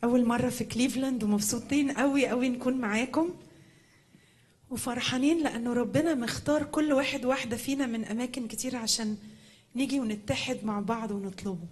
أول مرة في كليفلاند ومبسوطين قوي قوي نكون معاكم وفرحانين لأنه ربنا مختار كل واحد واحدة فينا من أماكن كتير عشان نيجي ونتحد مع بعض ونطلبه.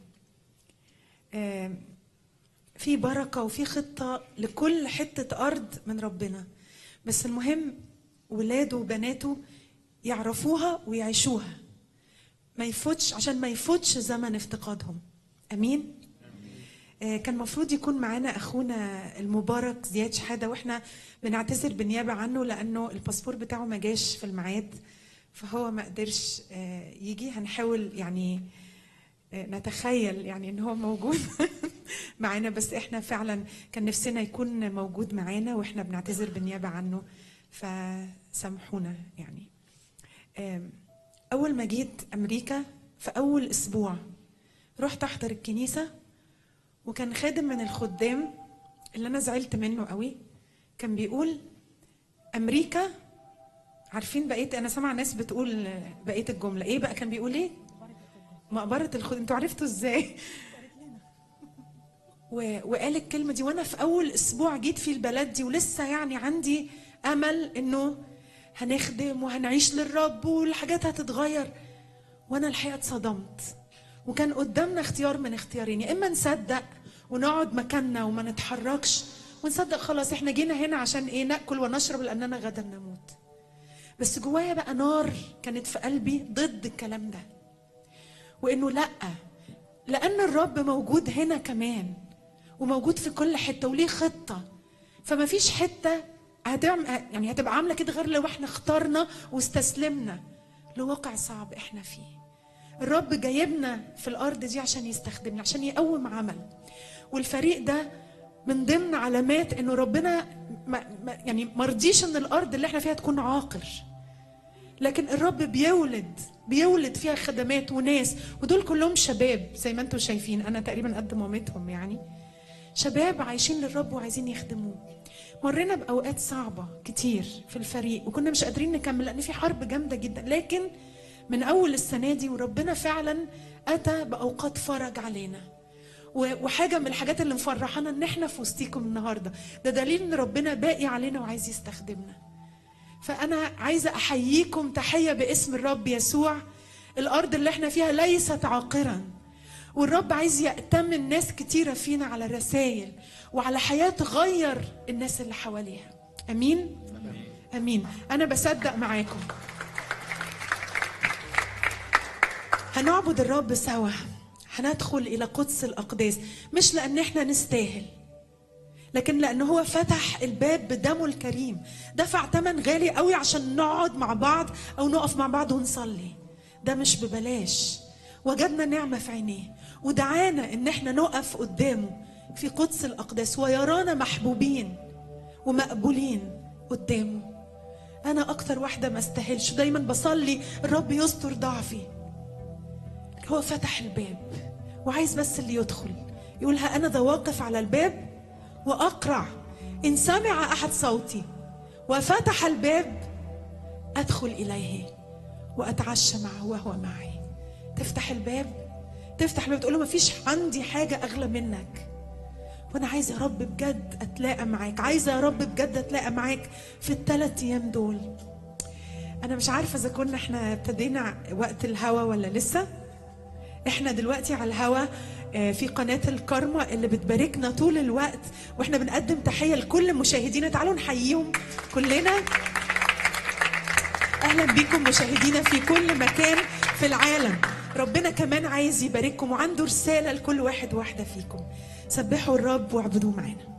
في بركة وفي خطة لكل حتة أرض من ربنا، بس المهم ولاده وبناته يعرفوها ويعيشوها، ما يفوتش عشان ما يفوتش زمن افتقادهم. أمين. كان مفروض يكون معانا أخونا المبارك زياد شحادة، وإحنا بنعتذر بالنيابة عنه لأنه الباسبور بتاعه ما جاش في الميعاد، فهو ما قدرش يجي. هنحاول يعني نتخيل يعني إن هو موجود معانا، بس إحنا فعلا كان نفسنا يكون موجود معانا وإحنا بنعتذر بالنيابة عنه، فسامحونا يعني. أول ما جيت أمريكا في أول أسبوع رحت أحضر الكنيسة، وكان خادم من الخدام اللي أنا زعلت منه قوي كان بيقول أمريكا، عارفين بقيت أنا سامع ناس بتقول بقيت الجملة إيه بقى؟ كان بيقول إيه؟ مقبرة الخدام. أنتوا عرفتوا إزاي؟ وقال الكلمة دي وأنا في أول أسبوع جيت في البلد دي، ولسه يعني عندي أمل إنه هنخدم وهنعيش للرب والحاجات هتتغير، وأنا الحقيقة اتصدمت. وكان قدامنا اختيار من اختيارين، يا إما نصدق ونقعد مكاننا وما نتحركش ونصدق خلاص احنا جينا هنا عشان ايه؟ ناكل ونشرب لأننا غدا نموت. بس جوايا بقى نار كانت في قلبي ضد الكلام ده، وإنه لأ، لأن الرب موجود هنا كمان وموجود في كل حتة وليه خطة، فما فيش حتة يعني هتبقى عاملة كده غير لو احنا اخترنا واستسلمنا لواقع صعب احنا فيه. الرب جايبنا في الأرض دي عشان يستخدمنا، عشان يقوم عمل. والفريق ده من ضمن علامات انه ربنا يعني مرضيش ان الأرض اللي احنا فيها تكون عاقر، لكن الرب بيولد فيها خدمات وناس، ودول كلهم شباب زي ما انتم شايفين، انا تقريبا قد مامتهم يعني، شباب عايشين للرب وعايزين يخدموه. مرينا بأوقات صعبة كتير في الفريق وكنا مش قادرين نكمل لأن في حرب جامدة جدا، لكن من أول السنة دي وربنا فعلا أتى بأوقات فرج علينا. وحاجة من الحاجات اللي مفرحانا إن احنا في وسطيكم النهاردة، ده دليل إن ربنا باقي علينا وعايز يستخدمنا. فأنا عايزة أحييكم تحية باسم الرب يسوع. الأرض اللي احنا فيها ليست عاقرا، والرب عايز يأتمن ناس كتيرة فينا على رسائل وعلى حياة تغير الناس اللي حواليها. أمين؟ أمين. أنا بصدق معاكم. هنعبد الرب سوا، هندخل إلى قدس الأقداس، مش لأن احنا نستاهل، لكن لأنه هو فتح الباب بدمه الكريم، دفع ثمن غالي قوي عشان نقعد مع بعض أو نقف مع بعض ونصلي. ده مش ببلاش، وجدنا نعمة في عينيه ودعانا إن احنا نقف قدامه في قدس الأقداس ويرانا محبوبين ومقبولين قدامه. أنا أكتر واحدة ما استاهلش، دايما بصلي الرب يستر ضعفي. هو فتح الباب وعايز بس اللي يدخل يقولها أنا ذا واقف على الباب وأقرع، إن سمع أحد صوتي وفتح الباب أدخل إليه وأتعشى معه وهو معي. تفتح الباب تقول له مفيش عندي حاجة أغلى منك، وأنا عايزة يا رب بجد أتلاقى معاك، عايزة يا رب بجد أتلاقى معاك في ال3 أيام دول. أنا مش عارفة إذا كنا إحنا ابتدينا وقت الهوا ولا لسه. إحنا دلوقتي على الهوا في قناة الكارما اللي بتباركنا طول الوقت، وإحنا بنقدم تحية لكل مشاهدينا. تعالوا نحييهم كلنا. أهلا بكم مشاهدينا في كل مكان في العالم. ربنا كمان عايز يبارككم وعنده رسالة لكل واحد واحدة فيكم. سبحوا الرب واعبدوه معنا.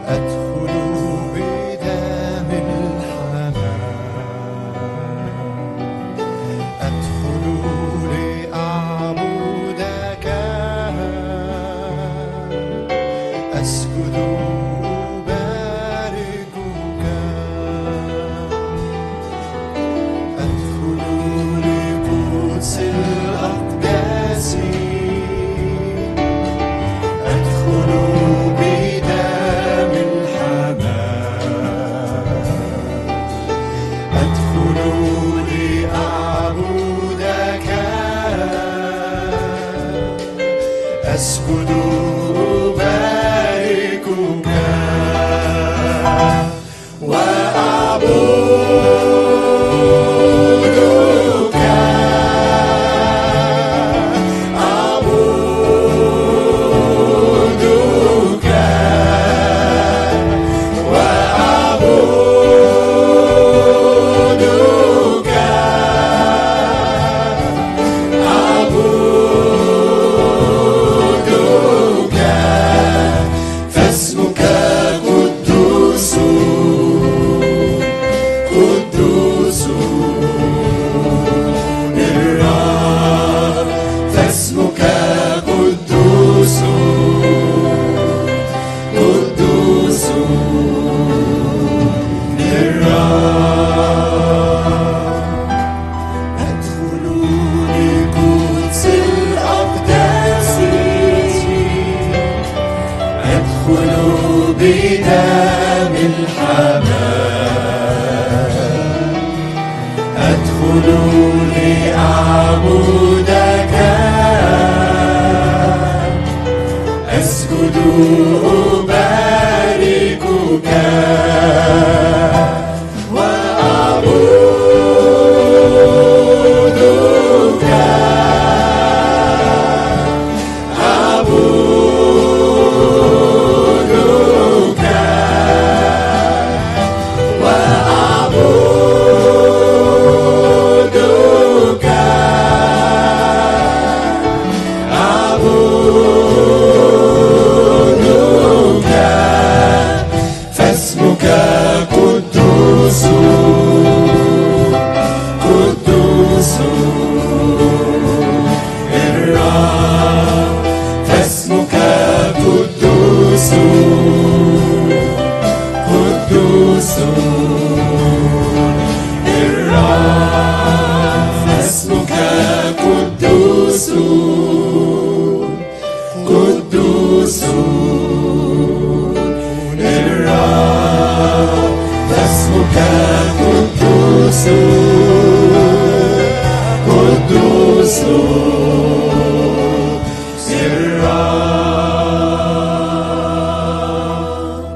أدخل بدم الحمام، أدخل لأعبدك، أسجد أباركك، أدخل لقدس الأقداس، أدخل بدم الحمام، أدخل لأعبدك، أسجد أباركك وأعبدك، أعبدك وأعبدك، أعبدك، فاسمك قدوس قدوس الرب، فاسمك قدوس قدوس الرب، أدخل لقدس الأقداس، أدخل بدم الحمام، أدخل لأعبدك، أسجد أباركك وأعبدك، أعبدك وأعبدك، أعبدك، فاسمك قدوس قدوس الرب، فاسمك قدوس قدوس الرب، فاسمك قدوس قدوس الرب، فاسمك قدوس قدوس الرب.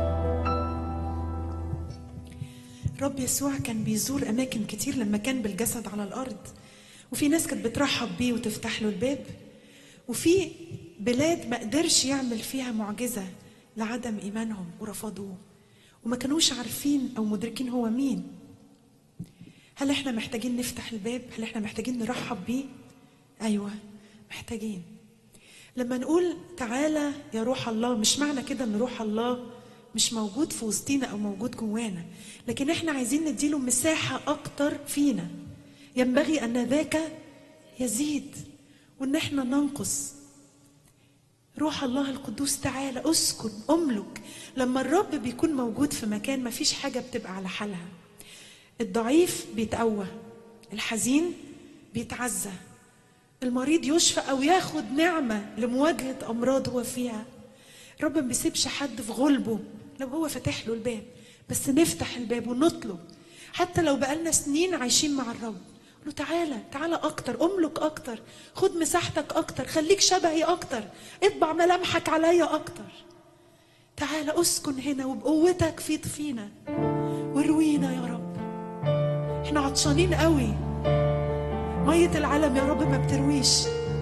رب يسوع كان بيزور أماكن كتير لما كان بالجسد على الأرض، وفي ناس كانت بترحب بيه وتفتح له الباب، وفي بلاد ما قدرش يعمل فيها معجزة لعدم إيمانهم ورفضوه وما كانوش عارفين أو مدركين هو مين. هل احنا محتاجين نفتح الباب؟ هل احنا محتاجين نرحب بيه؟ أيوة محتاجين. لما نقول تعالى يا روح الله، مش معنى كده ان روح الله مش موجود في وسطينا او موجود جوانا، لكن احنا عايزين نديله مساحة اكتر فينا. ينبغي ان ذاك يزيد وان احنا ننقص. روح الله القدوس تعالى اسكن املك. لما الرب بيكون موجود في مكان مفيش حاجة بتبقى على حالها. الضعيف بيتقوى، الحزين بيتعزى، المريض يشفى او ياخد نعمة لمواجهة امراض هو فيها. الرب ما بيسيبش حد في غلبه لو هو فاتح له الباب، بس نفتح الباب ونطلب. حتى لو بقالنا سنين عايشين مع الرب، له تعالى تعالى اكتر، املك اكتر، خد مساحتك اكتر، خليك شبهي اكتر، اطبع ملامحك عليا اكتر. تعالى اسكن هنا وبقوتك فيض فينا وروينا يا رب. احنا عطشانين قوي، مية العالم يا رب ما بترويش.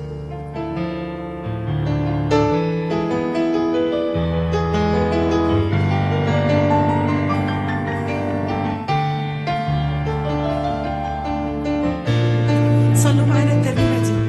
صلوا معانا الترنيمة دي.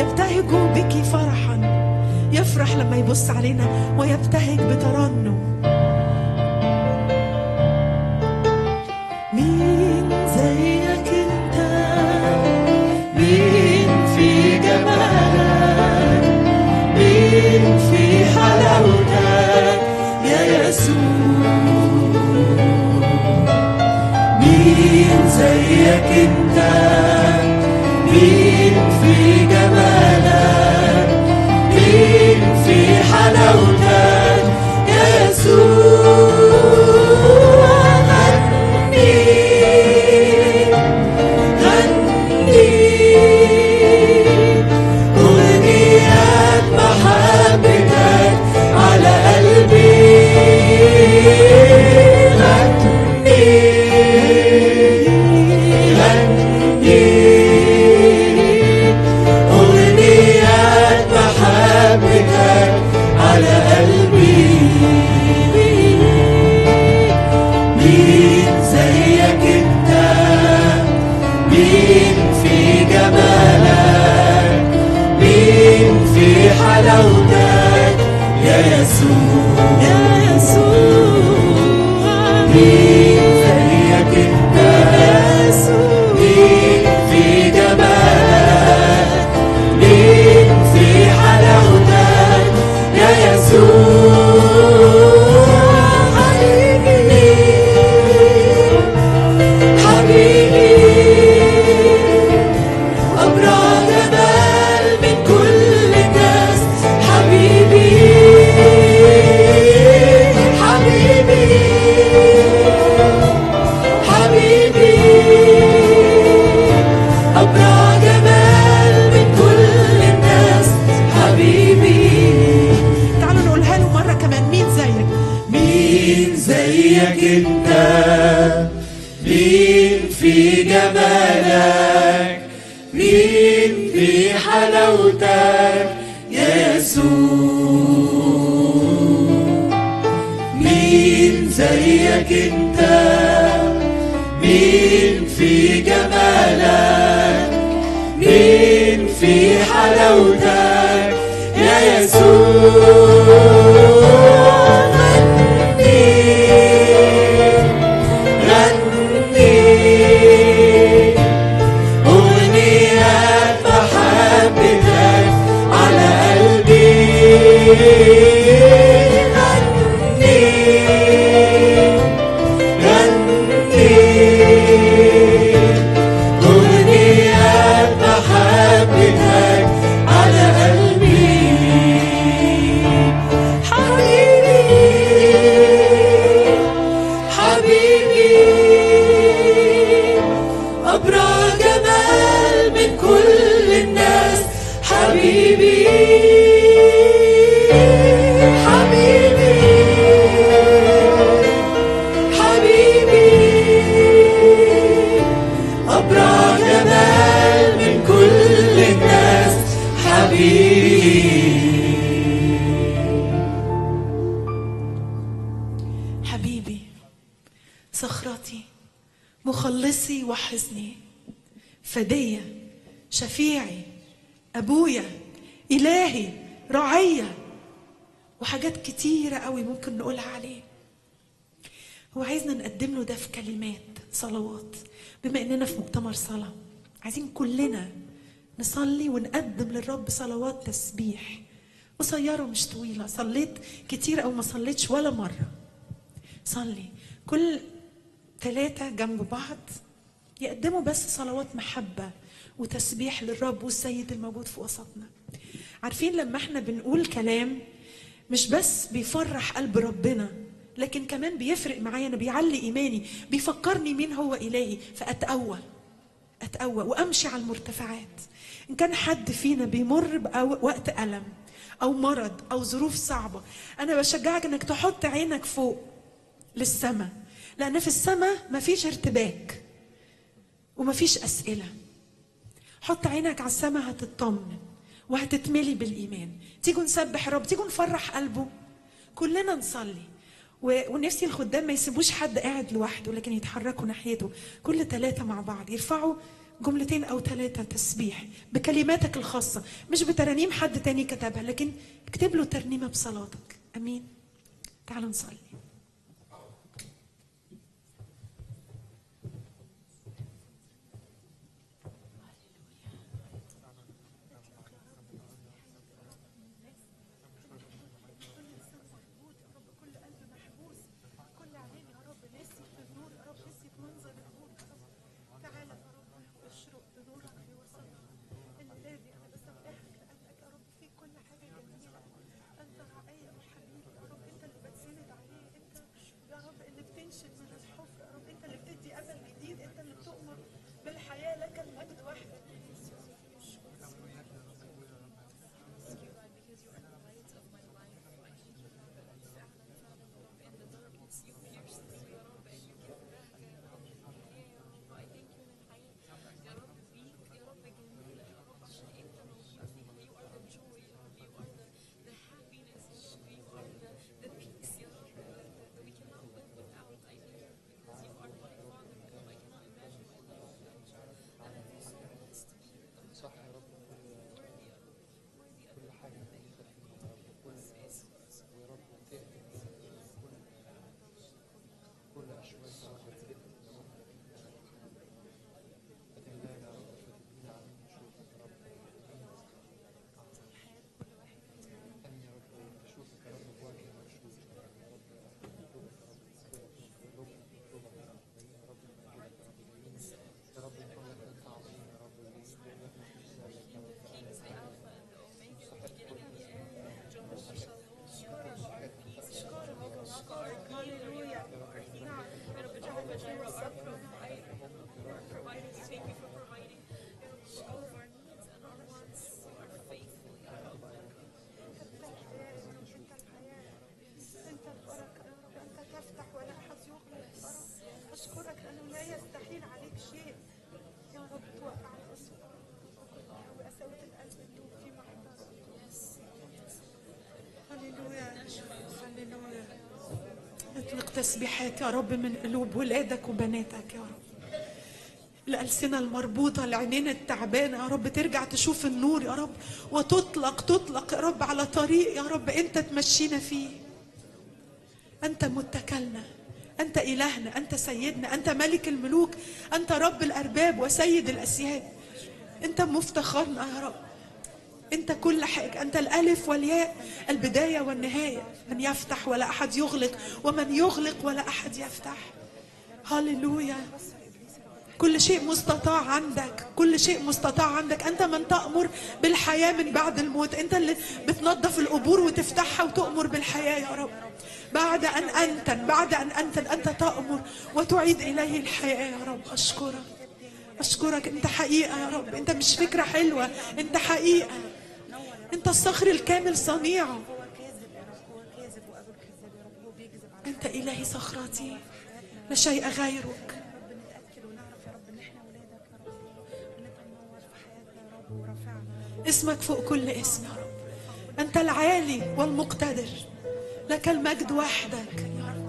يبتهج بك فرحا، يفرح لما يبص علينا ويبتهج بترنم. مين زيك انت، مين في جمالك، مين في حلاوتك يا يسوع، مين زيك انت، مين في جمالك، مين في حلاوتك يا يسوع. حلاوتك يا يسوع، يا يسوع. مين زيك انت يا يسوع، مين في جمالك، مين في حلاوتك يا يسوع. حبيبي حبيبي أبرع جمال من كل الناس. حبيبي حبيبي حبيبي أبرع جمال من كل الناس. حبيبي تعالوا نقولها له مرة كمان. مين زيك، مين زيك انت، مين في جمالك، مين في حلاوتك يا يسوع. مين زيك انت، مين في جمالك، مين في حلاوتك يا يسوع. حبيبي، صخرتي، مخلصي وحصني، فدية، شفيعي، أبويا، إلهي، رعية، وحاجات كتيرة قوي ممكن نقولها عليه. هو عايزنا نقدم له ده في كلمات صلوات. بما إننا في مؤتمر صلاة، عايزين كلنا نصلي ونقدم للرب صلوات تسبيح قصيرة مش طويلة. صليت كتير أو ما صليتش ولا مرة، صلي. كل 3 جنب بعض يقدموا بس صلوات محبة وتسبيح للرب والسيد الموجود في وسطنا. عارفين لما احنا بنقول كلام مش بس بيفرح قلب ربنا، لكن كمان بيفرق معايا، انا بيعلي ايماني، بيفكرني مين هو الهي، فاتقوى وامشي على المرتفعات. ان كان حد فينا بيمر بوقت الم او مرض او ظروف صعبه، انا بشجعك انك تحط عينك فوق للسماء، لان في السماء مفيش ارتباك ومفيش اسئله. حط عينك على السماء، هتطمن وهتتملي بالايمان. تيجوا نسبح الرب، تيجوا نفرح قلبه، كلنا نصلي. ونفسي الخدام ما يسيبوش حد قاعد لوحده، لكن يتحركوا ناحيته كل 3 مع بعض، يرفعوا جملتين أو 3 تسبيح بكلماتك الخاصة، مش بترانيم حد تاني كتبها، لكن اكتب له ترنيمة بصلاتك. أمين. تعالوا نصلي. اطلق تسبيحات يا رب من قلوب ولادك وبناتك يا رب. الألسنة المربوطة، العينين التعبانة يا رب ترجع تشوف النور يا رب، وتطلق يا رب على طريق يا رب أنت تمشينا فيه. أنت متكلنا، أنت إلهنا، أنت سيدنا، أنت ملك الملوك، أنت رب الأرباب وسيد الأسياد، أنت مفتخرنا يا رب، أنت كل حاجة، أنت الألف والياء، البداية والنهاية، من يفتح ولا أحد يغلق، ومن يغلق ولا أحد يفتح. هاليلويا. كل شيء مستطاع عندك، كل شيء مستطاع عندك. أنت من تأمر بالحياة من بعد الموت، أنت اللي بتنظف القبور وتفتحها وتأمر بالحياة يا رب. بعد أن أنتن أنت تأمر وتعيد إليه الحياة يا رب. أشكرك، أنت حقيقة يا رب، أنت مش فكرة حلوة، أنت حقيقة، أنت الصخر الكامل صنيعه، أنت إلهي صخرتي لا شيء غيرك. اسمك فوق كل اسم يا رب، أنت العالي والمقتدر، لك المجد وحدك يا رب.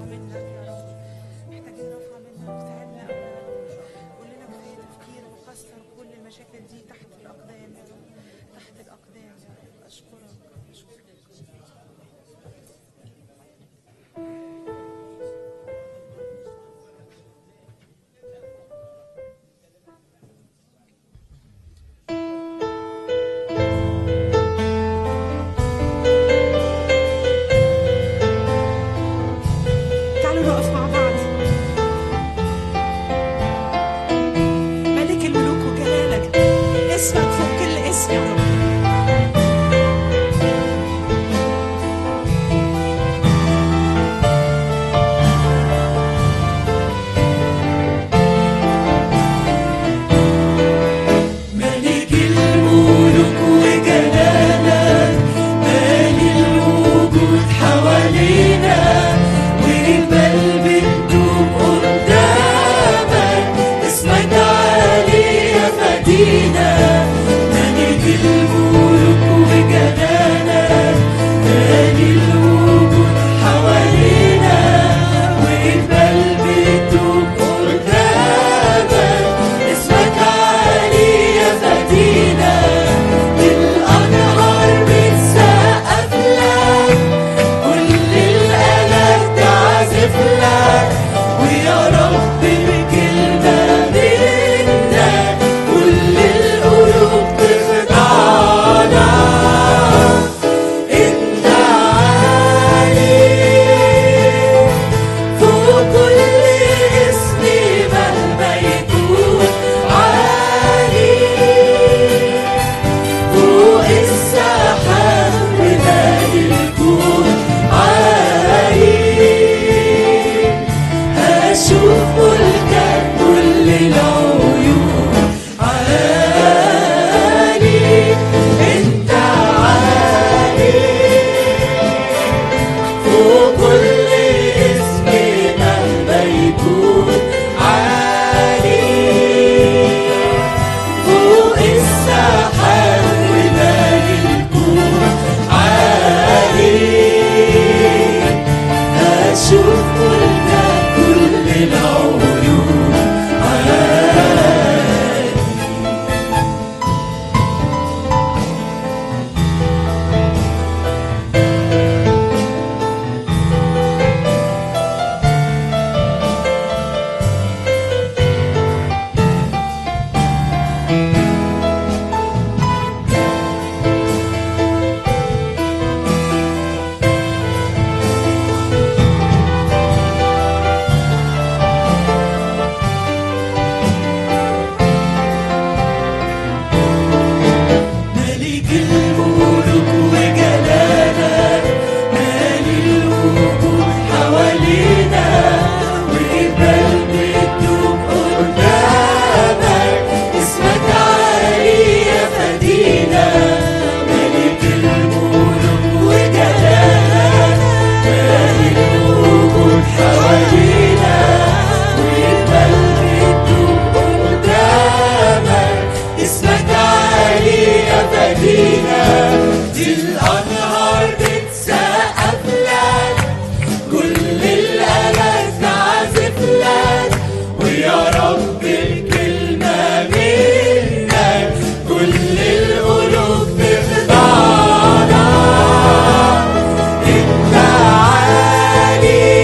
الملوك وجلالك مالي الوجود حوالينا، وجبال بتدوب قدامك، اسمك عالي يا فدينا. ملك الملوك وجلالك مالي الوجود حوالينا، وجبال بتدوب قدامك، اسمك عالي يا فدينا. دي الأنهار بتسقف لك، كل الآلات تعزف لك، ويا رب الكلمة منك كل القلوب تخضع لك. انت عالي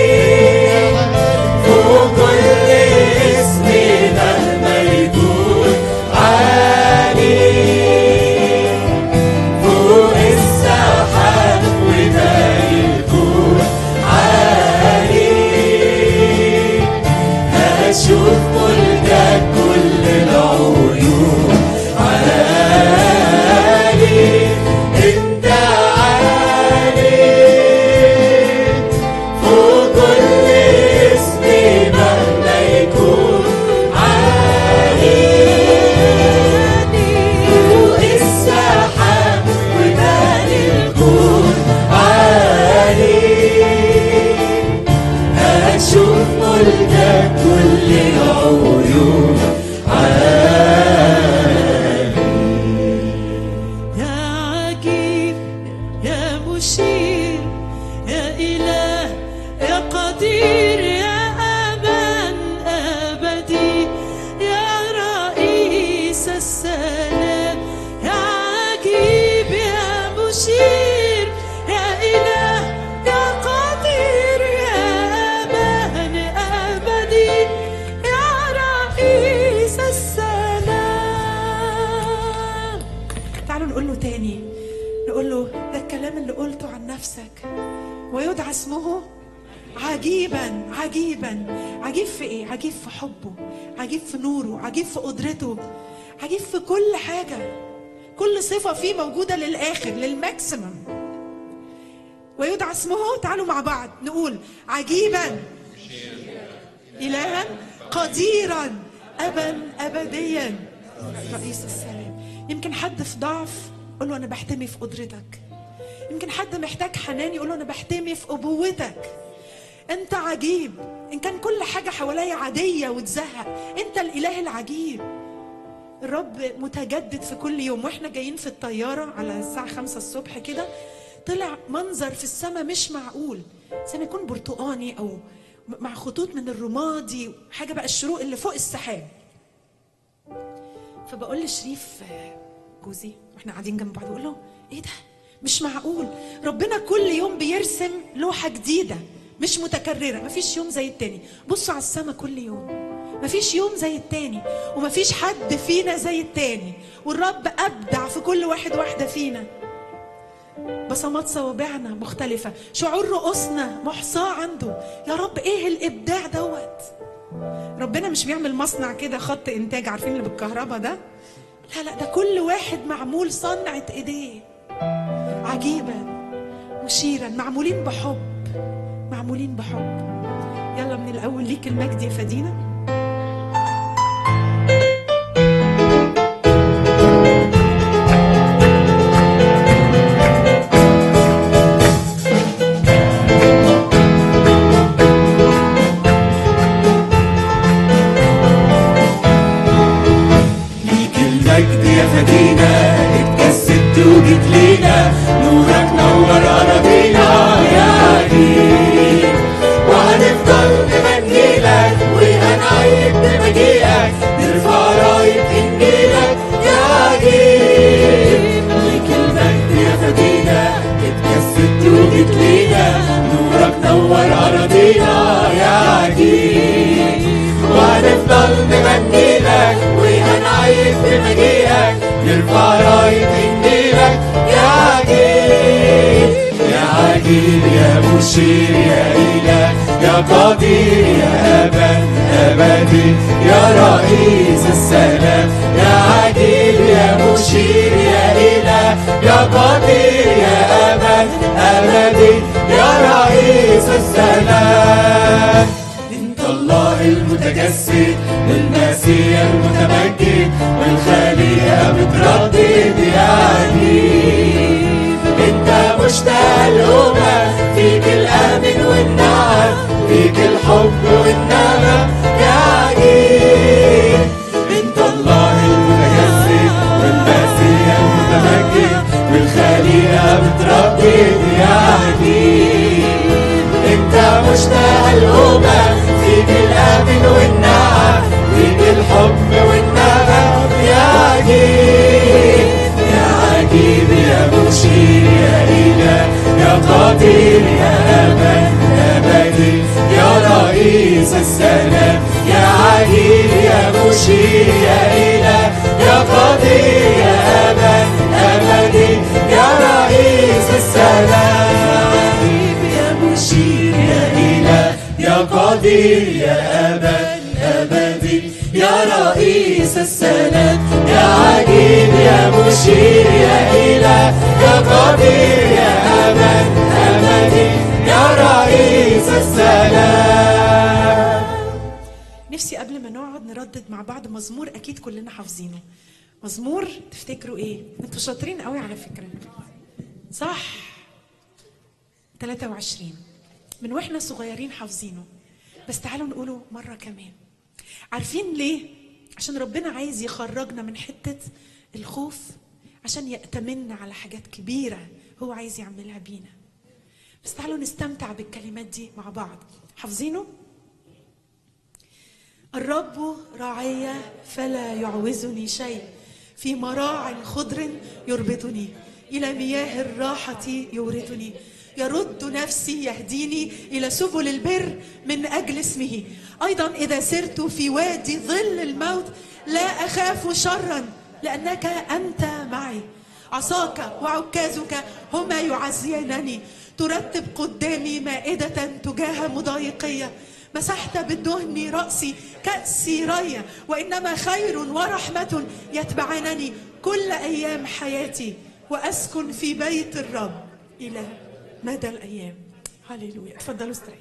فوق كل اسم مهما يكون عالي، فوق السحاب ومالي الكون عالي. هشوف ملكك كل العيون عالي، انت عالي فوق كل اسم مهما يكون عالي، فوق السحاب ومالي الكون عالي. هشوف ملكك كل العيون عالي. يا عجيب يا مشير يا إله يا قدير يا أبا أبدي يا رئيس السلام. يا عجيب يا مشير يا إله يا قدير يا أبا أبدي يا رئيس السلام. تعالوا نقول له تاني، نقول له ده الكلام اللي قلته عن نفسك، ويدعى اسمه عجيبا. عجيبا عجيب في ايه؟ عجيب في حبه، عجيب في نوره، عجيب في قدرته، عجيب في كل حاجة. كل صفة فيه موجودة للآخر، للماكسيمم. ويدعى اسمه، تعالوا مع بعض نقول عجيبا إلها قديرا أبا أبديا رئيس السلام. يمكن حد في ضعف، قول له أنا بحتمي في قدرتك. يمكن حد محتاج حنان، يقول له أنا بحتمي في أبوتك. أنت عجيب. إن كان كل حاجة حواليا عادية وتزهق، أنت الإله العجيب. الرب متجدد في كل يوم. وإحنا جايين في الطيارة على الساعة 5 الصبح كده، طلع منظر في السماء مش معقول، زي ما يكون برتقاني أو مع خطوط من الرمادي، حاجة بقى الشروق اللي فوق السحاب. فبقول لشريف جوزي واحنا قاعدين جنب بعض، بقول له ايه ده؟ مش معقول، ربنا كل يوم بيرسم لوحة جديدة مش متكررة. مفيش يوم زي التاني. بصوا على السماء كل يوم، مفيش يوم زي التاني، ومفيش حد فينا زي التاني. والرب أبدع في كل واحد واحدة فينا. بصمات صوابعنا مختلفة، شعور رؤوسنا محصاة عنده. يا رب ايه الإبداع دوت؟ ربنا مش بيعمل مصنع كده خط إنتاج، عارفين اللي بالكهرباء ده؟ لا لا، ده كل واحد معمول صنعة إيديه. عجيبا مشيرا، معمولين بحب، معمولين بحب. يلا من الأول ليك المجد يا فدينا. اتجسدت وجيت لينا، نورك نور أراضينا يا عجيب. وهنفضل نمجيلك وهنعيد بمجيئك، نرفع راية إنجيلك يا عجيب. ليك المجد يا فدينا، اتجسدت وجيت لينا، نورك نور أراضينا يا عجيب. وهنفضل نمجيلك وهنعيد بمجيئك، نرفع راية إنجيلك يا عجيب. يا عجيب يا مشير يا إله يا قدير يا أبا أبدي يا رئيس السلام. يا عجيب يا مشير يا إله السلام. انت الله المتجسد، المسيح المتمجد، والخليقة بتردد يا عجيب. انت مشتاق الأمم، فيك الأمن والنعم، فيك الحب والنغم يا عجيب. انت الله المتجسد، والمسيح المتمجد، والخليقة بتردد يا عجيب. انت مشتاق الأمم، فيك الأمن والنعم، فيك الحب والنغم يا عجيب. يا عجيب يا مشير يا إله يا قدير يا أبد أبدي يا رئيس السلام. يا عجيب يا مشير يا إله يا قدير يا أبد أبدي يا رئيس السلام. يا عجيب يا مشير يا إله يا قدير يا أبد أبدي يا رئيس السلام. يا عجيب يا مشير يا إله يا قدير يا أبد أبدي يا رئيس السلام. نفسي قبل ما نقعد نردد مع بعض مزمور اكيد كلنا حافظينه. مزمور تفتكروا ايه؟ انتوا شاطرين قوي على فكره. صح، 23 من واحنا صغيرين حافظينه، بس تعالوا نقوله مره كمان. عارفين ليه؟ عشان ربنا عايز يخرجنا من حته الخوف، عشان يأتمنا على حاجات كبيره هو عايز يعملها بينا. بس تعالوا نستمتع بالكلمات دي مع بعض. حافظينه؟ الرب راعي فلا يعوزني شيء، في مراع خضر يربطني، إلى مياه الراحة يوردني، يرد نفسي يهديني إلى سبل البر من أجل اسمه. أيضا إذا سرت في وادي ظل الموت لا أخاف شرا، لأنك أنت معي، عصاك وعكازك هما يعزيانني. ترتب قدامي مائدة تجاه مضايقية، مسحت بالدهن رأسي كأسي ريا، وإنما خير ورحمة يتبعانني كل أيام حياتي، وأسكن في بيت الرب إلى مدى الأيام. هللويا. تفضلوا استريحوا.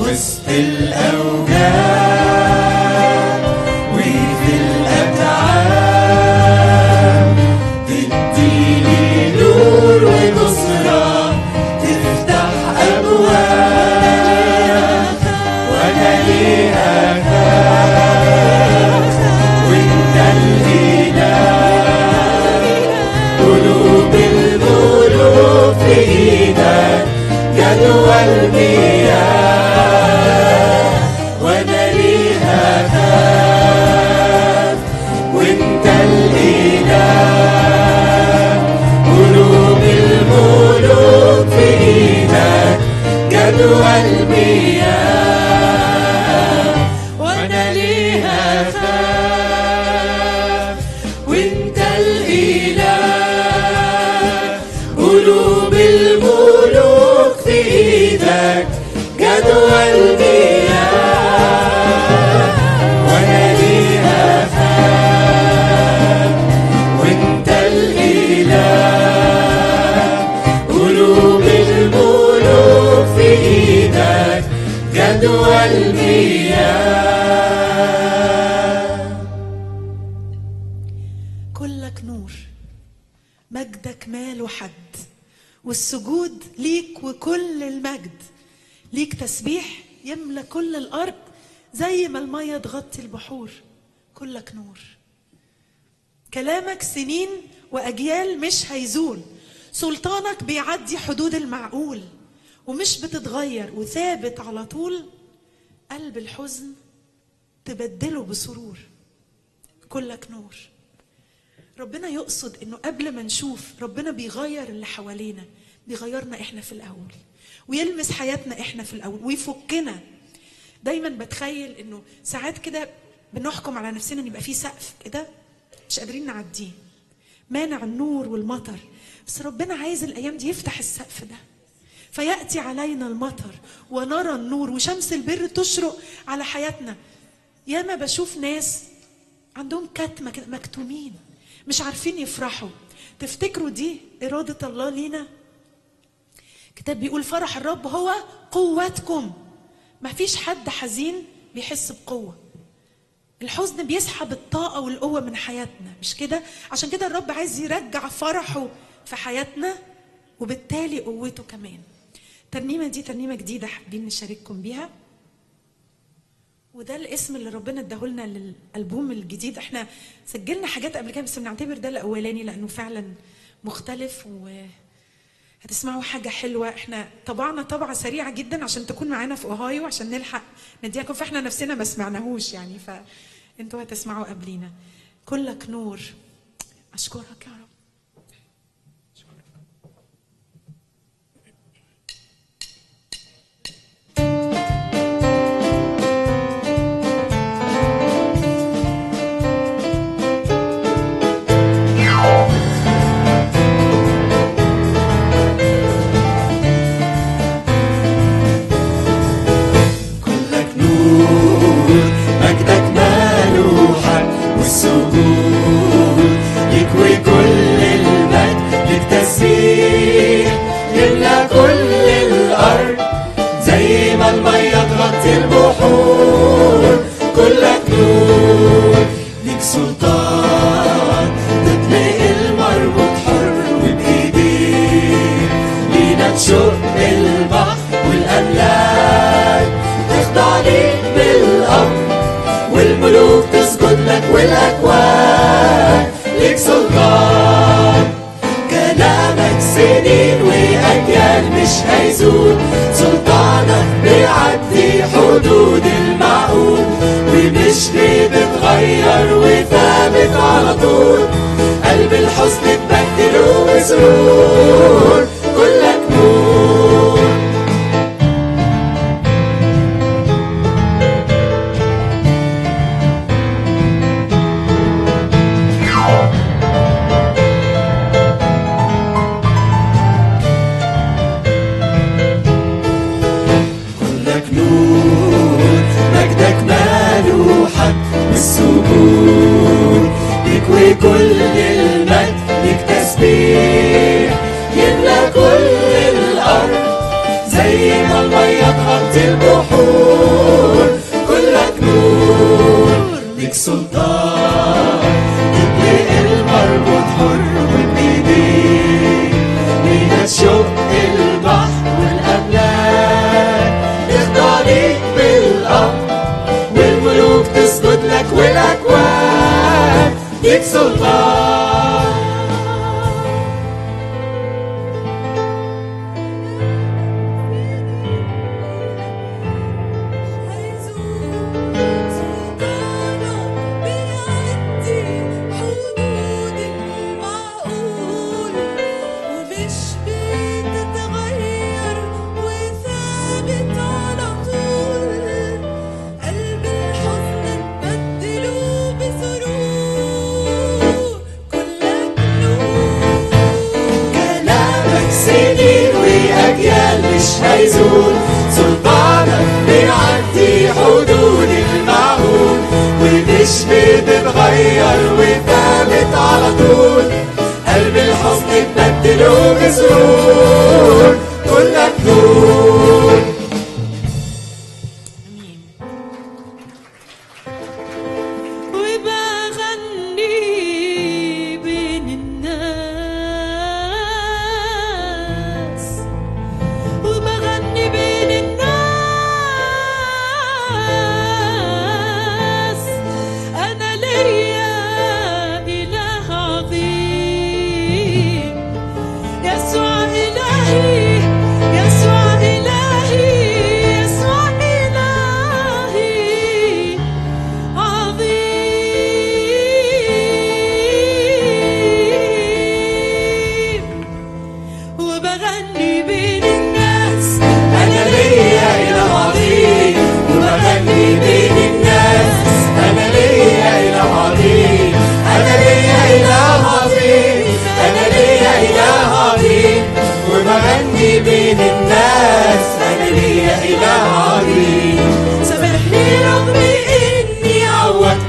وفي الأوجاع وفي الأتعاب وانا ليه اخاف وانت الاله، قلوب الملوك في ايدك جدوى المياه، وانا ليه اخاف وانت الاله، قلوب الملوك في ايدك جدوى المياه، وانا ليه اخاف وانت الاله، قلوب الملوك في ايدك جدوى المياه، وانا ليه اخاف وانت الاله، قلوب الملوك في ايدك جدوى المياه. كلك نور، مجدك ماله حد، والسجود ليك وكل المجد، ليك تسبيح يملى كل الأرض زي ما المية تغطي البحور. كلك نور، كلامك سنين وأجيال مش هيزول، سلطانك بيعدي حدود المعقول ومش بتتغير وثابت على طول، قلب الحزن تبدله بسرور. كلك نور. ربنا يقصد انه قبل ما نشوف ربنا بيغير اللي حوالينا، بيغيرنا احنا في الاول ويلمس حياتنا احنا في الاول ويفكنا. دايما بتخيل انه ساعات كده بنحكم على نفسنا ان يبقى في سقف كده مش قادرين نعديه، مانع النور والمطر، بس ربنا عايز الايام دي يفتح السقف ده فياتي علينا المطر ونرى النور وشمس البر تشرق على حياتنا. ياما بشوف ناس عندهم كتمه كده، مكتومين مش عارفين يفرحوا. تفتكروا دي إرادة الله لينا؟ الكتاب بيقول فرح الرب هو قوتكم. ما فيش حد حزين بيحس بقوة، الحزن بيسحب الطاقة والقوة من حياتنا، مش كده؟ عشان كده الرب عايز يرجع فرحه في حياتنا وبالتالي قوته كمان. الترنيمة دي ترنيمة جديدة حابين نشارككم بيها، وده الاسم اللي ربنا اداهولنا للالبوم الجديد. احنا سجلنا حاجات قبل كده بس بنعتبر ده الاولاني لانه فعلا مختلف وهتسمعوا حاجه حلوه. احنا طبعنا طبعه سريعه جدا عشان تكون معانا في اوهايو عشان نلحق نديكم، فاحنا نفسنا ما سمعناهوش يعني، فانتوا هتسمعوا قبلينا. كلك نور. اشكرك يا رب. البحور كلك نور، ليك سلطان تطلق المربوط حر، وبإيديك لينا تشق البحر والأملاك تخضع ليك بالأمر، والملوك تسجد لك والأكوان ليك سلطان. كلامك سنين وأجيال مش هيزول، سلطانك بيعدي حدود المعقول، ومش بتتغير وثابت على طول، قلب الحزن تبدله بسرور. كلك نور. والسجود ليك وكل المجد ليك تسبيح يملى سلطان. هيزول سلطانك بيعدي حدود المعقول، ومش بتتغير وثابت على طول. قلب الحزن تبدله بسرور، كلك نور. بين الناس أنا ليا إله عظيم. سامحني رغم إني عوضت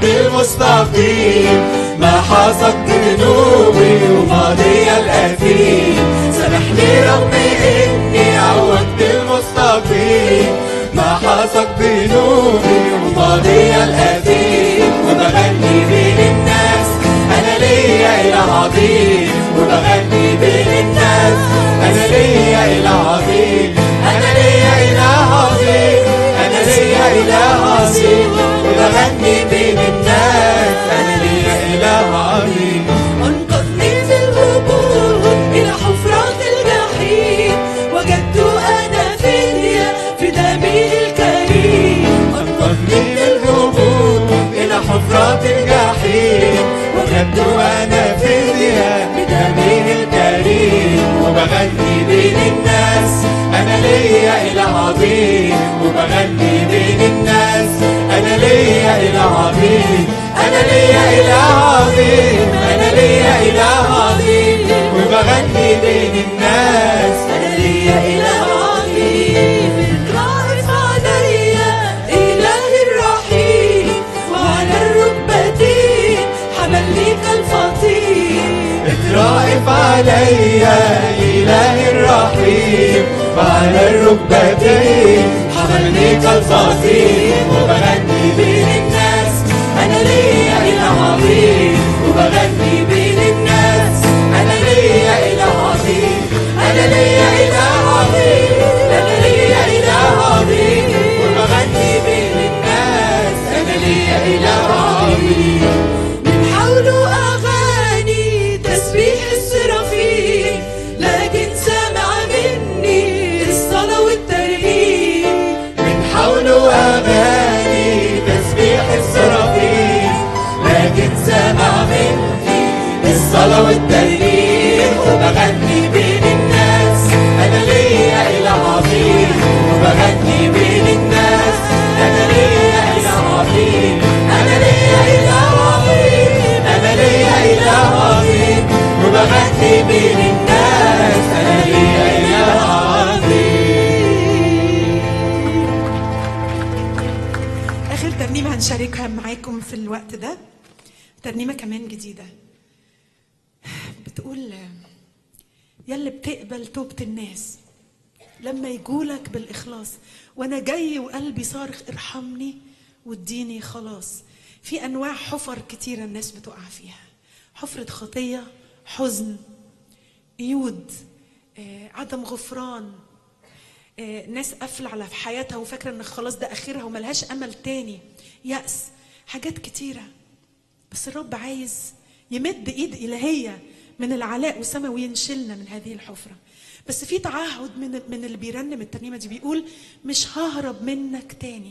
المستقيم، ما حصدت ذنوبي وماضي الأثيم. سامحني رغم إني عوضت المستقيم، ما حصدت ذنوبي وماضي الأثيم. وبغني بين الناس أنا ليا إله عظيم، وبغني بين الناس أنا ليا إله عظيم. أنا ليا إله عظيم، أنا ليا إله عظيم. وبغني بين الناس أنا ليا إله عظيم. أنقذني في الهبوط إلى حفرات الجحيم، وجدت أنا فدية في دمه الكريم. أنقذني في الهبوط إلى حفرات الجحيم، وجدت أنا فدية في دمه الكريم. وبغني بين الناس أنا ليا إله عظيم، وبغني بين الناس أنا ليا إله عظيم. أنا ليا إله عظيم، أنا ليا إله عظيم. وبغني بين الناس أنا ليا إله عظيم. راقف عليا إله الرحيم، وعلى الركبتين حملني كالفطير. اتراقف عليا إله الرحيم، وعلى الركبتين حملني كالفطير. وبغني بين الناس أنا ليا إله عظيم، وبغني بين الناس أنا ليا إله عظيم. أنا ليا إله عظيم، أنا ليا إله عظيم. وبغني بين الناس أنا ليا إله عظيم. من حوله أغاني تسبيح السرافين، لكن سمع مني الصلاة والترنيم. من حوله أغاني تسبيح السرافين، لكن سمع مني الصلاة والترنيم. وبغني بين الناس أنا ليا إله عظيم، وبغني بين الناس أنا ليا إله عظيم. أنا ليا إله عظيم، أنا ليا إله عظيم. وبغني بين الناس أنا ليا إله عظيم. آخر ترنيمة هنشاركها معاكم في الوقت ده ترنيمة كمان جديدة، بتقول يلي بتقبل توبة الناس لما يجولك بالإخلاص، وأنا جاي وقلبي صارخ ارحمني واديني خلاص. في أنواع حفر كتيرة الناس بتقع فيها، حفرة خطية، حزن، قيود، عدم غفران، ناس قافلة على في حياتها وفاكرة ان خلاص ده اخرها وملهاش امل تاني، يأس، حاجات كتيرة. بس الرب عايز يمد ايد الهيه من العلاء والسماء وينشلنا من هذه الحفره. بس في تعهد من اللي بيرنم الترنيمه دي، بيقول مش ههرب منك تاني،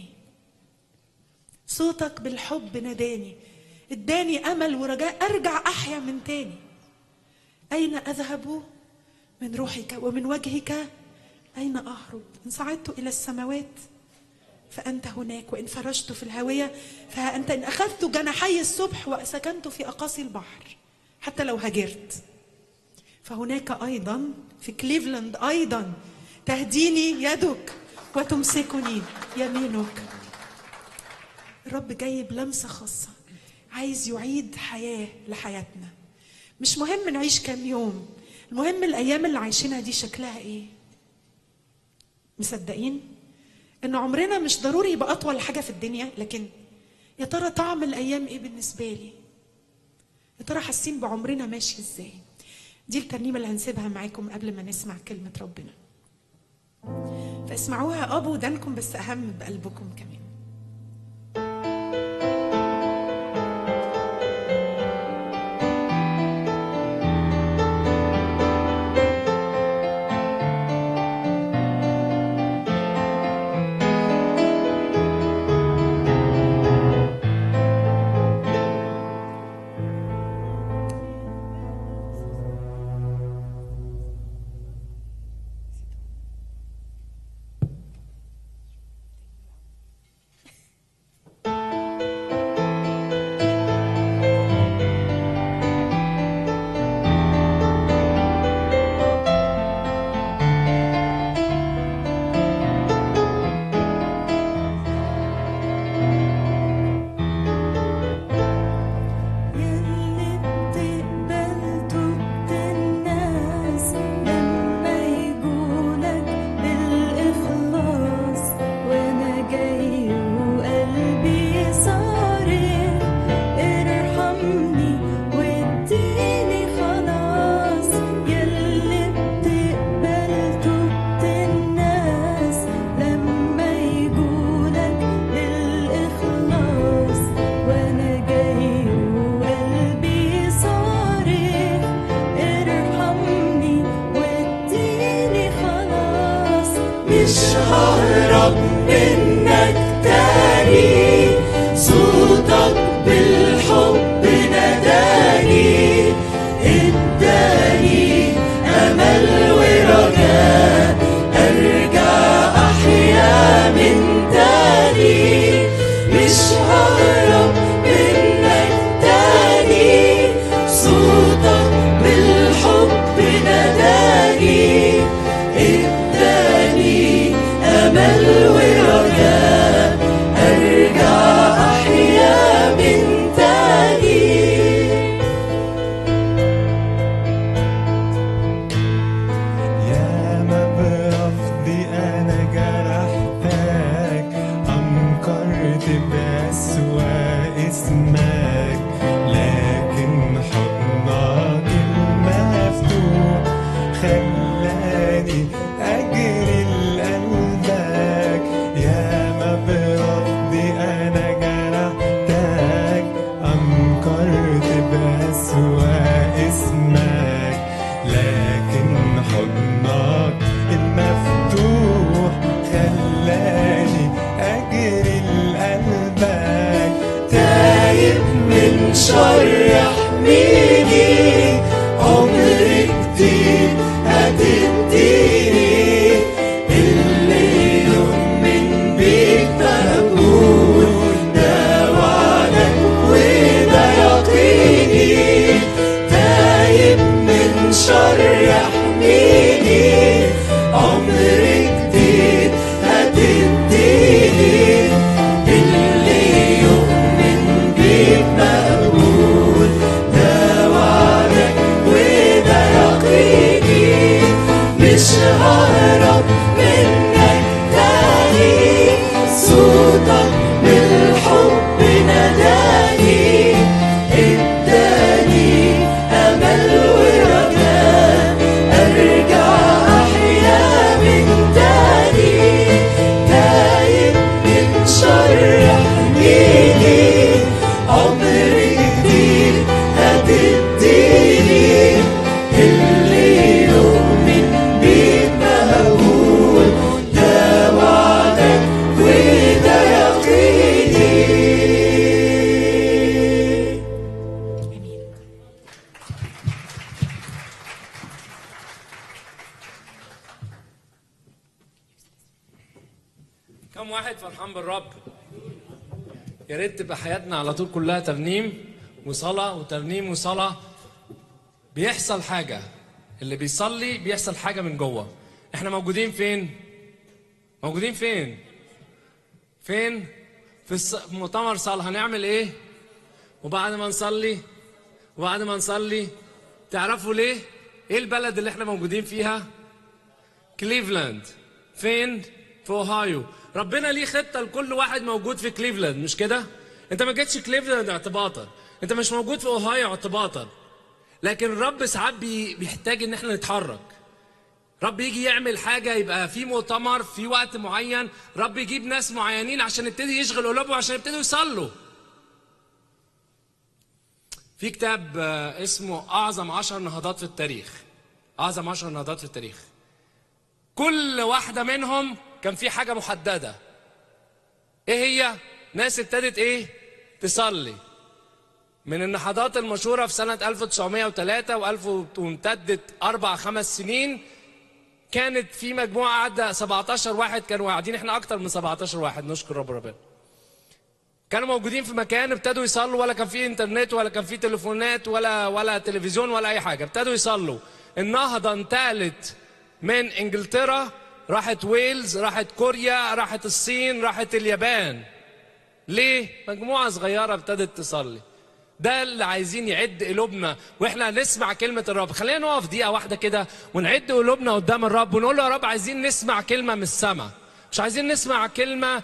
صوتك بالحب ناداني، اداني امل ورجاء ارجع احيا من تاني. اين اذهب من روحك ومن وجهك اين اهرب؟ ان صعدت الى السماوات فانت هناك، وان فرجت في الهاويه فها انت، ان اخذت جناحي الصبح وسكنت في اقاصي البحر، حتى لو هاجرت فهناك ايضا في كليفلاند ايضا تهديني يدك وتمسكني يمينك. الرب جاي بلمسه خاصه، عايز يعيد حياه لحياتنا. مش مهم نعيش كام يوم، المهم الايام اللي عايشينها دي شكلها ايه. مصدقين ان عمرنا مش ضروري يبقى اطول حاجه في الدنيا، لكن يا ترى طعم الايام ايه بالنسبه لي؟ يا ترى حاسين بعمرنا ماشي ازاي؟ دي الترنيمه اللي هنسيبها معاكم قبل ما نسمع كلمه ربنا، فاسمعوها ابو ودانكم بس اهم بقلبكم كمان. عمر جديد هدي فرحان بالرب. يا ريت تبقى حياتنا على طول كلها ترنيم وصلاة وترنيم وصلاة. بيحصل حاجة، اللي بيصلي بيحصل حاجة من جوه. احنا موجودين فين؟ موجودين فين؟ فين؟ في مؤتمر صلاة. هنعمل ايه؟ وبعد ما نصلي تعرفوا ليه؟ ايه البلد اللي احنا موجودين فيها؟ كليفلاند. فين؟ في اوهايو. ربنا ليه خطة لكل واحد موجود في كليفلاند، مش كده؟ انت ما جيتش كليفلاند اعتباطا، انت مش موجود في اوهايو اعتباطا، لكن الرب ساعات بيحتاج ان احنا نتحرك. رب يجي يعمل حاجة، يبقى في مؤتمر في وقت معين، رب يجيب ناس معينين عشان يبتدي يشغل قلوبهم عشان يبتدوا يصلوا. في كتاب اسمه أعظم 10 نهضات في التاريخ. أعظم 10 نهضات في التاريخ. كل واحدة منهم كان في حاجة محددة. ايه هي؟ ناس ابتدت ايه؟ تصلي. من النهضات المشهورة في سنة 1903 وامتدت 4-5 سنين، كانت في مجموعة عدى 17 واحد كانوا قاعدين، احنا أكتر من 17 واحد نشكر ربنا. كانوا موجودين في مكان، ابتدوا يصلوا، ولا كان في انترنت ولا كان في تليفونات ولا تلفزيون ولا أي حاجة، ابتدوا يصلوا. النهضة انتقلت من إنجلترا، راحت ويلز، راحت كوريا، راحت الصين، راحت اليابان. ليه؟ مجموعة صغيرة ابتدت تصلي. ده اللي عايزين يعد قلوبنا واحنا نسمع كلمة الرب. خلينا نقف دقيقة واحدة كده ونعد قلوبنا قدام الرب ونقول له يا رب عايزين نسمع كلمة من السماء، مش عايزين نسمع كلمة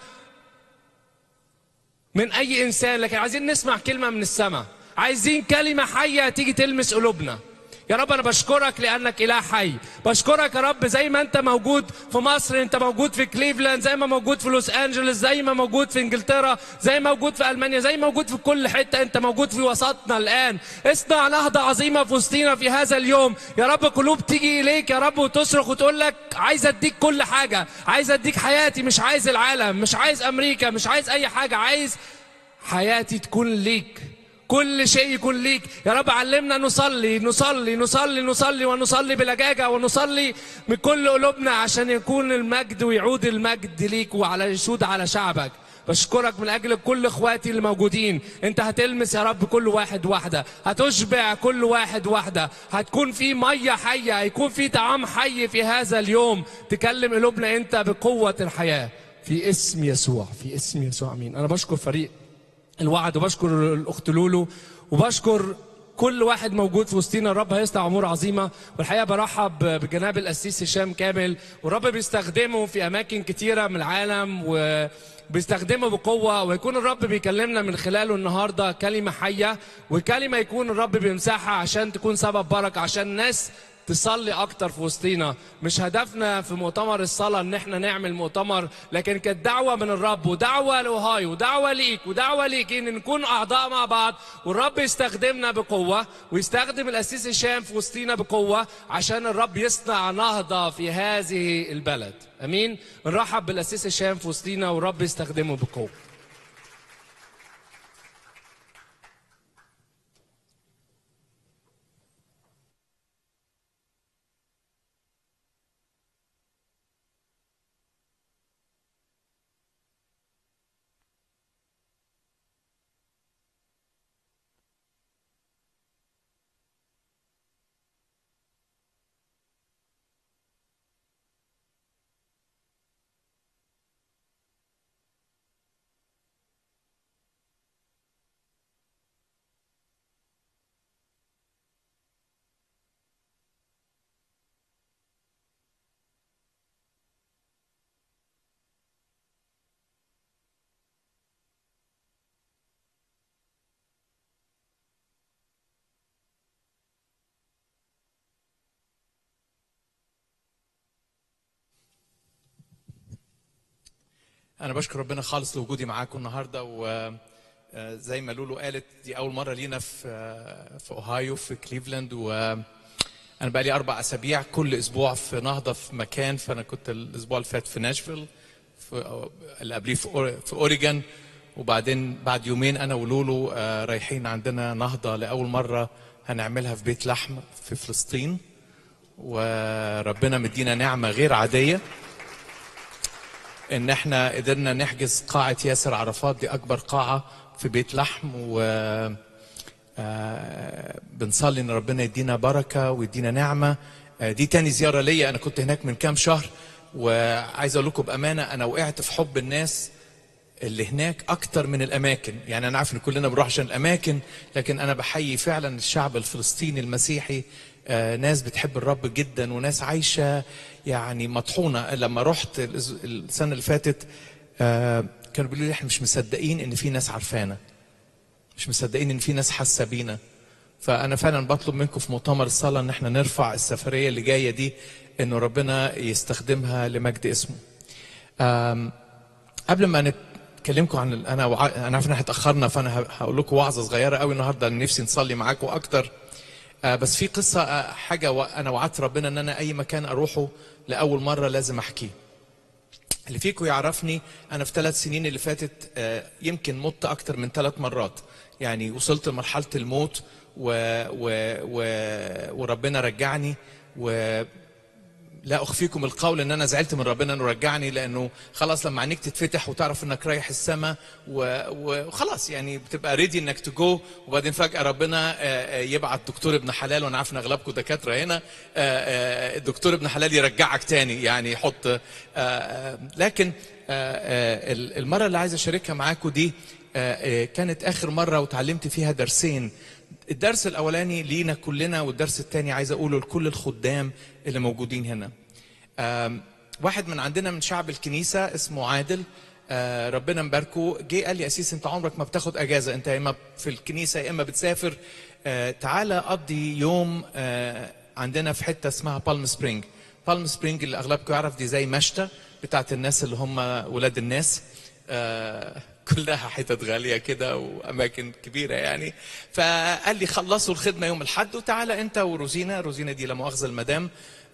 من أي إنسان، لكن عايزين نسمع كلمة من السماء. عايزين كلمة حية تيجي تلمس قلوبنا. يا رب أنا بشكرك لأنك إله حي. بشكرك يا رب زي ما أنت موجود في مصر، أنت موجود في كليفلاند، زي ما موجود في لوس أنجلوس، زي ما موجود في إنجلترا، زي ما موجود في ألمانيا، زي ما موجود في كل حتة. أنت موجود في وسطنا الآن. اصنع نهضة عظيمة في وسطينا في هذا اليوم. يا رب قلوب تيجي إليك يا رب وتصرخ وتقول لك عايز أديك كل حاجة، عايز أديك حياتي، مش عايز العالم، مش عايز أمريكا، مش عايز أي حاجة، عايز حياتي تكون ليك، كل شيء يكون ليك. يا رب علمنا نصلي نصلي نصلي نصلي ونصلي بلجاجة ونصلي من كل قلوبنا عشان يكون المجد ويعود المجد ليك وعلى يسود على شعبك. بشكرك من أجل كل إخواتي اللي موجودين. أنت هتلمس يا رب كل واحد واحدة، هتشبع كل واحد واحدة، هتكون في مية حية، هيكون في طعام حي في هذا اليوم. تكلم قلوبنا أنت بقوة الحياة في اسم يسوع، في اسم يسوع. أمين. أنا بشكر فريق الوعد وبشكر الأخت لولو وبشكر كل واحد موجود في وسطينا. الرب هيصنع امور عظيمه. والحقيقه برحب بجناب القسيس هشام كامل، والرب بيستخدمه في اماكن كتيره من العالم وبيستخدمه بقوه، ويكون الرب بيكلمنا من خلاله النهارده كلمه حيه وكلمه يكون الرب بيمسحها عشان تكون سبب بركه، عشان الناس تصلي اكتر في وسطينا. مش هدفنا في مؤتمر الصلاه ان احنا نعمل مؤتمر، لكن كانت دعوه من الرب ودعوه لاوهايو ودعوه ليك ودعوه ليك ان نكون اعضاء مع بعض، والرب يستخدمنا بقوه ويستخدم القسيس هشام في وسطينا بقوه عشان الرب يصنع نهضه في هذه البلد. امين. نرحب بالقسيس هشام في وسطينا والرب يستخدمه بقوه. أنا بشكر ربنا خالص لوجودي معاكم النهارده، وزي ما لولو قالت دي أول مرة لينا في أوهايو في كليفلاند، وأنا بقالي 4 أسابيع كل أسبوع في نهضة في مكان. فأنا كنت الأسبوع اللي فات في ناشفيل، اللي قبليه في أوريجون، وبعدين بعد يومين أنا ولولو رايحين عندنا نهضة لأول مرة هنعملها في بيت لحم في فلسطين، وربنا مدينا نعمة غير عادية. ان احنا قدرنا نحجز قاعة ياسر عرفات، دي اكبر قاعة في بيت لحم، و بنصلي ان ربنا يدينا بركة ويدينا نعمة. دي تاني زيارة ليا، انا كنت هناك من كام شهر، وعايز اقول لكم بامانة انا وقعت في حب الناس اللي هناك اكتر من الاماكن. يعني انا عارف ان كلنا بنروح عشان الاماكن، لكن انا بحيي فعلا الشعب الفلسطيني المسيحي، ناس بتحب الرب جدا وناس عايشة يعني مطحونة. لما رحت السنة اللي فاتت كانوا بيقولوا لي احنا مش مصدقين ان في ناس عارفانا، مش مصدقين ان في ناس حاسة بينا. فانا فعلا بطلب منكم في مؤتمر الصلاة ان احنا نرفع السفرية اللي جاية دي، انه ربنا يستخدمها لمجد اسمه. قبل ما نكلمكم عن انا عارف ان احنا اتاخرنا، فانا هقول لكم وعظه صغيره قوي النهارده، نفسي نصلي معاكم اكتر. بس في قصه، حاجه انا وعدت ربنا ان انا اي مكان اروحه لاول مره لازم احكيه. اللي فيكم يعرفني انا في 3 سنين اللي فاتت يمكن مت اكتر من 3 مرات، يعني وصلت لمرحله الموت وربنا رجعني. لا أخفيكم القول إن أنا زعلت من ربنا إنه رجعني، لأنه خلاص لما عينيك تتفتح وتعرف إنك رايح السماء وخلاص يعني بتبقى ريدي إنك تجو، وبعدين فجأة ربنا يبعت دكتور ابن حلال، وأنا عارف إن أغلبكم دكاترة هنا، الدكتور ابن حلال يرجعك تاني، يعني يحط. لكن المرة اللي عايز أشاركها معاكم دي كانت آخر مرة وتعلمت فيها درسين. الدرس الاولاني لينا كلنا، والدرس الثاني عايز اقوله لكل الخدام اللي موجودين هنا. واحد من عندنا من شعب الكنيسه اسمه عادل، ربنا مباركه، جه قال لي اسيس انت عمرك ما بتاخد اجازه، انت يا اما في الكنيسه يا اما بتسافر، تعالى قضي يوم عندنا في حته اسمها بالم سبرينج. بالم سبرينج اللي اغلبكم يعرف دي زي مشتى بتاعت الناس اللي هم ولاد الناس، كلها حتت غاليه كده واماكن كبيره يعني. فقال لي خلصوا الخدمه يوم الاحد وتعالى انت وروزينا دي لا مؤاخذه المدام،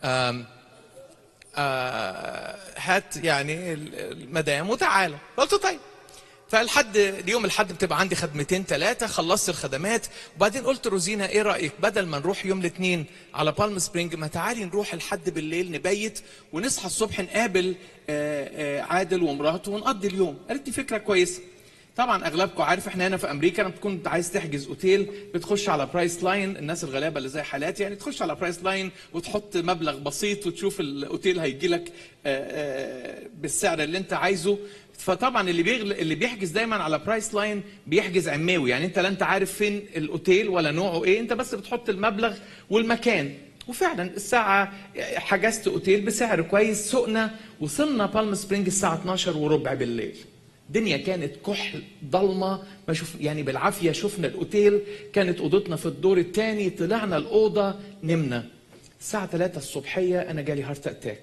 هات يعني المدام وتعالوا. قلت طيب. فالحد اليوم الحد بتبقى عندي 2 3 خلصت الخدمات، وبعدين قلت روزينا ايه رايك بدل ما نروح يوم الاثنين على بالم سبرينج، ما تعالي نروح الحد بالليل نبيت ونصحى الصبح نقابل عادل ومراته ونقضي اليوم. قالت دي فكره كويسه. طبعا اغلبكم عارف احنا هنا في امريكا لما تكون عايز تحجز اوتيل بتخش على برايس لاين، الناس الغلابه اللي زي حالاتي يعني تخش على برايس لاين وتحط مبلغ بسيط وتشوف الاوتيل هيجي لك بالسعر اللي انت عايزه. فطبعا اللي بيحجز دايما على برايس لاين بيحجز عماوي، يعني انت لا انت عارف فين الاوتيل ولا نوعه ايه، انت بس بتحط المبلغ والمكان. وفعلا الساعه حجزت اوتيل بسعر كويس، سقنا وصلنا بالم سبرينج الساعه 12 وربع بالليل. الدنيا كانت كحل ضلمه، ما شوف يعني بالعافيه شفنا الاوتيل، كانت اوضتنا في الدور الثاني، طلعنا الاوضه نمنا. الساعه 3 الصبحيه انا جالي هارت اتاك.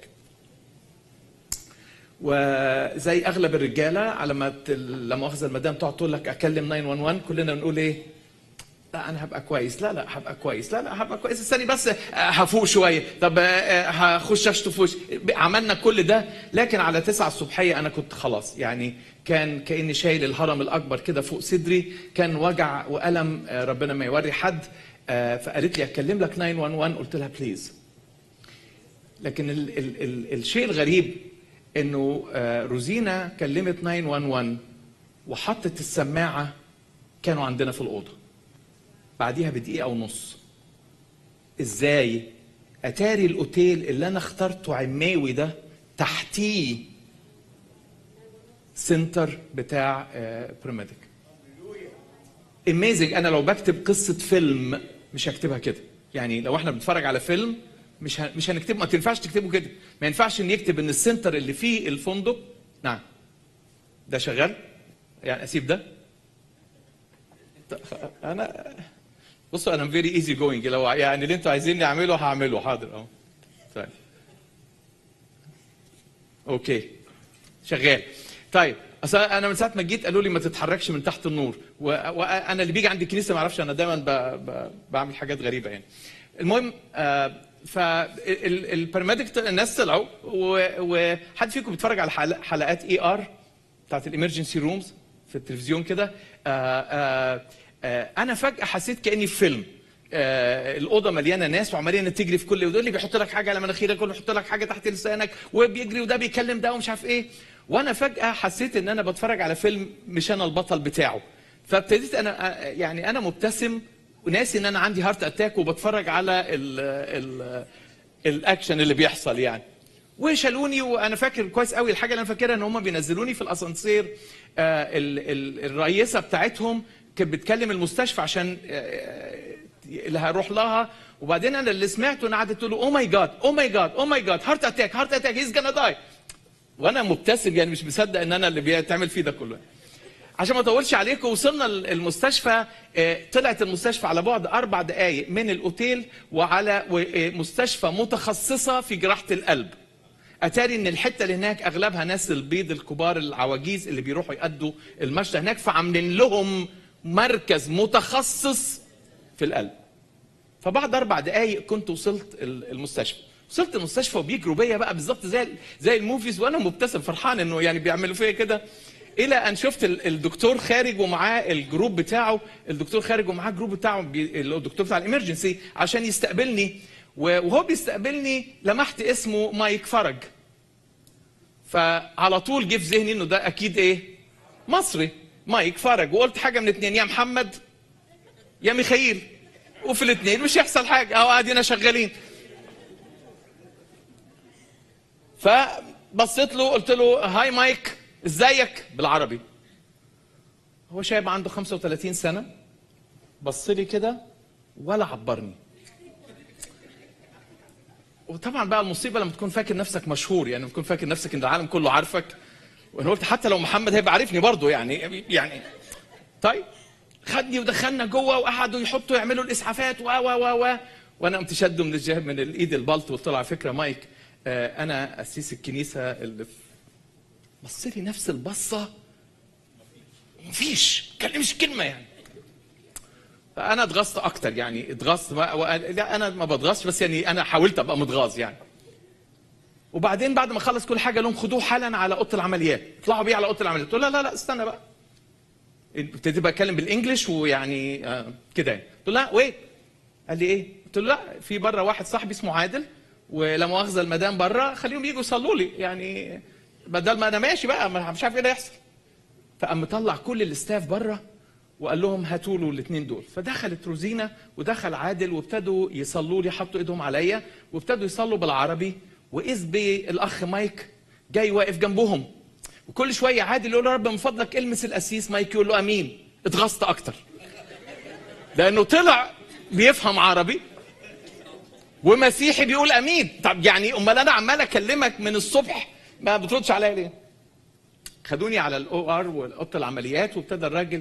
وزي اغلب الرجاله على ما لا مؤاخذه المدام تقعد تقول لك اكلم 911 كلنا بنقول ايه؟ لا انا هبقى كويس، لا هبقى كويس، لا هبقى كويس، استني بس هفوق شويه، طب هخش اشطف وش. عملنا كل ده، لكن على 9 الصبحيه انا كنت خلاص يعني كان كاني شايل الهرم الاكبر كده فوق صدري، كان وجع والم ربنا ما يوري حد. فقالت لي اكلم لك 911، قلت لها بليز. لكن الشيء الغريب انه روزينا كلمت 911 وحطت السماعه، كانوا عندنا في الاوضه بعديها بدقيقه ونص. ازاي؟ اتاري الاوتيل اللي انا اخترته عماوي ده تحتيه سنتر بتاع بريميديك. اميزنج. انا لو بكتب قصه فيلم مش هكتبها كده، يعني لو احنا بنتفرج على فيلم مش هنكتبه، ما تنفعش تكتبه كده، ما ينفعش ان يكتب ان السنتر اللي فيه الفندق. نعم ده شغال، يعني اسيب ده؟ انا بصوا انا فيري ايزي جوينج، لو يعني اللي انتوا عايزيني اعمله هعمله. حاضر اهو. طيب اوكي شغال. طيب اصل انا من ساعه ما جيت قالوا لي ما تتحركش من تحت النور، وانا اللي بيجي عند الكنيسه ما اعرفش، انا دايما بعمل حاجات غريبه يعني. المهم فالباراميديك الناس طلعوا، وحد فيكم بيتفرج على حلقات اي ار بتاعت الامرجنسي رومز في التلفزيون كده؟ انا فجاه حسيت كاني في فيلم. الاوضه مليانه ناس وعمالين تجري في كل، ودول اللي بيحط لك حاجه على مناخيرك واللي بيحط لك حاجه تحت لسانك وبيجري، وده بيكلم ده ومش عارف ايه. وانا فجاه حسيت ان انا بتفرج على فيلم مش انا البطل بتاعه. فابتديت انا يعني انا مبتسم وناسي ان انا عندي هارت اتاك وبتفرج على الاكشن اللي بيحصل يعني. وشالوني، وانا فاكر كويس قوي الحاجه اللي انا فاكرها ان هم بينزلوني في الاسانسير. الرئيسه بتاعتهم كانت بتكلم المستشفى عشان اللي هروح لها، وبعدين انا اللي سمعته انا قعدت تقول له او ماي جاد او ماي جاد او ماي جاد هارت اتاك هارت اتاك هيز جانا داي. وانا مبتسم يعني مش مصدق ان انا اللي بيتعمل فيه ده كله. عشان ما اطولش عليكم وصلنا المستشفى. طلعت المستشفى على بعد 4 دقائق من الاوتيل وعلى مستشفى متخصصه في جراحه القلب. اتاري ان الحته اللي هناك اغلبها ناس البيض الكبار العواجيز اللي بيروحوا يأدوا المشتى هناك، فعاملين لهم مركز متخصص في القلب. فبعد 4 دقائق كنت وصلت المستشفى. وصلت المستشفى وبيجروا بيا بقى بالظبط زي الموفيز، وانا مبتسم فرحان انه يعني بيعملوا فيا كده، الى ان شفت الدكتور خارج ومعاه الجروب بتاعه. الدكتور خارج ومعاه الجروب بتاعه، الدكتور بتاع الامرجنسي عشان يستقبلني. وهو بيستقبلني لمحت اسمه مايك فرج. فعلى طول جه في ذهني انه ده اكيد ايه؟ مصري، مايك فرج. وقلت حاجه من اتنين، يا محمد يا ميخائيل، وفي الاثنين مش هيحصل حاجه، اهو قاعدين شغالين. فبصيت له قلت له هاي مايك ازيك بالعربي. هو شاب عنده 35 سنه، بص لي كده ولا عبرني. وطبعا بقى المصيبه لما تكون فاكر نفسك مشهور، يعني تكون فاكر نفسك ان العالم كله عارفك. وانا قلت حتى لو محمد هيبقى عارفني برضه يعني طيب. خدني ودخلنا جوه وقعدوا يحطوا يعملوا الاسعافات وانا قمت شده من الايد البلط وقلت له على فكره مايك انا قسيس الكنيسه اللي بص لي نفس البصه، مفيش كلمش كلمه يعني. فانا اتغصت اكتر يعني، اتغصت. لا انا ما بتغصش، بس يعني انا حاولت ابقى متغاظ يعني. وبعدين بعد ما خلص كل حاجه لهم خدوه حالا على اوضه العمليات، اطلعوا بيه على اوضه العمليات. قلت له لا استنى بقى. ابتديت بقى اتكلم بالانجلش ويعني كده يعني. قلت له لا ويت. قال لي ايه؟ قلت له لا في بره واحد صاحبي اسمه عادل، ولا مؤاخذه المدام بره خليهم يجوا يصلوا لي يعني بدل ما انا ماشي بقى مش عارف ايه اللي هيحصل. فقام مطلع كل الاستاف بره وقال لهم هاتوا له الاثنين دول. فدخلت روزينا ودخل عادل وابتدوا يصلوا لي، حطوا ايدهم عليا وابتدوا يصلوا بالعربي. واذ بالاخ مايك جاي واقف جنبهم، وكل شويه عادل يقول له رب من فضلك المس القسيس. مايك يقول له امين. اتغصت اكتر لانه طلع بيفهم عربي ومسيحي بيقول امين. طب يعني امال انا عمال اكلمك من الصبح ما بتردش عليا ليه؟ خدوني على الاو ار واوضه العمليات، وابتدى الراجل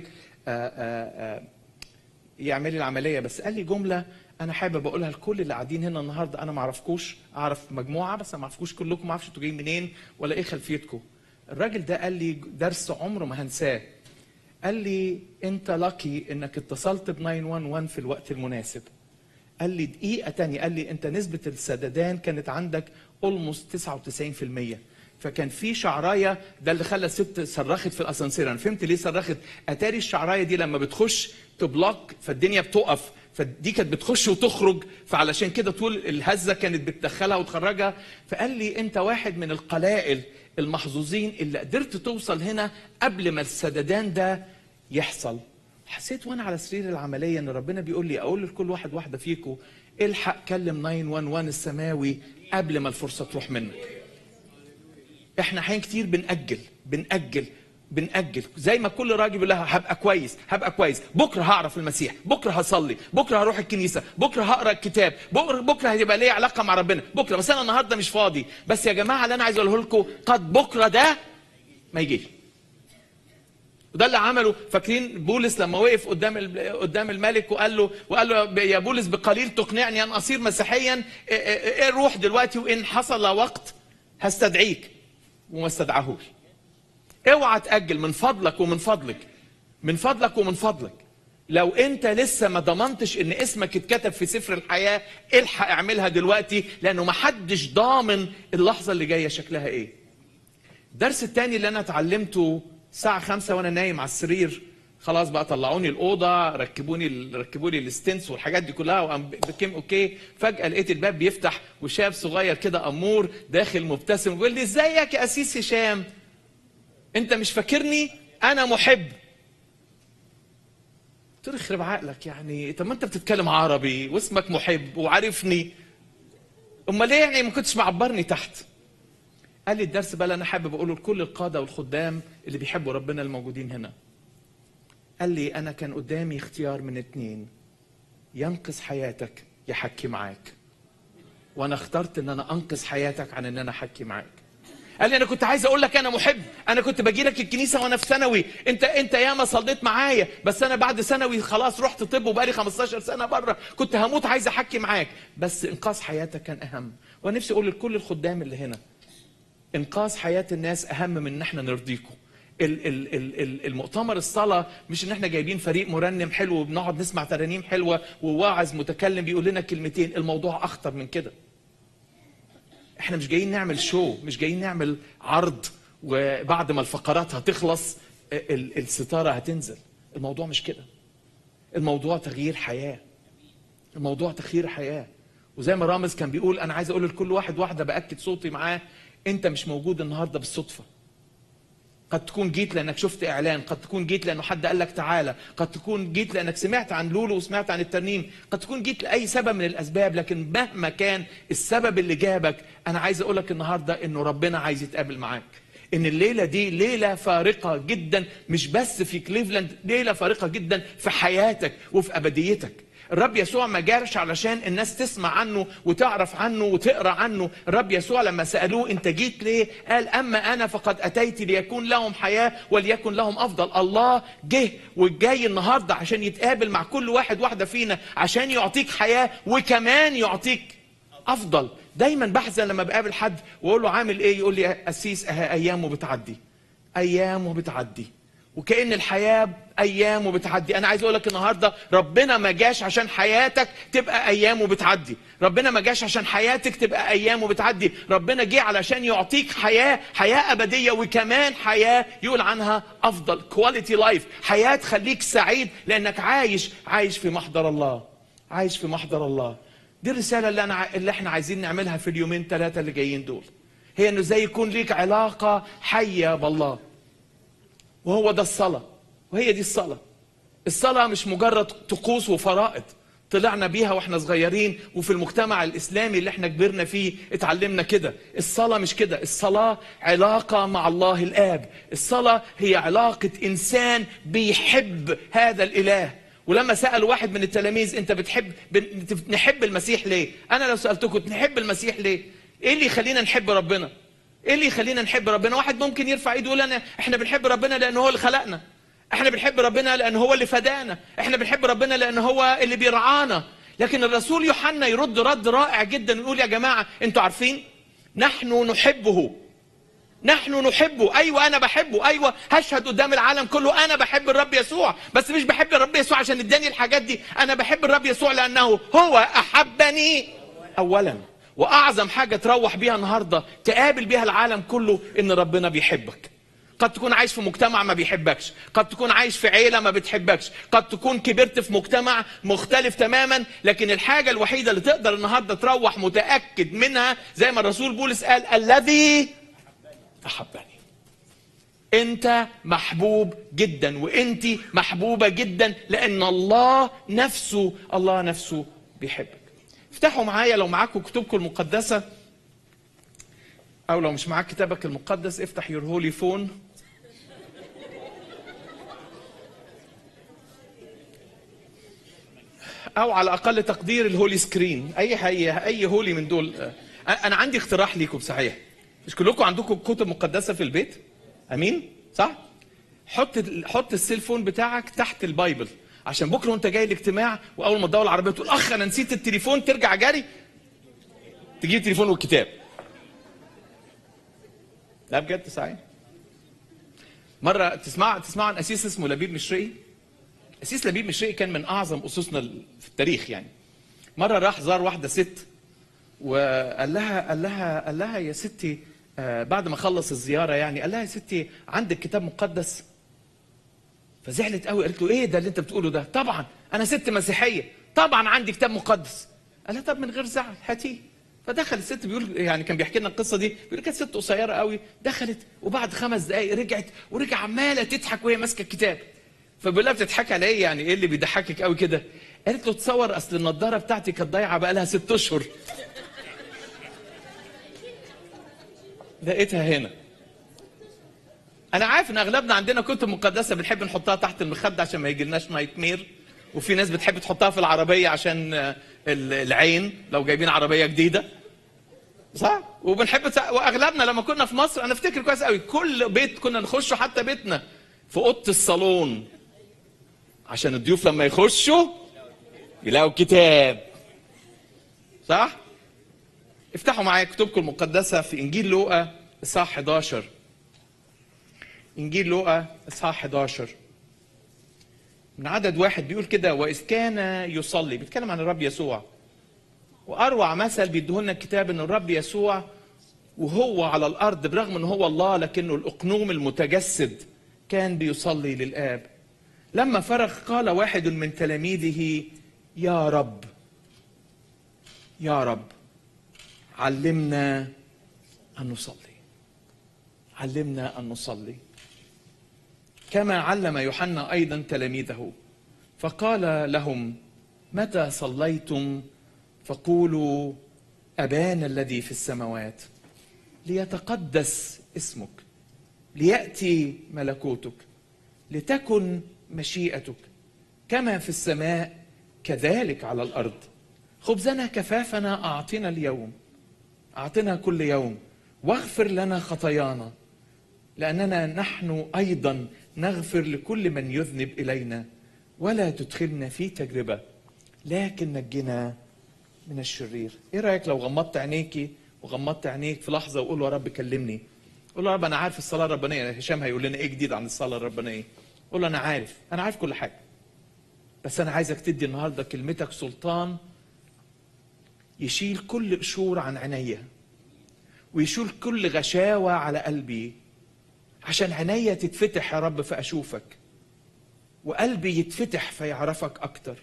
يعمل لي العمليه. بس قال لي جمله انا حابب اقولها لكل اللي قاعدين هنا النهارده. انا ما اعرفكوش، اعرف مجموعه بس ما اعرفكوش كلكم، ما اعرفش انتوا جايين منين ولا ايه خلفيتكم. الراجل ده قال لي درس عمره ما هنساه. قال لي انت لاكي انك اتصلت ب 911 في الوقت المناسب. قال لي دقيقه ثانيه قال لي انت نسبه السددان كانت عندك اولموست 99%. فكان في شعرايه، ده اللي خلى الست صرخت في الاسانسير. انا فهمت ليه صرخت. اتاري الشعرايه دي لما بتخش تبلوك فالدنيا بتقف، فدي كانت بتخش وتخرج، فعلشان كده طول الهزه كانت بتدخلها وتخرجها. فقال لي انت واحد من القلائل المحظوظين اللي قدرت توصل هنا قبل ما السددان ده يحصل. حسيت وانا على سرير العمليه ان ربنا بيقول لي اقول لكل واحد واحده فيكم الحق كلم 911 السماوي قبل ما الفرصه تروح منك. احنا احيان كتير بنأجل زي ما كل راجل بيقول لها هبقى كويس، بكره هعرف المسيح، بكره هصلي، بكره هروح الكنيسه، بكره هقرا الكتاب، بكره هيبقى لي علاقه مع ربنا، بكره. بس انا النهارده مش فاضي. بس يا جماعه اللي انا عايز اقوله لكم قد بكره ما يجيش. وده اللي عمله. فاكرين بولس لما وقف قدام الملك وقال له يا بولس بقليل تقنعني ان اصير مسيحيا، ايه روح دلوقتي وان حصل وقت هستدعيك. وما استدعاهوش. اوعى تأجل من فضلك من فضلك. لو انت لسه ما ضمنتش ان اسمك اتكتب في سفر الحياة الحق اعملها دلوقتي، لانه ما حدش ضامن اللحظة اللي جاية شكلها ايه. الدرس الثاني اللي انا اتعلمته الساعة 5 وانا نايم على السرير، خلاص بقى طلعوني الأوضة، ركبوا لي الستنس والحاجات دي كلها وبكم اوكي. فجأة لقيت الباب بيفتح وشاب صغير كده أمور داخل مبتسم ويقول لي ازيك يا قسيس هشام؟ انت مش فاكرني انا محب. قلت له يخرب عقلك يعني، طب ما انت بتتكلم عربي واسمك محب وعارفني، امال ليه يعني ما كنتش معبرني تحت؟ قال لي الدرس بقى اللي انا حابب اقوله لكل القاده والخدام اللي بيحبوا ربنا الموجودين هنا. قال لي انا كان قدامي اختيار من اتنين، ينقذ حياتك يحكي معاك، وانا اخترت ان انا انقذ حياتك عن ان انا احكي معاك. قال لي انا كنت عايز اقول لك انا محب، انا كنت باجي لك الكنيسه وانا في ثانوي، انت ياما صليت معايا، بس انا بعد ثانوي خلاص رحت طب وبقالي 15 سنه بره، كنت هموت عايز احكي معاك، بس انقاذ حياتك كان اهم. وانا نفسي اقول لكل الخدام اللي هنا، انقاذ حياه الناس اهم من ان احنا نرضيكم. المؤتمر الصلاه مش ان احنا جايبين فريق مرنم حلو وبنقعد نسمع ترانيم حلوه وواعظ متكلم بيقول لنا كلمتين، الموضوع اخطر من كده. احنا مش جايين نعمل شو، مش جايين نعمل عرض وبعد ما الفقرات هتخلص الستاره هتنزل. الموضوع مش كده، الموضوع تغيير حياه، الموضوع تغيير حياه. وزي ما رامز كان بيقول، انا عايز اقول لكل واحد واحده باكد صوتي معاه، انت مش موجود النهارده بالصدفه. قد تكون جيت لانك شفت اعلان، قد تكون جيت لانه حد قال لك تعالى، قد تكون جيت لانك سمعت عن لولو وسمعت عن الترنيم، قد تكون جيت لاي سبب من الاسباب، لكن مهما كان السبب اللي جابك، انا عايز اقول لك النهارده انه ربنا عايز يتقابل معاك. ان الليله دي ليله فارقه جدا، مش بس في كليفلاند، ليله فارقه جدا في حياتك وفي ابديتك. الرب يسوع ما جارش علشان الناس تسمع عنه وتعرف عنه وتقرا عنه. الرب يسوع لما سالوه انت جيت ليه؟ قال اما انا فقد اتيت ليكون لهم حياه وليكن لهم افضل. الله جه وجاي النهارده عشان يتقابل مع كل واحد واحده فينا، عشان يعطيك حياه وكمان يعطيك افضل. دايما بحزن لما بقابل حد واقول له عامل ايه، يقول لي قسيس ايامه بتعدي، ايامه بتعدي، وكأن الحياة أيام وبتعدي. أنا عايز أقول لك النهاردة ربنا ما جاش عشان حياتك تبقى أيام وبتعدي، ربنا ما جاش عشان حياتك تبقى أيام وبتعدي، ربنا جه علشان يعطيك حياة أبدية وكمان حياة يقول عنها أفضل، كواليتي لايف، حياة تخليك سعيد لأنك عايش في محضر الله، عايش في محضر الله. دي الرسالة اللي احنا عايزين نعملها في اليومين 3 اللي جايين دول، هي إنه زي يكون ليك علاقة حية بالله. وهو ده الصلاة، وهي دي الصلاة. الصلاة مش مجرد طقوس وفرائض طلعنا بيها واحنا صغيرين وفي المجتمع الإسلامي اللي احنا كبرنا فيه اتعلمنا كده. الصلاة مش كده، الصلاة علاقة مع الله الآب، الصلاة هي علاقة إنسان بيحب هذا الإله. ولما سأل واحد من التلاميذ انت نحب المسيح ليه؟ أنا لو سألتكم نحب المسيح ليه؟ ايه اللي يخلينا نحب ربنا؟ ايه اللي يخلينا نحب ربنا؟ واحد ممكن يرفع ايده يقول احنا بنحب ربنا لان هو اللي خلقنا، احنا بنحب ربنا لان هو اللي فدانا، احنا بنحب ربنا لان هو اللي بيرعانا. لكن الرسول يوحنا يرد رد رائع جدا ويقول يا جماعه انتوا عارفين نحن نحبه، نحن نحبه. ايوه انا بحبه، ايوه هشهد قدام العالم كله انا بحب الرب يسوع، بس مش بحب الرب يسوع عشان اداني الحاجات دي، انا بحب الرب يسوع لانه هو احبني اولا. واعظم حاجه تروح بيها النهارده تقابل بيها العالم كله ان ربنا بيحبك. قد تكون عايش في مجتمع ما بيحبكش، قد تكون عايش في عيله ما بتحبكش، قد تكون كبرت في مجتمع مختلف تماما، لكن الحاجه الوحيده اللي تقدر النهارده تروح متاكد منها زي ما الرسول بولس قال الذي احبني. انت محبوب جدا وانت محبوبه جدا لان الله نفسه بيحبك. افتحوا معايا لو معاكم كتبكم المقدسة، أو لو مش معاك كتابك المقدس افتح يور هولي فون. أو على أقل تقدير الهولي سكرين، أي هولي من دول. أنا عندي اقتراح ليكم صحيح، مش كلكم عندكم كتب مقدسة في البيت؟ أمين؟ صح؟ حط السيلفون بتاعك تحت البايبل، عشان بكره وانت جاي الاجتماع واول ما تدور العربيه تقول اخ انا نسيت التليفون، ترجع جري تجيب التليفون والكتاب. لا بجد صحيح. مره تسمع عن قسيس اسمه لبيب مشرقي. قسيس لبيب مشرقي كان من اعظم اسسنا في التاريخ يعني. مره راح زار واحده ست وقال لها يا ستي بعد ما خلص الزياره يعني قال لها يا ستي عندك كتاب مقدس؟ فزعلت قوي، قالت له ايه ده اللي انت بتقوله ده؟ طبعا انا ست مسيحيه، طبعا عندي كتاب مقدس. قال لها طب من غير زعل هاتيه. فدخل الست، بيقول يعني كان بيحكي لنا القصه دي، بيقول كانت ست قصيره قوي، دخلت وبعد 5 دقائق رجعت، ورجع عماله تضحك وهي ماسكه الكتاب. فبيقول لها بتضحكي على ايه؟ يعني ايه اللي بيضحكك قوي كده؟ قالت له تصور اصل النضاره بتاعتي كانت ضايعه بقى لها 6 اشهر. لقيتها هنا. انا عارف ان اغلبنا عندنا كتب مقدسه بنحب نحطها تحت المخده عشان ما يجيلناش نايت مير، وفي ناس بتحب تحطها في العربيه عشان العين لو جايبين عربيه جديده، صح؟ واغلبنا لما كنا في مصر انا افتكر كويس قوي كل بيت كنا نخشه، حتى بيتنا في اوضه الصالون عشان الضيوف لما يخشوا يلاقوا كتاب، صح؟ افتحوا معايا كتبكم المقدسه في انجيل لوقا اصحاح 11. انجيل لوقا اصحاح 11 من عدد 1 بيقول كده: واذ كان يصلي، بيتكلم عن الرب يسوع. واروع مثل بيديهولنا الكتاب ان الرب يسوع وهو على الارض برغم ان هو الله لكنه الاقنوم المتجسد كان بيصلي للاب. لما فرغ قال واحد من تلاميذه: يا رب يا رب علمنا ان نصلي، علمنا ان نصلي كما علم يوحنا ايضا تلاميذه. فقال لهم: متى صليتم فقولوا أبانا الذي في السماوات ليتقدس اسمك، ليأتي ملكوتك، لتكن مشيئتك كما في السماء كذلك على الأرض. خبزنا كفافنا أعطنا اليوم، أعطنا كل يوم، واغفر لنا خطايانا لأننا نحن أيضا نغفر لكل من يذنب إلينا، ولا تدخلنا في تجربة لكن نجنا من الشرير. ايه رايك لو غمضت عينيكي وغمضت عينيك في لحظه وقول له: يا رب كلمني. قول له: يا رب انا عارف الصلاه الربانيه، هشام هيقول لنا ايه جديد عن الصلاه الربانيه. قول له: انا عارف كل حاجه، بس انا عايزك تدي النهارده كلمتك سلطان يشيل كل قشور عن عينيا، ويشيل كل غشاوه على قلبي، عشان عينيا تتفتح يا رب فاشوفك، وقلبي يتفتح فيعرفك اكتر.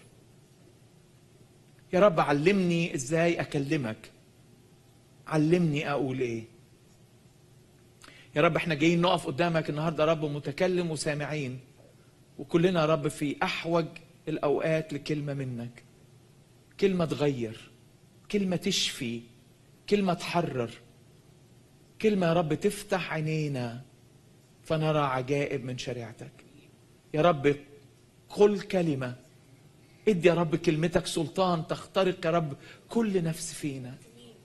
يا رب علمني ازاي اكلمك، علمني اقول ايه. يا رب احنا جايين نقف قدامك النهارده يا رب متكلم وسامعين، وكلنا يا رب في احوج الاوقات لكلمه منك، كلمه تغير، كلمه تشفي، كلمه تحرر، كلمه يا رب تفتح عينينا فنرى عجائب من شريعتك. يا رب قل كلمه، ادي يا رب كلمتك سلطان تخترق يا رب كل نفس فينا.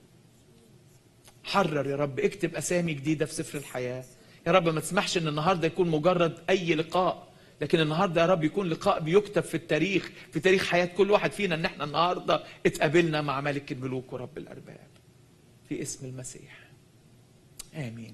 حرر يا رب، اكتب اسامي جديده في سفر الحياه. يا رب ما تسمحش ان النهارده يكون مجرد اي لقاء، لكن النهارده يا رب يكون لقاء بيكتب في التاريخ، في تاريخ حياه كل واحد فينا، ان احنا النهارده اتقابلنا مع ملك الملوك ورب الارباب في اسم المسيح. امين.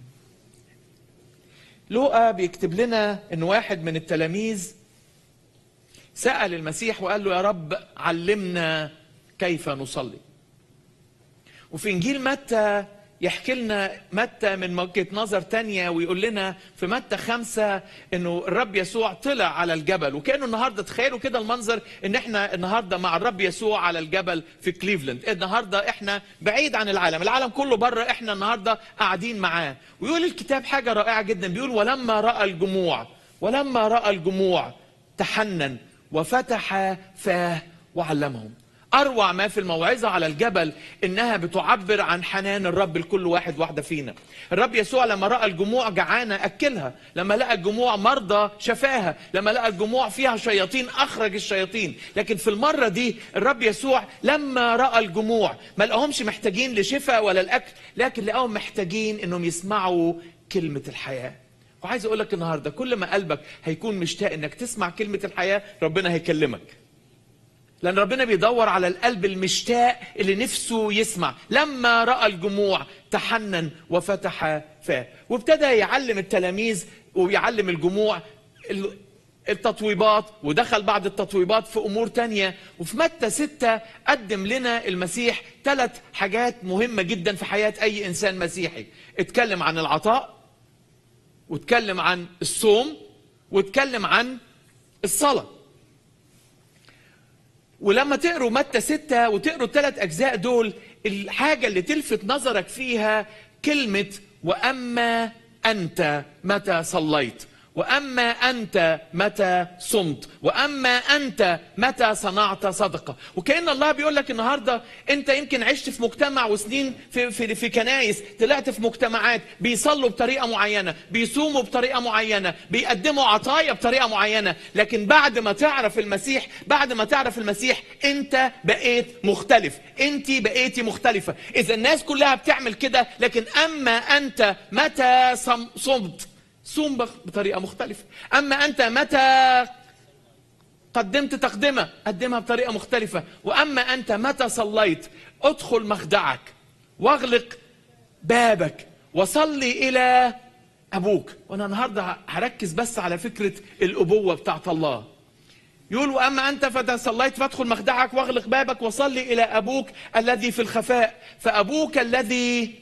لوقا بيكتب لنا ان واحد من التلاميذ سأل المسيح وقال له: يا رب علمنا كيف نصلي. وفي انجيل متى يحكي لنا متى من وجهة نظر تانية، ويقول لنا في متى 5 انه الرب يسوع طلع على الجبل، وكانه النهارده تخيلوا كده المنظر ان احنا النهارده مع الرب يسوع على الجبل في كليفلاند. النهارده احنا بعيد عن العالم كله بره، احنا النهارده قاعدين معاه. ويقول الكتاب حاجه رائعه جدا، بيقول: ولما راى الجموع تحنن وفتح فاه وعلمهم. أروع ما في الموعظة على الجبل إنها بتعبر عن حنان الرب لكل واحدة فينا. الرب يسوع لما رأى الجموع جعانة أكلها، لما لقى الجموع مرضى شفاها، لما لقى الجموع فيها شياطين أخرج الشياطين. لكن في المرة دي الرب يسوع لما رأى الجموع ما لقاهمش محتاجين لشفاء ولا الأكل، لكن لقاهم محتاجين إنهم يسمعوا كلمة الحياة. وعايز أقول لك النهاردة كل ما قلبك هيكون مشتاق إنك تسمع كلمة الحياة، ربنا هيكلمك، لأن ربنا بيدور على القلب المشتاق اللي نفسه يسمع. لما رأى الجموع تحنن وفتح فاه، وابتدى يعلم التلاميذ ويعلم الجموع التطويبات، ودخل بعد التطويبات في أمور تانية. وفي متى 6 قدم لنا المسيح 3 حاجات مهمة جدا في حياة أي إنسان مسيحي. اتكلم عن العطاء، واتكلم عن الصوم، واتكلم عن الصلاة. ولما تقروا متى 6 وتقروا ال3 أجزاء دول، الحاجة اللي تلفت نظرك فيها كلمة وأما أنت متى صليت، وأما أنت متى صمت، وأما أنت متى صنعت صدقة. وكأن الله بيقول لك النهاردة أنت يمكن عشت في مجتمع وسنين في كنايس، طلعت في مجتمعات بيصلوا بطريقة معينة، بيصوموا بطريقة معينة، بيقدموا عطايا بطريقة معينة، لكن بعد ما تعرف المسيح أنت بقيت مختلف، أنت بقيتي مختلفة. إذا الناس كلها بتعمل كده، لكن أما أنت متى صمت، صوم بطريقة مختلفة. أما أنت متى قدمت تقدمة، قدمها بطريقة مختلفة. وأما أنت متى صليت، ادخل مخدعك واغلق بابك وصلي إلى أبوك. وأنا النهاردة هركز بس على فكرة الأبوة بتاعت الله. يقول وأما أنت متى صليت فادخل مخدعك واغلق بابك وصلي إلى أبوك الذي في الخفاء، فأبوك الذي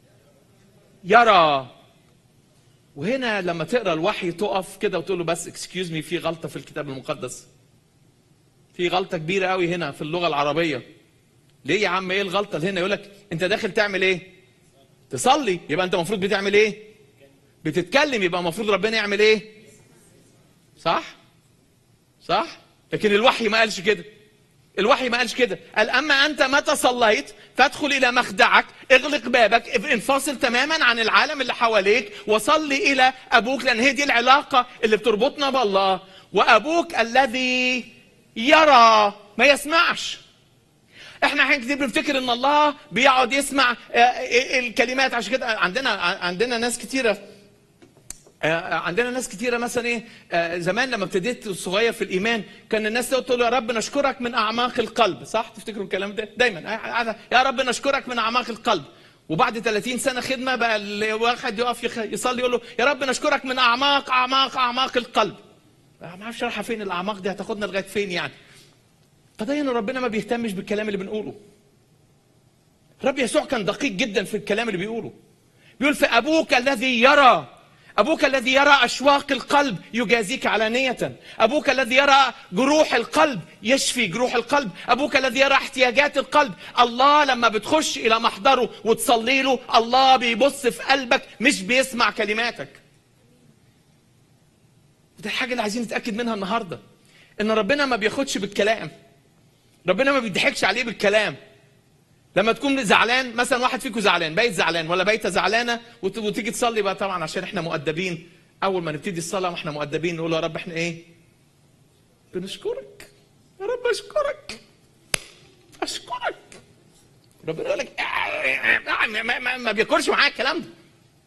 يرى. وهنا لما تقرا الوحي تقف كده وتقول له بس اكسكيوز مي، في غلطه في الكتاب المقدس، في غلطه كبيره قوي هنا في اللغه العربيه. ليه يا عم؟ ايه الغلطه اللي هنا؟ يقول لك انت داخل تعمل ايه؟ تصلي. يبقى انت المفروض بتعمل ايه؟ بتتكلم. يبقى المفروض ربنا يعمل ايه؟ صح؟ لكن الوحي ما قالش كده. الوحي ما قالش كده. قال اما انت متى صليت فادخل الى مخدعك، اغلق بابك، انفصل تماما عن العالم اللي حواليك وصلي الى ابوك، لان هي دي العلاقه اللي بتربطنا بالله. وابوك الذي يرى، ما يسمعش. احنا احيانا كتير بنفتكر ان الله بيقعد يسمع الكلمات. عشان كده عندنا ناس كتيره، مثلا ايه، زمان لما ابتديت صغير في الايمان كان الناس تقول يا رب نشكرك من اعماق القلب. صح؟ تفتكروا الكلام ده دايما؟ يا رب نشكرك من اعماق القلب. وبعد 30 سنه خدمه بقى الواحد يقف يصلي يقول له يا رب نشكرك من اعماق القلب. ما اعرفش رايحه فين الاعماق دي، هتاخدنا لغايه فين يعني؟ قضيه ان ربنا ما بيهتمش بالكلام اللي بنقوله. رب يسوع كان دقيق جدا في الكلام اللي بيقوله. بيقول فابوك الذي يرى، أبوك الذي يرى أشواق القلب يجازيك علانية. أبوك الذي يرى جروح القلب يشفي جروح القلب. أبوك الذي يرى احتياجات القلب. الله لما بتخش إلى محضره وتصلي له، الله بيبص في قلبك مش بيسمع كلماتك. دي الحاجة اللي عايزين نتأكد منها النهاردة، إن ربنا ما بياخدش بالكلام. ربنا ما بيضحكش عليه بالكلام. لما تكون زعلان مثلا، واحد فيكم زعلان، بيت زعلان ولا بيته زعلانه، وتيجي تصلي بقى، طبعا عشان احنا مؤدبين، اول ما نبتدي الصلاه واحنا مؤدبين نقول يا رب احنا ايه؟ بنشكرك يا رب، اشكرك. ربنا يقول لك ما بياكلش معاك الكلام ده.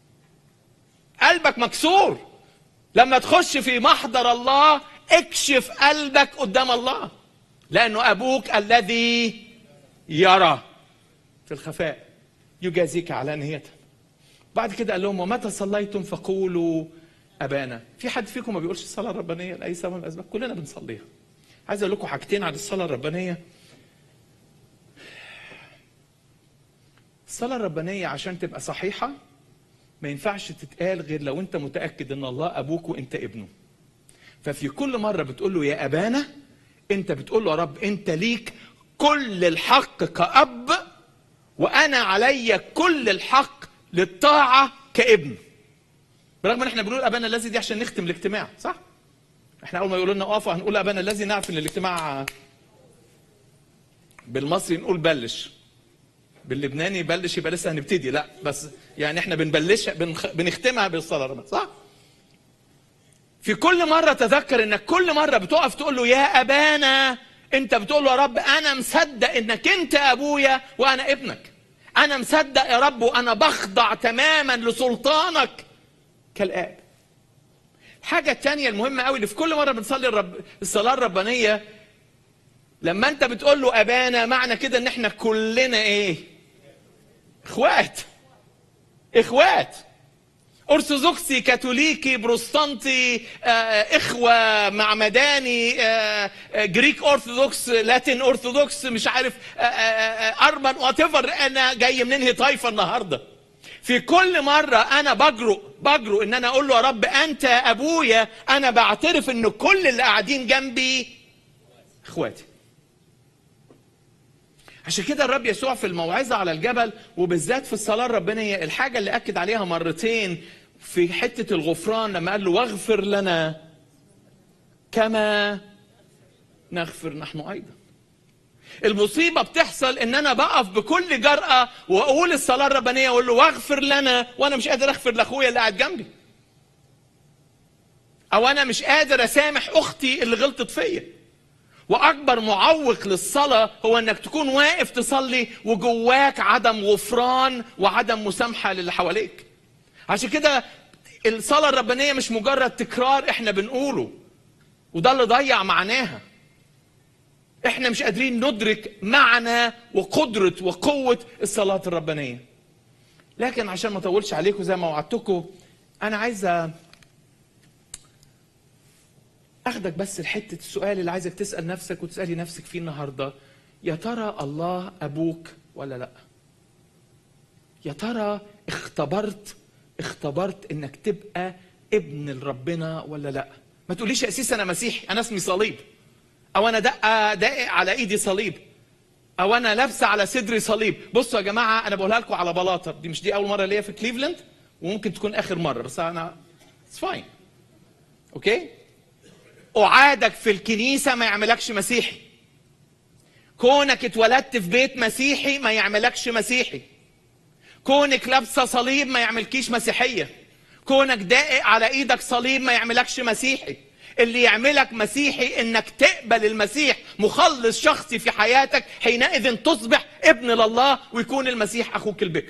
قلبك مكسور. لما تخش في محضر الله اكشف قلبك قدام الله، لانه ابوك الذي يرى في الخفاء يجازيك علانية. بعد كده قال لهم ومتى صليتم فقولوا أبانا. في حد فيكم ما بيقولش الصلاة الربانية لأي سبب من الأسباب؟ كلنا بنصليها. عايز أقول لكم حاجتين عن الصلاة الربانية. الصلاة الربانية عشان تبقى صحيحة ما ينفعش تتقال غير لو أنت متأكد إن الله أبوك وأنت ابنه. ففي كل مرة بتقول له يا أبانا، أنت بتقول له يا رب أنت ليك كل الحق كأب، وأنا علي كل الحق للطاعة كابن. برغم ان احنا بنقول أبانا الذي دي عشان نختم الاجتماع، صح؟ احنا أول ما يقولوا لنا اقفوا هنقول أبانا الذي، نعرف ان الاجتماع بالمصري نقول بلش، باللبناني بلش يبقى لسه هنبتدي، لا بس يعني احنا بنبلش بنختمها بالصلاة، صح؟ في كل مرة تذكر انك كل مرة بتقف تقول له يا أبانا، انت بتقول له يا رب انا مصدق انك انت ابويا وانا ابنك. انا مصدق يا رب وانا بخضع تماما لسلطانك كالاب. الحاجة الثانية المهمة قوي اللي في كل مرة بنصلي الصلاة الربانية، لما انت بتقول له ابانا معنى كده ان احنا كلنا ايه؟ اخوات. أرثوذكسي، كاثوليكي، بروتستانتي، إخوة، معمداني، جريك أرثوذكس، لاتين أرثوذكس، مش عارف، أرمن، واتيفر، أنا جاي منين طائفة النهاردة. في كل مرة أنا بجرؤ إن أنا أقول له يا رب أنت أبويا، أنا بعترف إن كل اللي قاعدين جنبي إخواتي. عشان كده الرب يسوع في الموعظة على الجبل وبالذات في الصلاة الربانية الحاجة اللي أكد عليها مرتين في حتة الغفران لما قال له واغفر لنا كما نغفر نحن أيضا. المصيبة بتحصل إن أنا بقف بكل جرأة وأقول الصلاة الربانية وأقول له واغفر لنا وأنا مش قادر أغفر لأخويا اللي قاعد جنبي، أو أنا مش قادر أسامح أختي اللي غلطت فيا. وأكبر معوق للصلاة هو إنك تكون واقف تصلي وجواك عدم غفران وعدم مسامحة للي حواليك. عشان كده الصلاة الربانية مش مجرد تكرار إحنا بنقوله، وده اللي ضيع معناها. إحنا مش قادرين ندرك معنى وقدرة وقوة الصلاة الربانية. لكن عشان ما أطولش عليكم زي ما وعدتكم، أنا عايز أخدك بس لحتة السؤال اللي عايزك تسأل نفسك وتسألي نفسك فيه النهاردة. يا ترى الله أبوك ولا لأ؟ يا ترى اختبرت إنك تبقى ابن لربنا ولا لأ؟ ما تقوليش يا أسيس أنا مسيحي، أنا اسمي صليب، أو أنا دقق على إيدي صليب، أو أنا لابسة على صدري صليب. بصوا يا جماعة، أنا بقولها لكم على بلاطة، دي مش دي أول مرة ليا في كليفلاند وممكن تكون آخر مرة، بس أنا it's fine. أوكي؟ أعادك في الكنيسة ما يعملكش مسيحي. كونك اتولدت في بيت مسيحي ما يعملكش مسيحي. كونك لابسة صليب ما يعملكيش مسيحية. كونك داقق على ايدك صليب ما يعملكش مسيحي. اللي يعملك مسيحي انك تقبل المسيح مخلص شخصي في حياتك، حينئذ تصبح ابن لله ويكون المسيح اخوك البكر.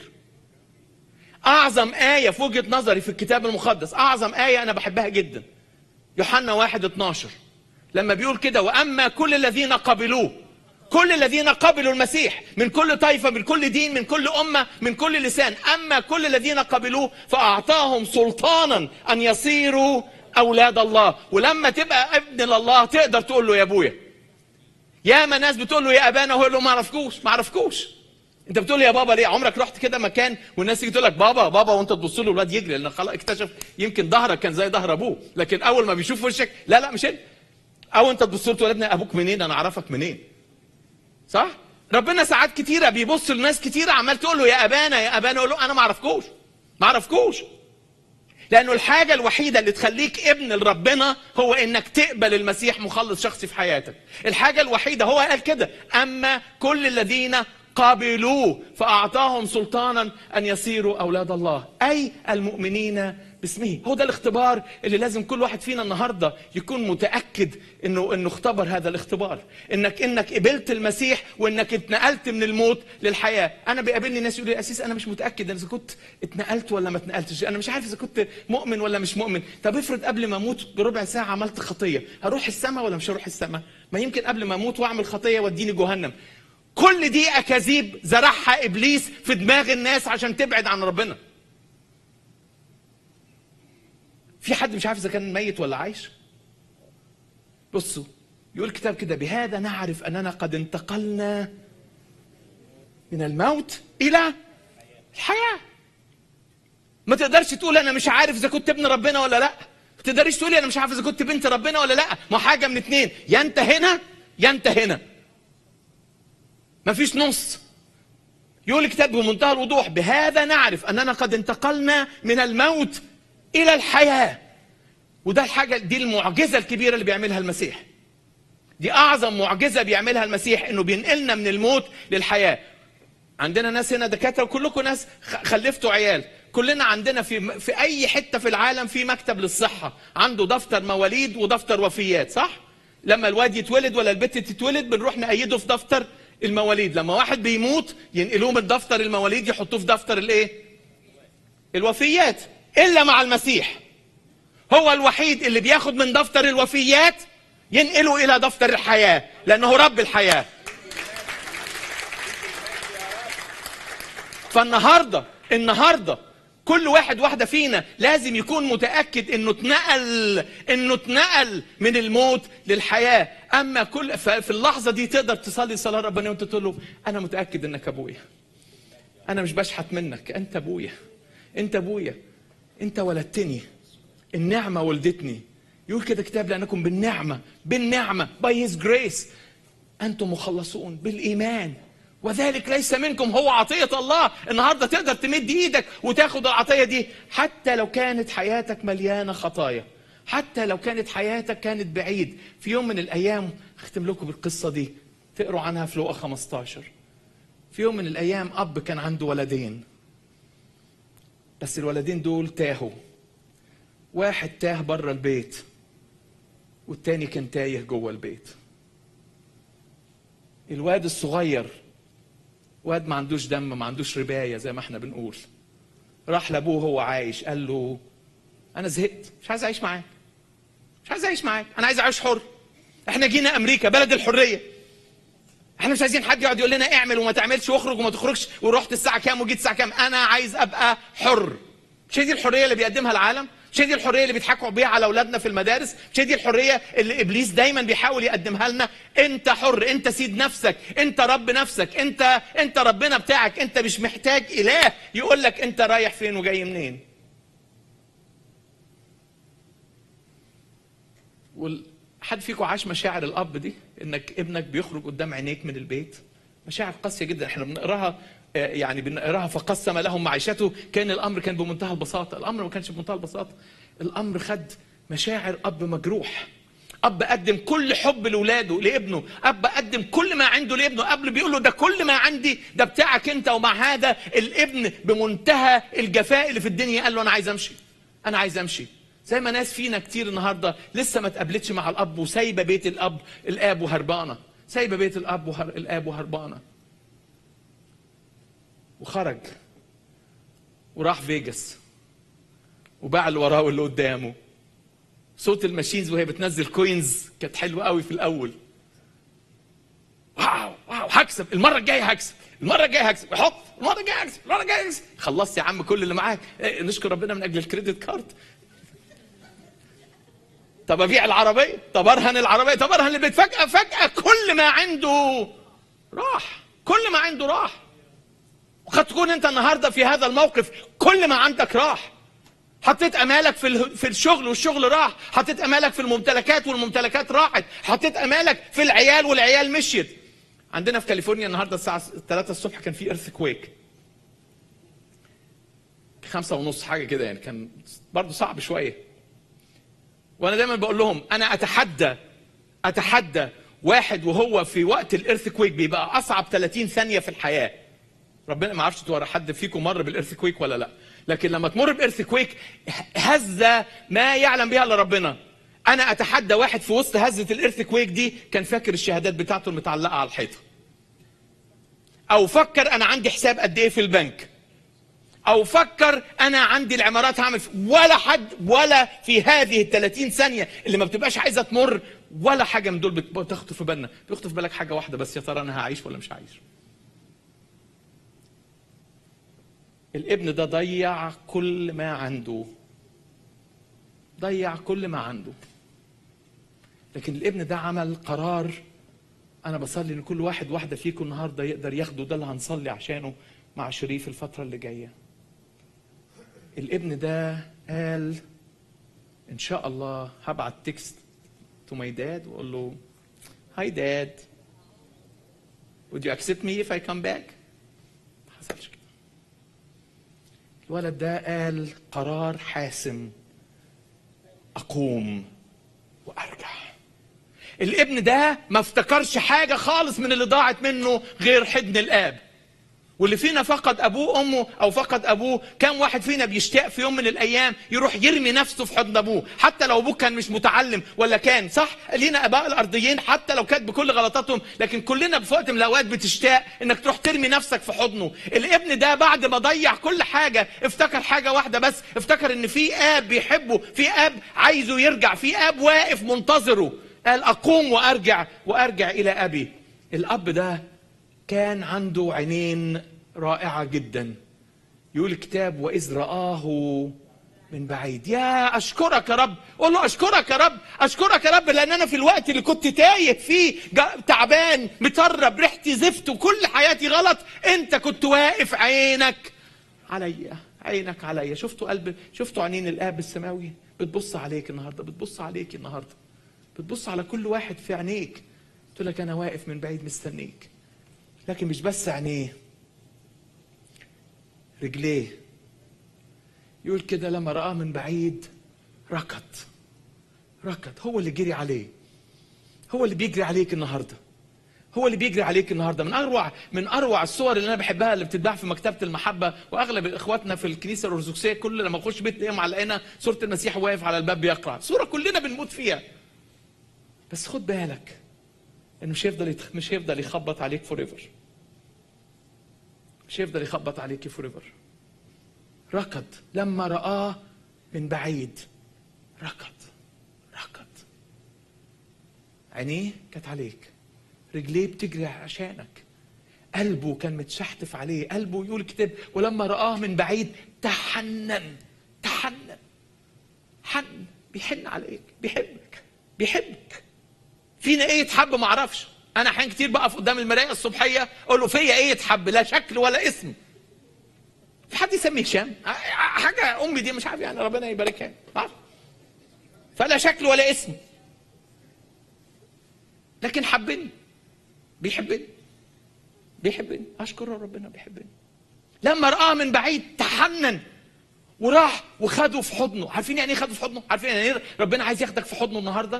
اعظم آية في وجهة نظري في الكتاب المقدس، اعظم آية انا بحبها جدا، يوحنا 1:12 لما بيقول كده: واما كل الذين قبلوه، كل الذين قبلوا المسيح من كل طائفة من كل دين من كل أمة من كل لسان، أما كل الذين قبلوه فأعطاهم سلطانا أن يصيروا أولاد الله. ولما تبقى ابن لله تقدر تقول له يا أبويا. ياما ناس بتقول له يا أبانا وهو يقول له ما عرفكوش. أنت بتقول له يا بابا ليه؟ عمرك رحت كده مكان والناس تيجي تقول لك بابا بابا وأنت تبص له الواد يجري لأن خلاص اكتشف يمكن ظهرك كان زي ظهر أبوه، لكن أول ما بيشوف وشك لا مش أنت. أو أنت تبص له تقول ابني أبوك منين؟ أنا أعرفك منين؟ صح؟ ربنا ساعات كتيرة بيبص لناس كتيرة عمال تقول له يا أبانا يا أبانا، يقول له أنا ما أعرفكوش. لأنه الحاجة الوحيدة اللي تخليك ابن لربنا هو إنك تقبل المسيح مخلص شخصي في حياتك. الحاجة الوحيدة، هو قال كده: أما كل الذين قبلوه فأعطاهم سلطانا أن يصيروا أولاد الله، أي المؤمنين باسمه. هو ده الاختبار اللي لازم كل واحد فينا النهارده يكون متأكد انه اختبر هذا الاختبار، انك قبلت المسيح وانك اتنقلت من الموت للحياة. انا بيقابلني ناس يقولوا لي: أسيس انا مش متأكد اذا كنت اتنقلت ولا ما اتنقلتش، انا مش عارف اذا كنت مؤمن ولا مش مؤمن. طب افرض قبل ما اموت بربع ساعة عملت خطية، هروح السماء ولا مش هروح السماء؟ ما يمكن قبل ما اموت واعمل خطية وديني جهنم. كل دي اكاذيب زرعها ابليس في دماغ الناس عشان تبعد عن ربنا. في حد مش عارف اذا كان ميت ولا عايش؟ بصوا، يقول الكتاب كده: بهذا نعرف اننا قد انتقلنا من الموت الى الحياه. ما تقدرش تقول انا مش عارف اذا كنت ابن ربنا ولا لا. ما تقدرش تقولي انا مش عارف اذا كنت بنت ربنا ولا لا. ما حاجه من اتنين، يا انت هنا يا انت هنا، مفيش نص. يقول الكتاب بمنتهى الوضوح: بهذا نعرف اننا قد انتقلنا من الموت إلى الحياة. وده الحاجة دي المعجزة الكبيرة اللي بيعملها المسيح. دي أعظم معجزة بيعملها المسيح، إنه بينقلنا من الموت للحياة. عندنا ناس هنا دكاترة وكلكم ناس خلفتوا عيال. كلنا عندنا في أي حتة في العالم في مكتب للصحة عنده دفتر مواليد ودفتر وفيات، صح؟ لما الواد يتولد ولا البنت تتولد بنروح نأيده في دفتر المواليد. لما واحد بيموت ينقلوه من دفتر المواليد يحطوه في دفتر الإيه؟ الوفيات. إلا مع المسيح، هو الوحيد اللي بياخد من دفتر الوفيات ينقله إلى دفتر الحياة، لأنه رب الحياة. فالنهاردة كل واحدة فينا لازم يكون متأكد إنه اتنقل من الموت للحياة. أما في اللحظة دي تقدر تصلي صلاة ربانية وأنت تقول له: أنا متأكد إنك أبويا، أنا مش بشحت منك، أنت أبويا، أنت أبويا، أنت ولدتني، النعمة ولدتني. يقول كده كتاب: لأنكم بالنعمة by his grace أنتم مخلصون بالإيمان. وذلك ليس منكم، هو عطية الله. النهاردة تقدر تمد ايدك وتاخد العطية دي، حتى لو كانت حياتك مليانة خطايا، حتى لو كانت حياتك كانت بعيد. في يوم من الايام، اختم لكم بالقصة دي، تقروا عنها في لوقا 15. في يوم من الايام اب كان عنده ولدين، بس الولدين دول تاهوا. واحد تاه بره البيت، والتاني كان تايه جوه البيت. الواد الصغير، واد ما عندوش دم، ما عندوش رباية زي ما احنا بنقول، راح لابوه وهو عايش، قال له انا زهقت، مش عايز اعيش معاك، مش عايز اعيش معاك، انا عايز اعيش حر. احنا جينا امريكا بلد الحرية، احنا مش عايزين حد يقعد يقول لنا اعمل وما تعملش واخرج وما تخرجش ورحت الساعة كام وجيت الساعة كام. انا عايز ابقى حر. مش هي دي الحرية اللي بيقدمها العالم؟ مش هي دي الحرية اللي بيضحكوا بيها على اولادنا في المدارس؟ مش هي دي الحرية اللي ابليس دايما بيحاول يقدمها لنا؟ انت حر، انت سيد نفسك، انت رب نفسك، انت ربنا بتاعك، انت مش محتاج اله يقول لك انت رايح فين وجاي منين. حد فيكم عاش مشاعر الاب دي؟ انك ابنك بيخرج قدام عينيك من البيت؟ مشاعر قاسية جدا، احنا بنقراها يعني بنقراها. فقسم لهم معيشته. كان الامر كان بمنتهى البساطه، الامر ما كانش بمنتهى البساطه، الامر خد مشاعر اب مجروح. اب قدم كل حب لاولاده لابنه، اب قدم كل ما عنده لابنه، قبل بيقول له ده كل ما عندي ده بتاعك انت. ومع هذا الابن بمنتهى الجفاء اللي في الدنيا قال له انا عايز امشي، انا عايز امشي. زي ما ناس فينا كتير النهارده لسه ما تقابلتش مع الاب وسايبه بيت الاب وهربانه، سايبه بيت الاب وهربانه. وخرج وراح فيجاس وباع اللي وراه واللي قدامه. صوت الماشينز وهي بتنزل كوينز كانت حلوه قوي في الاول. واو هكسب المره الجايه، هكسب المره الجايه، هكسب، يحط المره الجايه، هكسب المره الجايه، هكسب. خلصت يا عم كل اللي معاك، نشكر ربنا من اجل الكريدت كارد. طب ابيع العربيه، طب ارهن العربيه، طب ارهن البيت. فجاه كل ما عنده راح، كل ما عنده راح. وقد تكون انت النهارده في هذا الموقف، كل ما عندك راح. حطيت امالك في الشغل والشغل راح، حطيت امالك في الممتلكات والممتلكات راحت، حطيت امالك في العيال والعيال مشيت. عندنا في كاليفورنيا النهارده الساعه 3 الصبح كان في ايرثكويك 5:30 حاجه كده، يعني كان برضه صعب شويه. وانا دايما بقول لهم انا اتحدى واحد وهو في وقت الايرثكويك بيبقى اصعب 30 ثانيه في الحياه. ربنا ما عرفش تورى حد فيكم مر بالايرثكويك ولا لا، لكن لما تمر بالايرثكويك هزه ما يعلم بها الا ربنا. انا اتحدى واحد في وسط هزه الايرثكويك دي كان فاكر الشهادات بتاعته المتعلقه على الحيطه، او فكر انا عندي حساب قد ايه في البنك، او فكر انا عندي العمارات هعمل ولا حد، ولا في هذه ال 30 ثانيه اللي ما بتبقاش عايزه تمر ولا حاجه من دول بتخطر في بالنا. بيخطر في بالك حاجه واحده بس، يا ترى انا هعيش ولا مش هعيش؟ الابن ده ضيع كل ما عنده، ضيع كل ما عنده. لكن الابن ده عمل قرار. انا بصلي ان كل واحد واحده فيكم النهارده يقدر ياخده، ده اللي هنصلي عشانه مع شريف الفتره اللي جايه. الابن ده قال ان شاء الله هبعت تكست تو ماي داد واقول له هاي داد would you accept me if I come back. ما حصلش كده. الولد ده قال قرار حاسم، اقوم وارجع. الابن ده ما افتكرش حاجه خالص من اللي ضاعت منه غير حضن الاب. واللي فينا فقد ابوه وامه او فقد ابوه، كم واحد فينا بيشتاق في يوم من الايام يروح يرمي نفسه في حضن ابوه، حتى لو ابوه كان مش متعلم ولا كان صح. لينا اباء الارضيين حتى لو كانت بكل غلطاتهم، لكن كلنا في وقت من الاوقات بتشتاق انك تروح ترمي نفسك في حضنه. الابن ده بعد ما ضيع كل حاجه افتكر حاجه واحده بس، افتكر ان في اب بيحبه، في اب عايزه يرجع، في اب واقف منتظره. قال اقوم وارجع الى ابي. الاب ده كان عنده عينين رائعة جدا. يقول الكتاب وإذ رآه من بعيد. يا أشكرك يا رب، قول له أشكرك يا رب، أشكرك يا رب، لأن أنا في الوقت اللي كنت تايه فيه تعبان مترب ريحتي زفت وكل حياتي غلط، أنت كنت واقف عينك عليا، عينك عليا. شفتوا قلب، شفتوا عينين الآب السماوي بتبص عليك النهارده، بتبص عليك النهارده، بتبص على كل واحد في عينيك، تقول لك أنا واقف من بعيد مستنيك. لكن مش بس عينيه، رجليه. يقول كده لما رآه من بعيد ركض. هو اللي جري عليه، هو اللي بيجري عليك النهارده، هو اللي بيجري عليك النهارده. من اروع الصور اللي انا بحبها اللي بتتباع في مكتبه المحبه، واغلب اخواتنا في الكنيسه الارثوذكسيه كل لما نخش بيت نلاقيهم معلقينها صوره المسيح واقف على الباب بيقرع، صوره كلنا بنموت فيها. بس خد بالك انه مش هيفضل يخبط عليك فور ايفر، مش هيفضل يخبط عليك فور ايفر. ركض لما رآه من بعيد، ركض. عينيه كانت عليك، رجليه بتجري عشانك، قلبه كان متشحتف عليه. قلبه يقول الكتاب ولما رآه من بعيد تحنن. حن، بيحن عليك، بيحبك. فينا ايه يتحب؟ ما اعرفش. انا احيان كتير بقف قدام المرايه الصبحيه اقول له فيا ايه يتحب؟ لا شكل ولا اسم. في حد يسمي هشام؟ حاجه امي دي مش عارف يعني، ربنا يباركها. فلا شكل ولا اسم، لكن حبني، بيحبني. اشكر ربنا بيحبني. لما رآه من بعيد تحنن وراح وخده في حضنه. عارفين يعني ايه خده في حضنه؟ عارفين يعني ايه ربنا عايز ياخدك في حضنه النهارده؟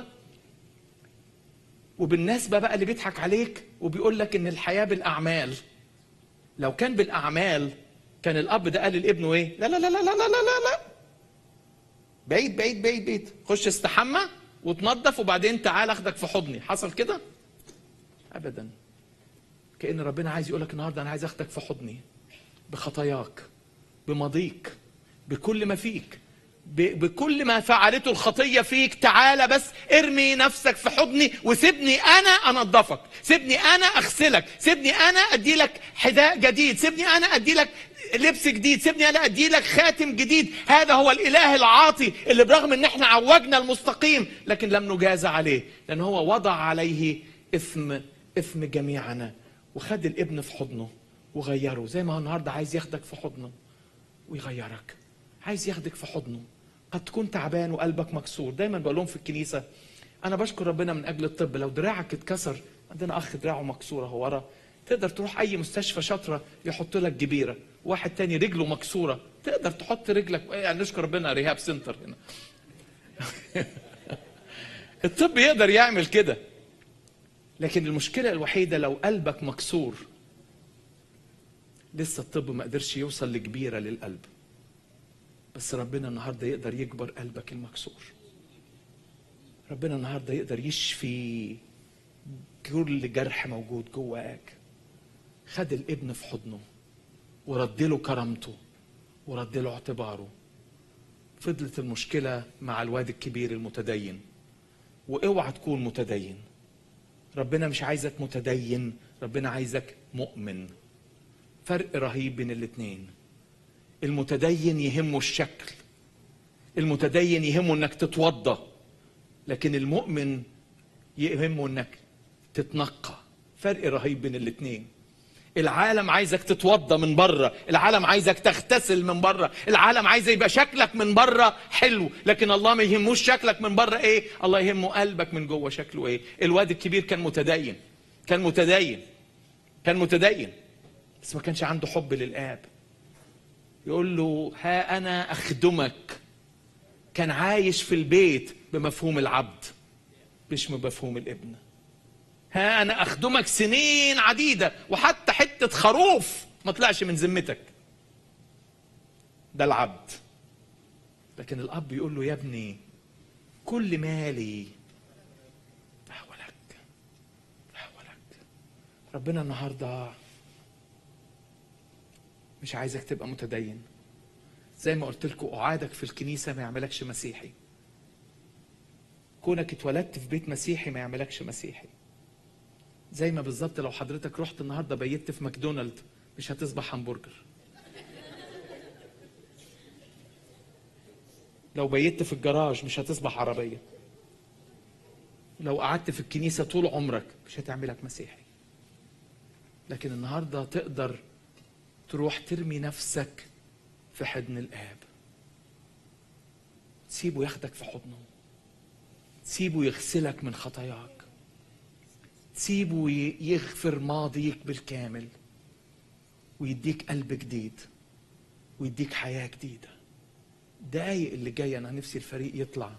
وبالنسبه بقى اللي بيضحك عليك وبيقول لك ان الحياه بالاعمال، لو كان بالاعمال كان الاب ده قال لابنه ايه؟ لا لا لا لا لا لا لا لا، بعيد بعيد بعيد بعيد، خش استحمى وتنظف وبعدين تعال اخدك في حضني. حصل كده؟ ابدا. كأن ربنا عايز يقولك النهارده انا عايز اخدك في حضني بخطاياك، بماضيك، بكل ما فيك، بكل ما فعلته الخطيه فيك. تعالى بس ارمي نفسك في حضني وسيبني انا انظفك، سيبني انا اغسلك، سيبني انا ادي لك حذاء جديد، سيبني انا ادي لك لبس جديد، سيبني انا ادي لك خاتم جديد. هذا هو الاله العاطي اللي برغم ان احنا عوجنا المستقيم لكن لم نجازى عليه، لان هو وضع عليه اثم جميعنا، وخد الابن في حضنه وغيره. زي ما هو النهارده عايز ياخدك في حضنه ويغيرك، عايز ياخدك في حضنه. قد تكون تعبان وقلبك مكسور. دايما بقول لهم في الكنيسه انا بشكر ربنا من اجل الطب. لو دراعك اتكسر، عندنا اخ دراعه مكسوره هو ورا، تقدر تروح اي مستشفى شاطره يحط لك جبيره. واحد تاني رجله مكسوره تقدر تحط رجلك، يعني نشكر ربنا ريهاب سنتر هنا. الطب يقدر يعمل كده. لكن المشكله الوحيده لو قلبك مكسور لسه الطب ما قدرش يوصل لجبيره للقلب، بس ربنا النهارده يقدر يجبر قلبك المكسور. ربنا النهارده يقدر يشفي كل جرح موجود جواك. خد الابن في حضنه ورد له كرامته ورد له اعتباره. فضلت المشكله مع الواد الكبير المتدين. واوعى تكون متدين. ربنا مش عايزك متدين، ربنا عايزك مؤمن. فرق رهيب بين الاتنين. المتدين يهمه الشكل، المتدين يهمه انك تتوضى، لكن المؤمن يهمه انك تتنقى. فرق رهيب بين الاتنين. العالم عايزك تتوضى من بره، العالم عايزك تغتسل من بره، العالم عايز يبقى شكلك من بره حلو، لكن الله ما يهموش شكلك من بره ايه، الله يهمه قلبك من جوه شكله ايه. الواد الكبير كان متدين بس ما كانش عنده حب للآب. يقول له ها أنا أخدمك. كان عايش في البيت بمفهوم العبد مش بمفهوم الابن. ها أنا أخدمك سنين عديدة وحتى حتة خروف ما طلعش من ذمتك. ده العبد. لكن الأب يقول له يا ابني كل مالي أحولك. ربنا النهارده مش عايزك تبقى متدين. زي ما قلت لكم أعادك في الكنيسة ما يعملكش مسيحي. كونك اتولدت في بيت مسيحي ما يعملكش مسيحي. زي ما بالظبط لو حضرتك رحت النهارده بيت في ماكدونالد مش هتصبح همبرجر. لو بيت في الجراج مش هتصبح عربية. لو قعدت في الكنيسة طول عمرك مش هتعملك مسيحي. لكن النهارده تقدر تروح ترمي نفسك في حضن الآب. تسيبه ياخدك في حضنه، تسيبه يغسلك من خطاياك، تسيبه يغفر ماضيك بالكامل ويديك قلب جديد ويديك حياة جديدة. الدقايق اللي جاية أنا نفسي الفريق يطلع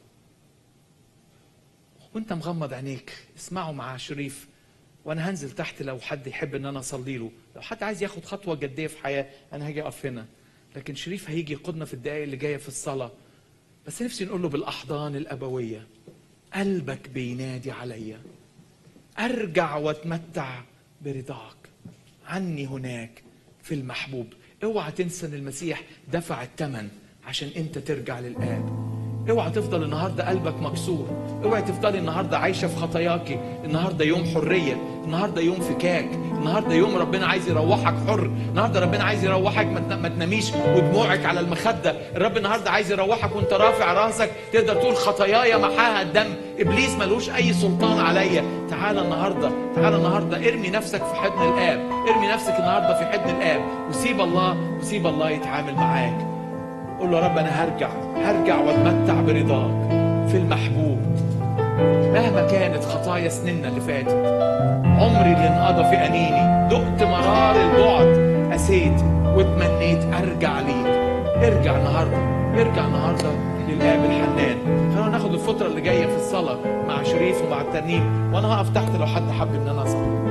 وانت مغمض عينيك اسمعوا مع شريف، وانا هنزل تحت لو حد يحب ان انا اصلي له، لو حد عايز ياخد خطوة جدية في حياة انا هاجي اقف هنا، لكن شريف هيجي يقودنا في الدقايق اللي جاية في الصلاة. بس نفسي نقول له بالأحضان الأبوية، قلبك بينادي عليا، أرجع واتمتع برضاك عني هناك في المحبوب. اوعى تنسى ان المسيح دفع الثمن عشان انت ترجع للآب. اوعى تفضل النهارده قلبك مكسور، اوعى تفضلي النهارده عايشه في خطاياكي. النهارده يوم حريه، النهارده يوم فكاك، النهارده يوم ربنا عايز يروحك حر، النهارده ربنا عايز يروحك ما تناميش ودموعك على المخده، الرب النهارده عايز يروحك وانت رافع راسك تقدر تقول خطاياي محاها الدم، ابليس ملوش اي سلطان عليا. تعالى النهارده، تعالى النهارده ارمي نفسك في حضن الاب، ارمي نفسك النهارده في حضن الاب وسيب الله يتعامل معاك. قول له يا رب انا هرجع واتمتع برضاك في المحبوب. مهما كانت خطايا سننا اللي فاتت، عمري اللي انقضى في انيني، دقت مرار البعد، قسيت واتمنيت ارجع ليك. ارجع النهارده للاب الحنان. خلونا ناخد الفتره اللي جايه في الصلاه مع شريف ومع الترنيم، وانا هقف تحت لو حد حب ان انا اصلي.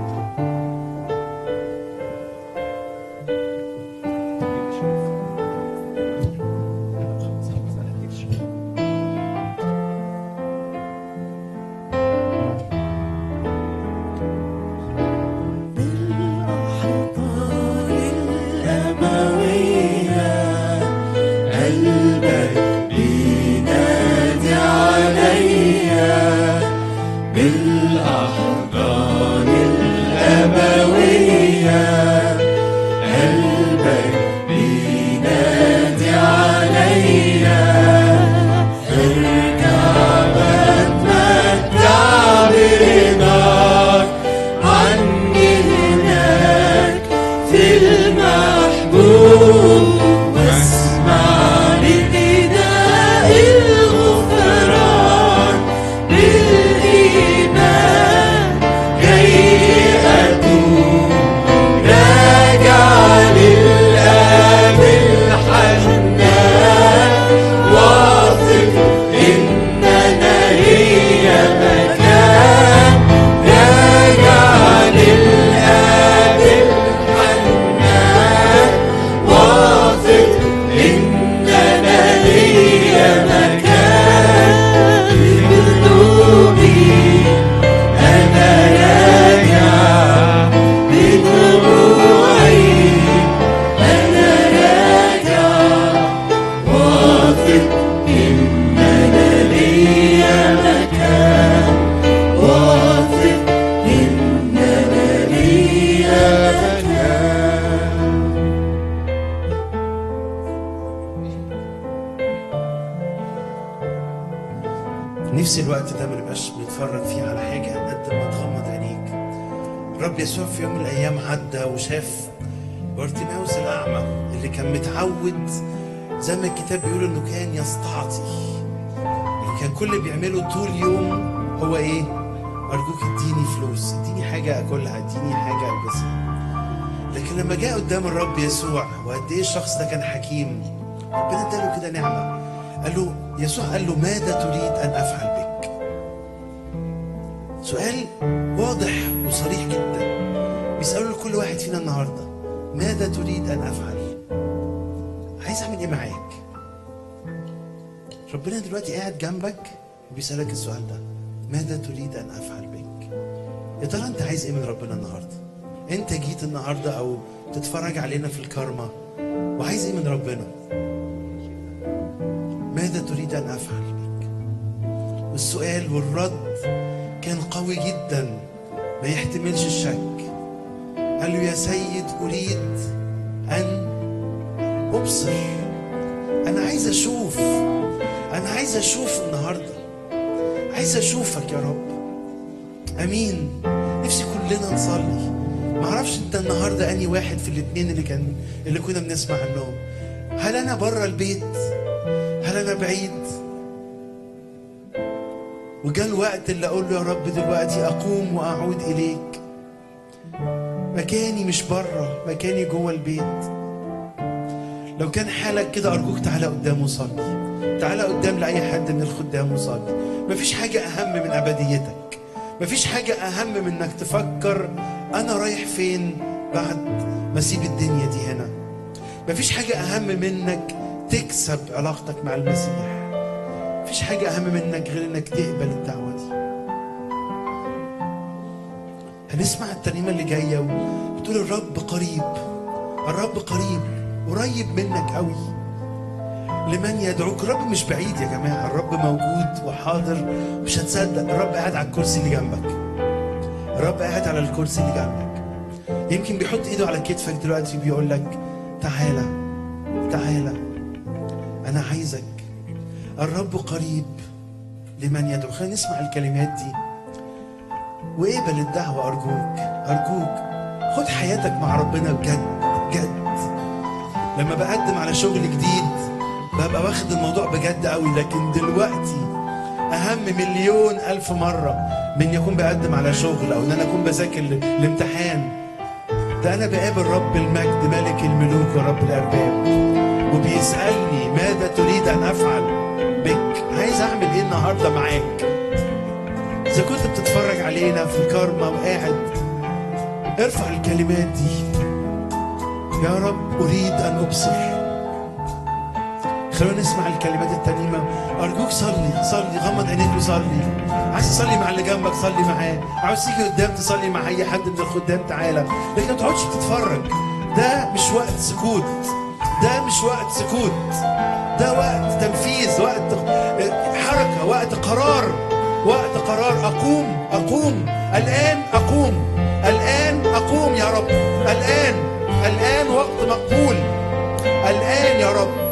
نفسي الوقت ده ما نبقاش بنتفرج فيه على حاجه قد ما تغمض عينيك. الرب يسوع في يوم من الايام عدى وشاف بارتيماوس الاعمى اللي كان متعود زي ما الكتاب بيقول انه كان يستعطي، اللي كان كل اللي بيعمله طول يوم هو ايه؟ ارجوك اديني فلوس، اديني حاجه اكلها، اديني حاجه البسها. لكن لما جاء قدام الرب يسوع وقد ايه الشخص ده كان حكيم، ربنا اداله كده نعمه. يسوع قال له ماذا تريد ان افعل بك؟ سؤال واضح وصريح جدا بيسأله لكل واحد فينا النهارده، ماذا تريد ان افعل؟ عايز اعمل ايه معاك؟ ربنا دلوقتي قاعد جنبك وبيسألك السؤال ده، ماذا تريد ان افعل بك؟ يا ترى انت عايز ايه من ربنا النهارده؟ انت جيت النهارده او تتفرج علينا في الكارما وعايز ايه من ربنا؟ ماذا تريد أن أفعل بك؟ والسؤال والرد كان قوي جدا ما يحتملش الشك. قال له يا سيد أريد أن أبصر، أنا عايز أشوف، أنا عايز أشوف النهاردة، عايز أشوفك يا رب. أمين. نفسي كلنا نصلي. معرفش أنت النهاردة أني واحد في الاتنين اللي كنا بنسمع عنهم. هل أنا بره البيت؟ هل أنا بعيد؟ وجاء الوقت اللي اقول له يا رب دلوقتي اقوم واعود اليك. مكاني مش بره، مكاني جوه البيت. لو كان حالك كده ارجوك تعالى قدام وصلي، تعالى قدام لاي حد من الخدام وصلي. مفيش حاجه اهم من ابديتك، مفيش حاجه اهم من انك تفكر انا رايح فين بعد ما اسيب الدنيا دي هنا. مفيش حاجه اهم من انك تكسب علاقتك مع المسيح. مفيش حاجه اهم منك غير انك تقبل الدعوه دي. هنسمع الترنيمه اللي جايه وبتقول الرب قريب، الرب قريب، قريب منك قوي لمن يدعوك. الرب مش بعيد يا جماعه، الرب موجود وحاضر. مش هتصدق، الرب قاعد على الكرسي اللي جنبك، الرب قاعد على الكرسي اللي جنبك. يمكن بيحط ايده على كتفك دلوقتي وبيقول لك تعالى تعالى انا عايزك. الرب قريب لمن يدعو. خلينا نسمع الكلمات دي واقبل الدعوه ارجوك ارجوك. خد حياتك مع ربنا بجد بجد. لما بقدم على شغل جديد ببقى واخد الموضوع بجد قوي، لكن دلوقتي اهم مليون الف مره من يكون بقدم على شغل او ان انا اكون بذاكر الامتحان. ده انا بقابل رب المجد ملك الملوك ورب الارباب وبيسالني ماذا تريد ان افعل بك؟ عايز اعمل ايه النهارده معاك؟ اذا كنت بتتفرج علينا في الكارما وقاعد ارفع الكلمات دي: يا رب اريد ان ابصر. خلونا نسمع الكلمات الترنيمه. ارجوك صلي صلي، غمض عينيك وصلي. عايز تصلي مع اللي جنبك صلي معاه، عاوز تيجي قدام تصلي مع اي حد من الخدام تعالى، لكن ما تقعدش تتفرج. ده مش وقت سكوت، ده مش وقت سكوت، ده وقت تنفيذ، وقت حركه، وقت قرار، وقت قرار. اقوم اقوم الان، اقوم الان، اقوم يا رب الان، الان وقت مقبول، الان يا رب.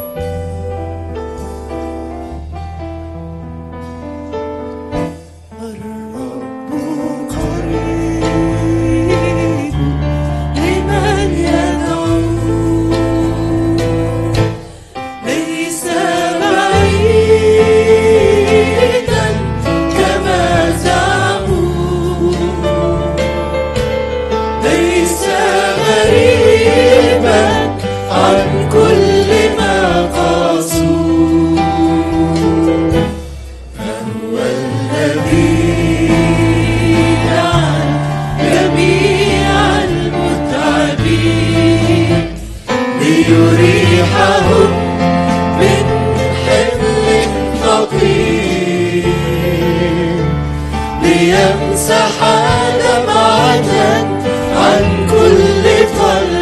ليمسح دمعة عن كل قلب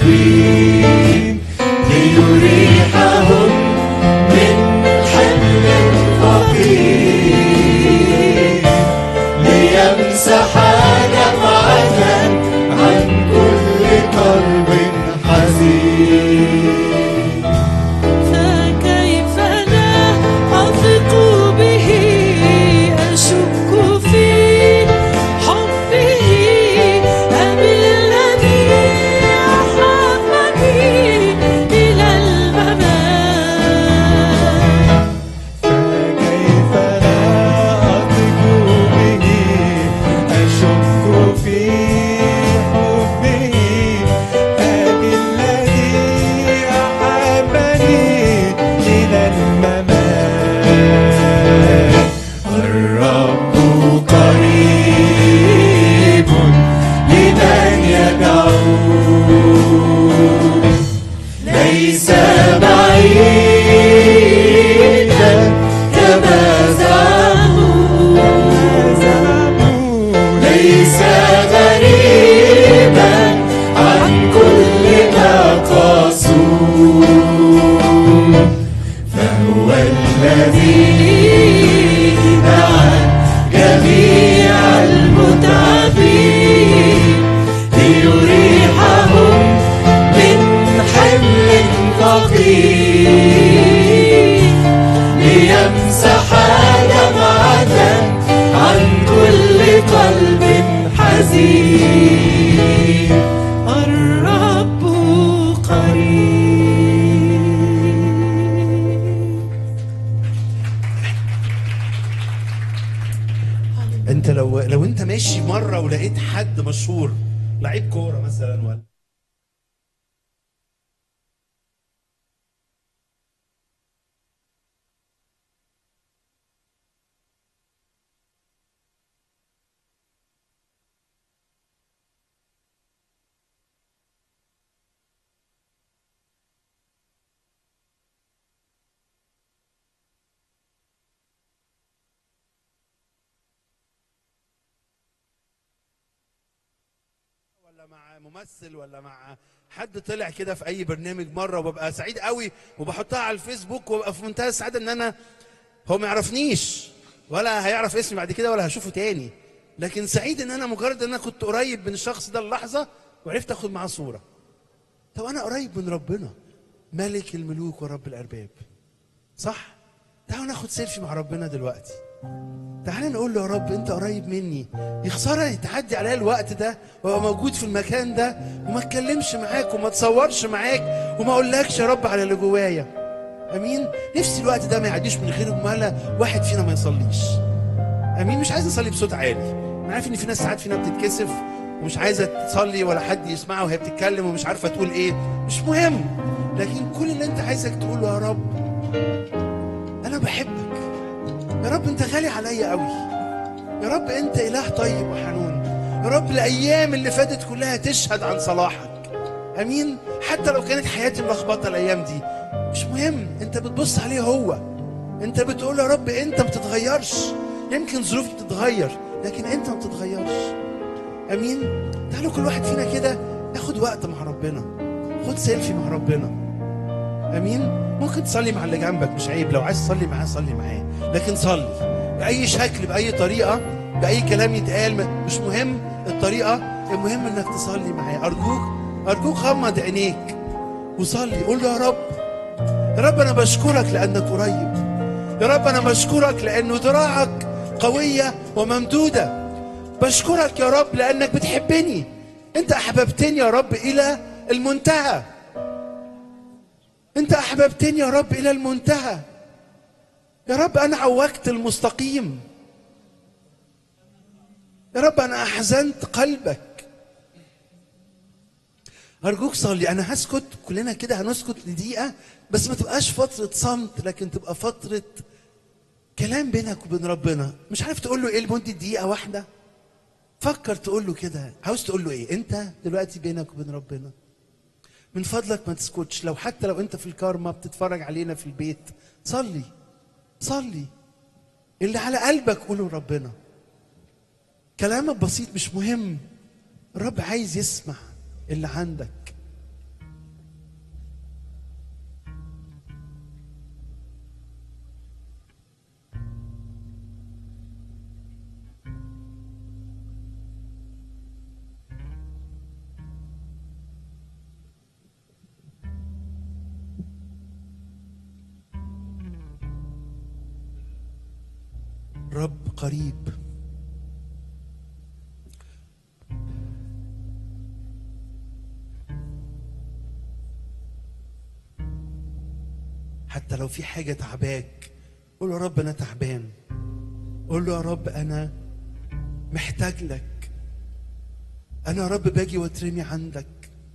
عظيم ليريحهم من حمل ثقيل ليمسح دمعة عن كل قلب حزين. فكيف لا أثق به أشك في حبه أبي الذي أحبني إلى الممات. فكيف لا أثق به أشك في حبه أبي الذي أحبني إلى الممات. الرب قريب لمن يدعوه ليس بعيدا كما زعموا ليس غريبا عن كل ما قاسوا فهو الذي دعا جميع المتعبين ليريحهم من حمل ثقيل ليمسح دمعة عن كل قلب حزين. الرب قريب. انت لو انت ماشي مره ولقيت حد مشهور لعيب كوره مثلا ولا مع ممثل ولا مع حد طلع كده في اي برنامج مره، وببقى سعيد قوي وبحطها على الفيسبوك وببقى في منتهى السعاده ان انا هو ما يعرفنيش ولا هيعرف اسمي بعد كده ولا هشوفه تاني، لكن سعيد ان انا مجرد ان انا كنت قريب من الشخص ده اللحظه وعرفت اخد معاه صوره. طب انا قريب من ربنا ملك الملوك ورب الارباب، صح؟ تعالوا ناخد سيلفي مع ربنا دلوقتي. تعالى نقول له يا رب انت قريب مني، يا خساره تعدي عليا الوقت ده وابقى موجود في المكان ده وما اتكلمش معاك وما اتصورش معاك وما اقولكش يا رب على اللي جوايا. امين. نفسي الوقت ده ما يعديش من غير ما واحد فينا ما يصليش. امين. مش عايز اصلي بصوت عالي، انا عارف ان في ناس ساعات فينا بتتكسف ومش عايزه تصلي ولا حد يسمعها وهي بتتكلم ومش عارفه تقول ايه، مش مهم، لكن كل اللي انت عايزك تقوله يا رب انا بحبك، يا رب انت غالي عليا قوي، يا رب انت اله طيب وحنون، يا رب الايام اللي فاتت كلها تشهد عن صلاحك. امين. حتى لو كانت حياتي ملخبطه الايام دي مش مهم، انت بتبص عليه هو، انت بتقول يا رب انت ما بتتغيرش، يمكن ظروفي بتتغير لكن انت ما بتتغيرش. امين. تعالوا كل واحد فينا كده ياخد وقت مع ربنا، خد سيلفي مع ربنا. امين. ممكن تصلي مع اللي جنبك، مش عيب، لو عايز تصلي معاه صلي معاه، لكن صلي باي شكل باي طريقه باي كلام يتقال، مش مهم الطريقه، المهم انك تصلي معاه. ارجوك غمض عينيك وصلي، قول له يا رب، يا رب انا بشكرك لانك قريب، يا رب انا بشكرك لانه ذراعك قويه وممدوده، بشكرك يا رب لانك بتحبني، انت احببتني يا رب الى المنتهى، انت احببتني يا رب الى المنتهى، يا رب انا عوجت المستقيم، يا رب انا احزنت قلبك. ارجوك صلي. انا هسكت، كلنا كده هنسكت لدقيقه، بس ما تبقاش فتره صمت، لكن تبقى فتره كلام بينك وبين ربنا. مش عارف تقول له ايه لمده دقيقه واحده؟ فكر تقول له كده، عاوز تقول له ايه انت دلوقتي بينك وبين ربنا؟ من فضلك ما تسكتش، حتى لو انت في الكارما بتتفرج علينا في البيت، صلي اللي على قلبك قوله لربنا. كلامك بسيط مش مهم، الرب عايز يسمع اللي عندك. الرب قريب. حتى لو في حاجة تعباك قول له يا رب أنا تعبان، قول له يا رب أنا محتاج لك، أنا يا رب باجي واترمي عندك،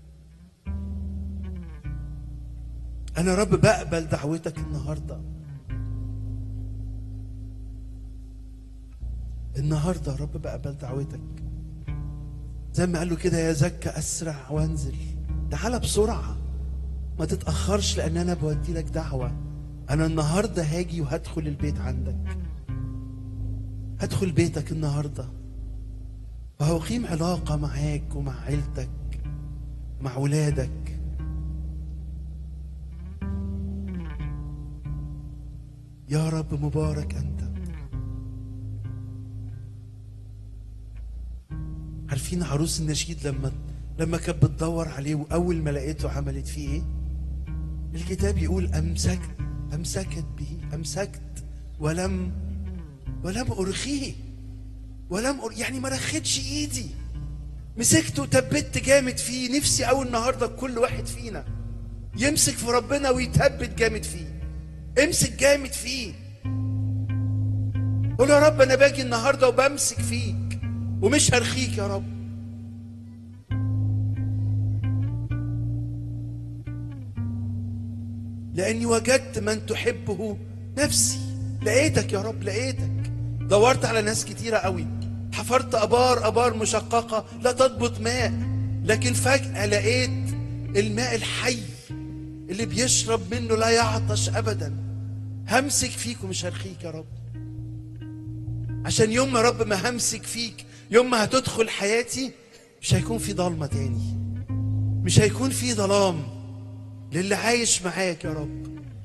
أنا يا رب بقبل دعوتك النهاردة. النهاردة يا رب بقبل دعوتك، زي ما قال له كده يا زكا أسرع وانزل، تعالى بسرعة ما تتأخرش لأن أنا بودي لك دعوة. أنا النهاردة هاجي وهدخل البيت عندك، هدخل بيتك النهاردة وهقيم علاقة معاك ومع عيلتك مع ولادك. يا رب مبارك أنت. عارفين عروس النشيد لما كانت بتدور عليه وأول ما لقيته عملت فيه إيه؟ الكتاب يقول أمسكت به، أمسكت ولم أرخيه، يعني ما رخيتش إيدي، مسكته وتبت جامد فيه. نفسي أول النهارده كل واحد فينا يمسك في ربنا ويتثبت جامد فيه. امسك جامد فيه، قول يا رب أنا باجي النهارده وبمسك فيك ومش هرخيك يا رب. لأني وجدت من تحبه نفسي. لقيتك يا رب، لقيتك. دورت على ناس كتيرة قوي، حفرت أبار مشققة لا تضبط ماء، لكن فجأة لقيت الماء الحي اللي بيشرب منه لا يعطش أبدا. همسك فيك ومش هرخيك يا رب، عشان يوم ما رب ما همسك فيك، يوم ما هتدخل حياتي مش هيكون في ضلمة تاني، مش هيكون في ظلام للي عايش معاك يا رب.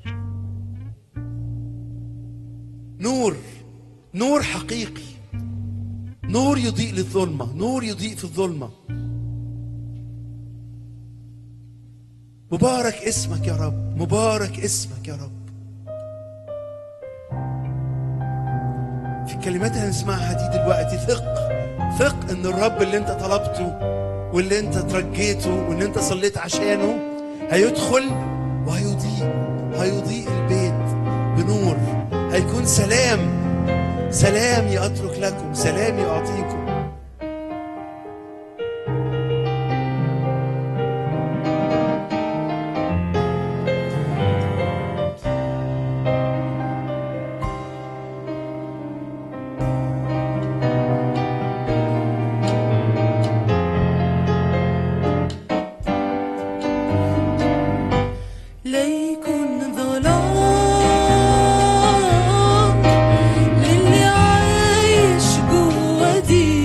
نور حقيقي، نور يضيء للظلمة، نور يضيء في الظلمة. مبارك اسمك يا رب، مبارك اسمك يا رب. في الكلمات اللي هنسمعها دي دلوقتي، ثق ان الرب اللي انت طلبته واللي انت ترجيته واللي انت صليت عشانه هيدخل وهيضيء البيت بنور. هيكون سلامي اترك لكم، سلامي اعطيكم. للي عايش جوا دي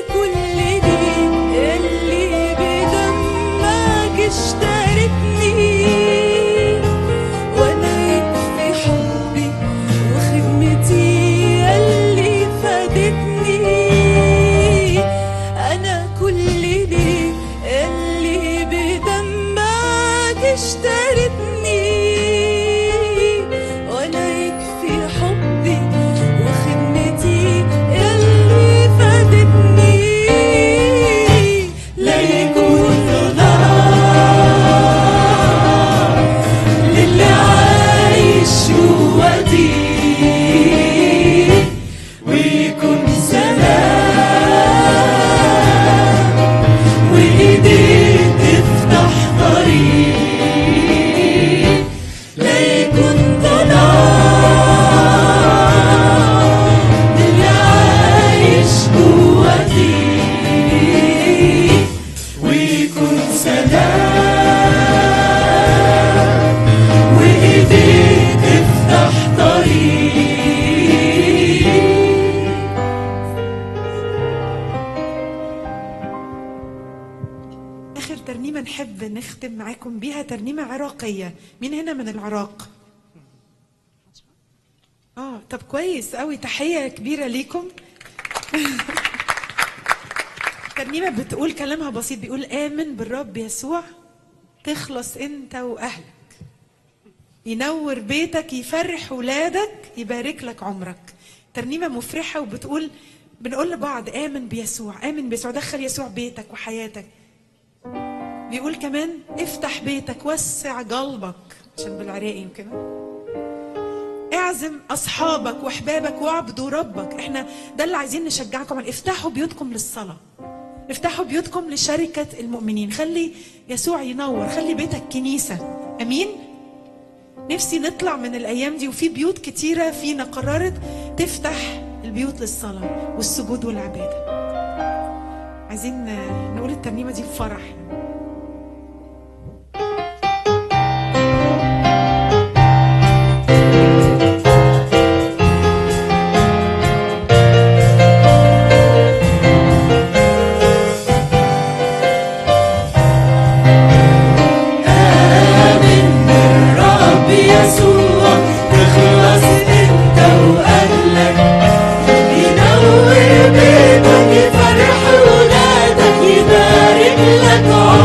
كل ليك اللي بدمك اشترتني، وانا يكفي حبي وخدمتي اللي فادتني. انا كل ليك اللي بدمك اشترتني، وانا يكفي حبي وخدمتي اللي فادتني. لا يكون ظلام للي عايش جواتي، ويكون سلام وايديك تفتح طريق. لا يكون ظلام للي عايش جواتي، ويكون سلام وايديك تفتح طريق. آخر ترنيمة نحب نختم معاكم بيها ترنيمة عراقية. مين هنا من العراق؟ طب كويس قوي، تحية كبيرة ليكم. ترنيمة بتقول كلامها بسيط، بيقول آمن بالرب يسوع تخلص انت واهلك، ينور بيتك، يفرح ولادك، يبارك لك عمرك. ترنيمة مفرحة وبتقول، بنقول لبعض آمن بيسوع، آمن بيسوع، دخل يسوع بيتك وحياتك. بيقول كمان افتح بيتك، وسع قلبك، عشان بالعراقي وكده. اعزم اصحابك واحبابك واعبدوا ربك. احنا ده اللي عايزين نشجعكم عليه. افتحوا بيوتكم للصلاة، افتحوا بيوتكم لشركة المؤمنين. خلي يسوع ينور، خلي بيتك كنيسة. امين. نفسي نطلع من الايام دي وفي بيوت كتيرة فينا قررت تفتح البيوت للصلاة والسجود والعبادة. عايزين نقول الترنيمة دي بفرح. يبارك لك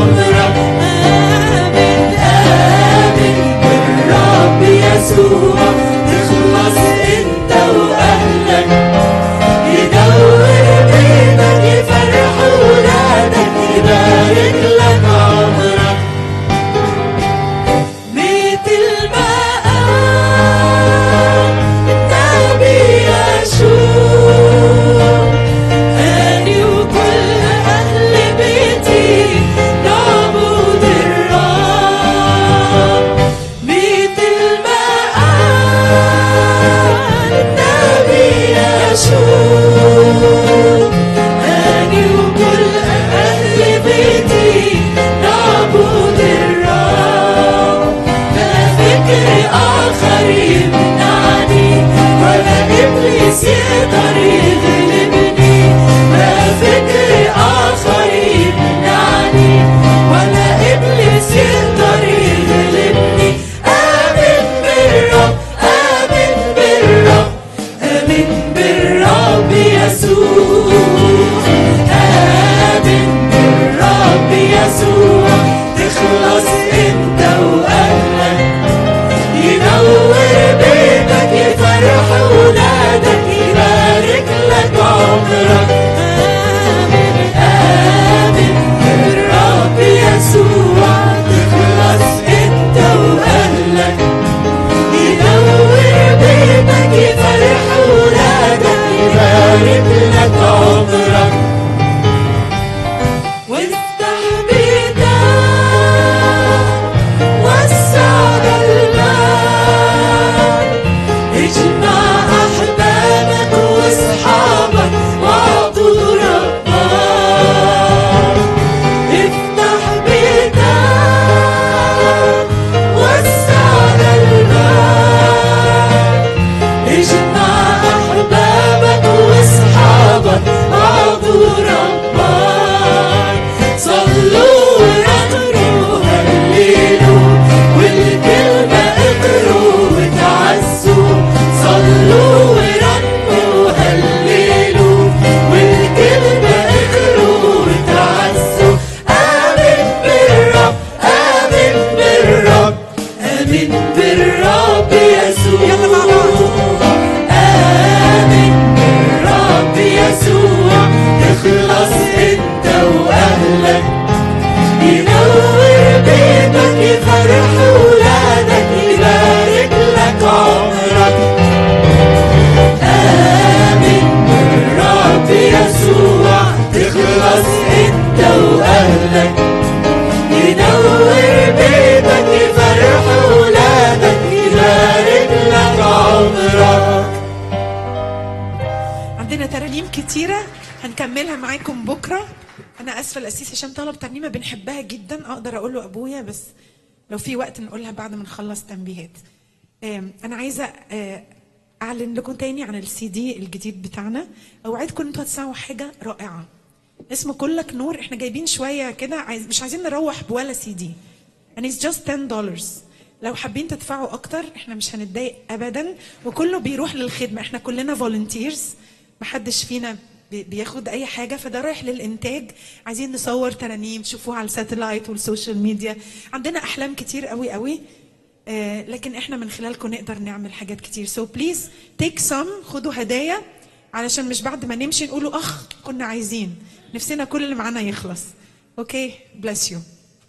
كتيرة هنكملها معاكم بكرة. أنا آسفة القسيس هشام طلب ترنيمة بنحبها جدا، أقدر أقول له أبويا، بس لو في وقت نقولها بعد ما نخلص تنبيهات. أنا عايزة أعلن لكم تاني عن السي دي الجديد بتاعنا. أوعدكم إن أنتوا هتسمعوا حاجة رائعة اسمه كلك نور. إحنا جايبين شوية كده، مش عايزين نروح بولا سي دي، and it's just $10. لو حابين تدفعوا أكتر إحنا مش هنتضايق أبدا، وكله بيروح للخدمة. إحنا كلنا volunteers، محدش فينا بياخد اي حاجه، فده رايح للانتاج. عايزين نصور ترانيم تشوفوها على الساتلايت والسوشيال ميديا. عندنا احلام كتير قوي قوي، لكن احنا من خلالكم نقدر نعمل حاجات كتير. سو بليز تيك سم، خدوا هدايا علشان مش بعد ما نمشي نقولوا اخ كنا عايزين، نفسنا كل اللي معانا يخلص. اوكي، بليس يو.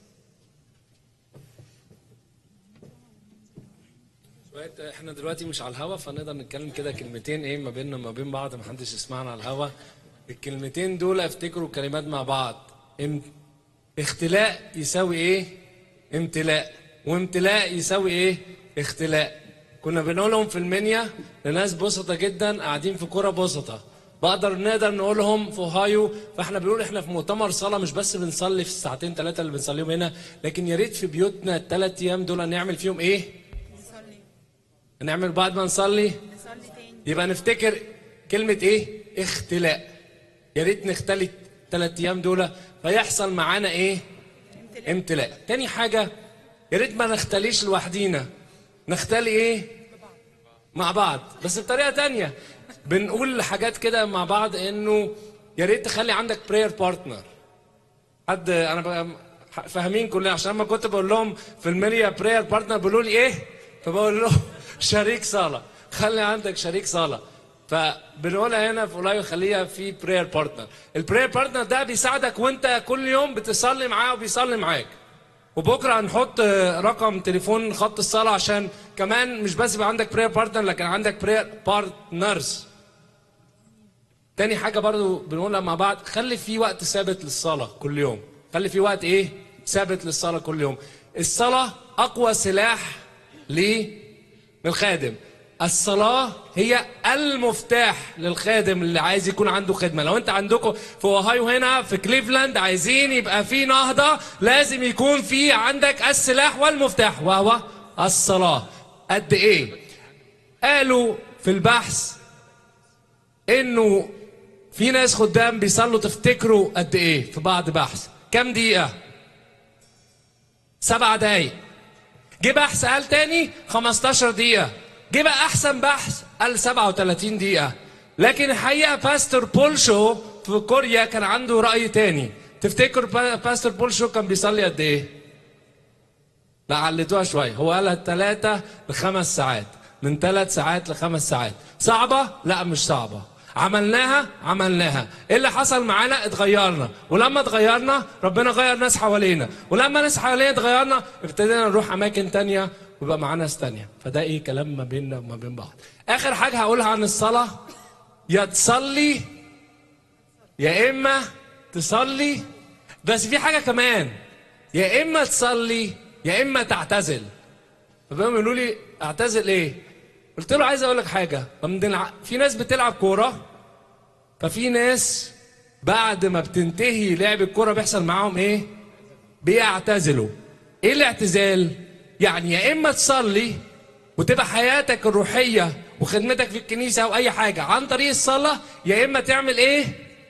احنا دلوقتي مش على الهوا، فنقدر نتكلم كده كلمتين ايه ما بيننا وما بين بعض، محدش يسمعنا على الهوا. الكلمتين دول افتكروا كلمات مع بعض. اختلاء يساوي ايه؟ امتلاء، وامتلاء يساوي ايه؟ اختلاء. كنا بنقولهم في المنيا لناس بسطة جدا قاعدين في كرة بسطة، نقدر نقولهم في اوهايو. فاحنا بنقول احنا في مؤتمر صلاة، مش بس بنصلي في الساعتين 3 اللي بنصليهم هنا، لكن يا ريت في بيوتنا ال3 ايام دول نعمل فيهم ايه؟ نعمل بعد ما نصلي يبقى نفتكر كلمة ايه؟ اختلاء. يا ريت نختلي 3 ايام دول فيحصل معانا ايه؟ امتلاء. تاني حاجة، يا ريت ما نختليش لوحدينا، نختلي ايه؟ مع بعض، بس بطريقة تانية. بنقول حاجات كده مع بعض انه يا ريت تخلي عندك براير بارتنر. حد انا بقى فاهمين كلنا، عشان لما كنت بقول لهم في المنيا براير بارتنر بيقولوا لي ايه؟ فبقول لهم شريك صلاة. خلي عندك شريك صلاة. فبنقولها هنا في اولايو، خليها في براير بارتنر. البراير بارتنر ده بيساعدك وانت كل يوم بتصلي معاه وبيصلي معاك. وبكره هنحط رقم تليفون خط الصلاة، عشان كمان مش بس يبقى عندك براير بارتنر، لكن عندك براير بارتنرز. تاني حاجة برضو بنقولها مع بعض، خلي في وقت ثابت للصلاة كل يوم. خلي في وقت ايه؟ ثابت للصلاة كل يوم. الصلاة أقوى سلاح للخادم. الصلاة هي المفتاح للخادم اللي عايز يكون عنده خدمة. لو انت عندكم في اوهايو هنا في كليفلاند عايزين يبقى في نهضة، لازم يكون في عندك السلاح والمفتاح وهو الصلاة. قد ايه؟ قالوا في البحث انه في ناس خدام بيصلوا، تفتكروا قد ايه في بعض بحث؟ كم دقيقة؟ 7 دقايق. جه بحث قال تاني 15 دقيقة. جه بقى أحسن بحث قال 37 دقيقة. لكن الحقيقة باستور بولشو في كوريا كان عنده رأي تاني. تفتكر باستور بولشو كان بيصلي قد إيه؟ لا علتوها شوية، هو قالها 3 ل5 ساعات، من 3 ساعات ل5 ساعات. صعبة؟ لا مش صعبة. عملناها. ايه اللي حصل معانا؟ اتغيرنا، ولما اتغيرنا ربنا غير ناس حوالينا، ولما ناس حوالينا اتغيرنا ابتدينا نروح اماكن تانية ويبقى معانا ناس تانية. فده ايه؟ كلام ما بيننا وما بين بعض. اخر حاجة هقولها عن الصلاة، يا تصلي يا اما تصلي، بس في حاجة كمان، يا اما تصلي يا اما تعتزل. فبقوا يقولوا لي اعتزل ايه؟ قلت له عايز اقول لك حاجه، في ناس بتلعب كوره، ففي ناس بعد ما بتنتهي لعب الكوره بيحصل معاهم ايه؟ بيعتزلوا. ايه الاعتزال؟ يعني يا اما تصلي وتبقى حياتك الروحيه وخدمتك في الكنيسه او اي حاجه عن طريق الصلاه، يا اما تعمل ايه؟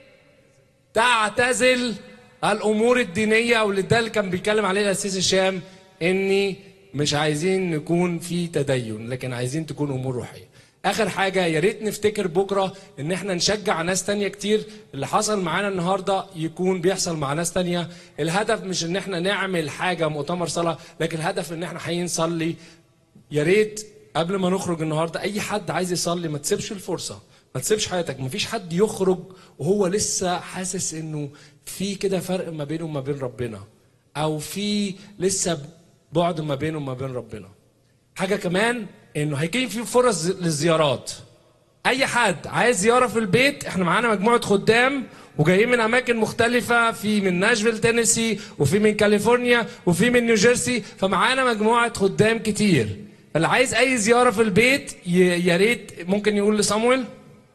تعتزل الامور الدينيه. وده اللي كان بيتكلم عليه القسيس هشام، اني مش عايزين نكون في تدين، لكن عايزين تكون امور روحيه. اخر حاجه، يا ريت نفتكر بكره ان احنا نشجع ناس تانية كتير. اللي حصل معانا النهارده يكون بيحصل مع ناس تانية. الهدف مش ان احنا نعمل حاجه مؤتمر صلاه، لكن الهدف ان احنا هنصلي. يا ريت قبل ما نخرج النهارده اي حد عايز يصلي ما تسيبش الفرصه، ما تسيبش حياتك. مفيش حد يخرج وهو لسه حاسس انه في كده فرق ما بينه وما بين ربنا، او في لسه بعد ما بينه وما بين ربنا. حاجة كمان انه هيكون في فرص للزيارات. اي حد عايز زيارة في البيت، احنا معانا مجموعة خدام وجايين من اماكن مختلفة، في من ناشفيل تينيسي، وفي من كاليفورنيا، وفي من نيوجيرسي. فمعانا مجموعة خدام كتير. اللي عايز اي زيارة في البيت يا ريت ممكن يقول لصامويل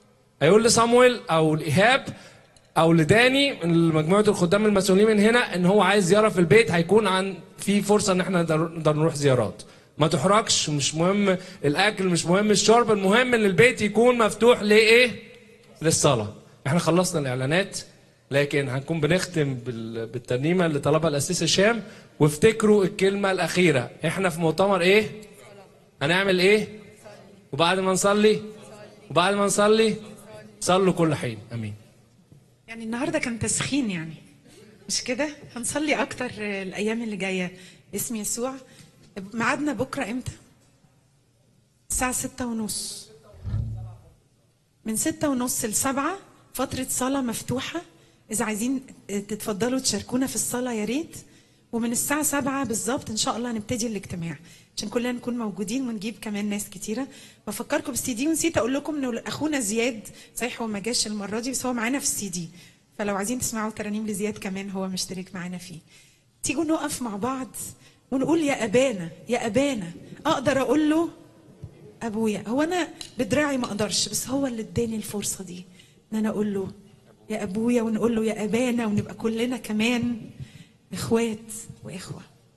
هيقول لصامويل او لايهاب او لداني من مجموعه الخدام المسؤولين من هنا ان هو عايز زياره في البيت، هيكون في فرصه ان احنا نقدر نروح زيارات. ما تحركش، مش مهم الاكل، مش مهم الشرب، المهم ان البيت يكون مفتوح لايه؟ للصلاه. احنا خلصنا الاعلانات، لكن هنكون بنختم بالترنيمه اللي طلبها الاسيس هشام. وافتكروا الكلمه الاخيره، احنا في مؤتمر ايه؟ هنعمل ايه؟ وبعد ما نصلي صلوا كل حين. امين. يعني النهارده كان تسخين، يعني مش كده؟ هنصلي اكتر الايام اللي جايه باسم يسوع. ميعادنا بكره امتى؟ الساعه 6:30. من 6:30 ل7 فتره صلاه مفتوحه. اذا عايزين تتفضلوا تشاركونا في الصلاه يا ريت. ومن الساعه 7 بالظبط ان شاء الله هنبتدي الاجتماع عشان كلنا نكون موجودين ونجيب كمان ناس كتيره. بفكركم بالسي دي، ونسيت اقول لكم ان اخونا زياد صحيح هو ما جاش المره دي بس هو معانا في السي دي، فلو عايزين تسمعوا ترانيم لزياد كمان هو مشترك معانا فيه. تيجوا نقف مع بعض ونقول يا ابانا يا ابانا. اقدر اقول له ابويا، هو انا بدراعي ما اقدرش، بس هو اللي اداني الفرصه دي ان انا اقول له يا ابويا ونقول له يا ابانا، ونبقى كلنا كمان اخوات واخوه.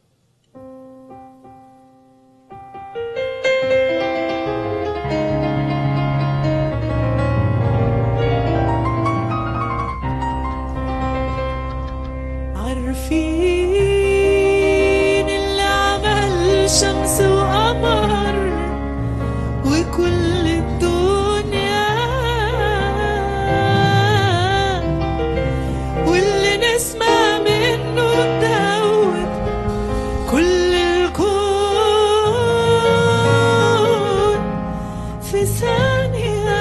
عارفين اللي عمل شمس وقمر وكل الدنيا، واللي نسمع منه تدوب كل الكون في ثانية،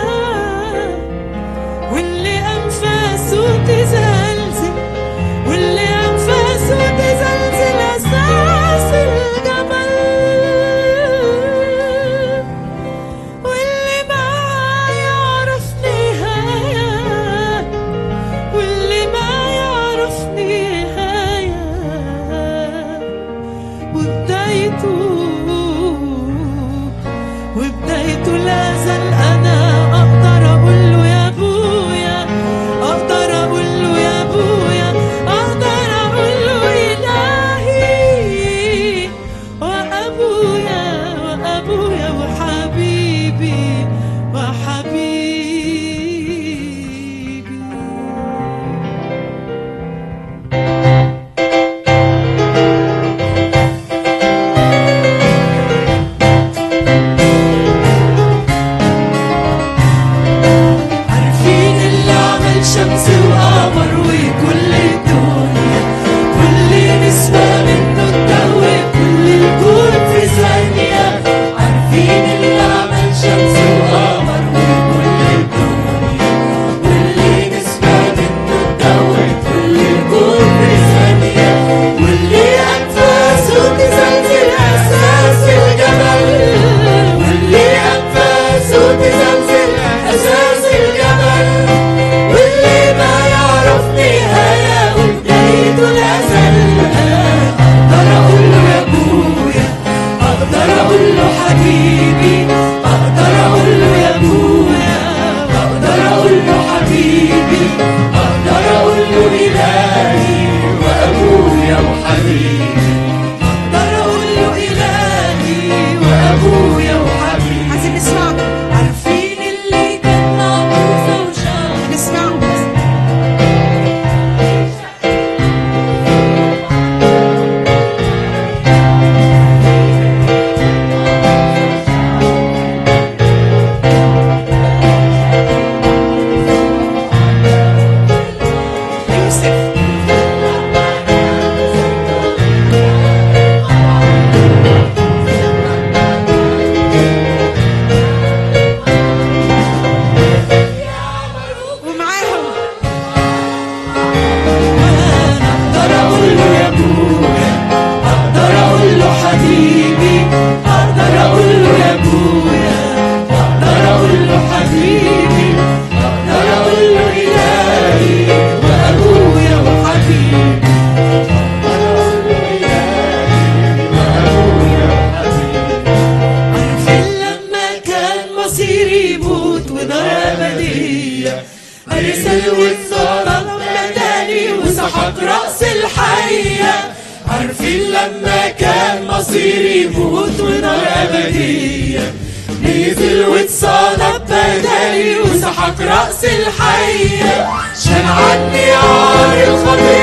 واللي أنفاسه تزلزل، واللي أنفاسه تزلزل أساس الجبل، واللي ما يعرف نهاية، واللي ما يعرف نهاية، وبدايته لا زال. أنا أقدر أقول له يا أبويا، أقدر أقول له يا أبويا، أقدر أقول له إلهي وأبويا وأبويا وحبيبي وحبيبي. عارفين اللي عمل شمس وقمر وكل الدنيا، واللي نسمع منه تدوب كل الكون في ثانية. عارفين اللي عمل شمس وقمر وكل الدنيا، واللي نسمع منه تدوب كل الكون في ثانية، واللي أنفاسه تزلزل أساس الجبل، واللي أنفاسه تزلزل أساس الجبل، واللي ما يعرف نهاية وبدايته الأزل. أقدر أقول له يا أبويا، أقدر أقول له حبيبي، أقدر أقول له يا أبويا، أقدر أقول له حبيبي، أقدر أقول له إلهي وأبويا وحبيبي، أقدر أقول له إلهي وأبويا وحبيبي. عايزين نسمعكم. عارفين اللي كان ناقصه وشاف، نسمعهم بس. يوسف وسحق رأس الحية. عارفين لما كان مصيري موت ونار أبدية، نزل واتصلب بدالي وسحق رأس الحية. شال عني عار الخطية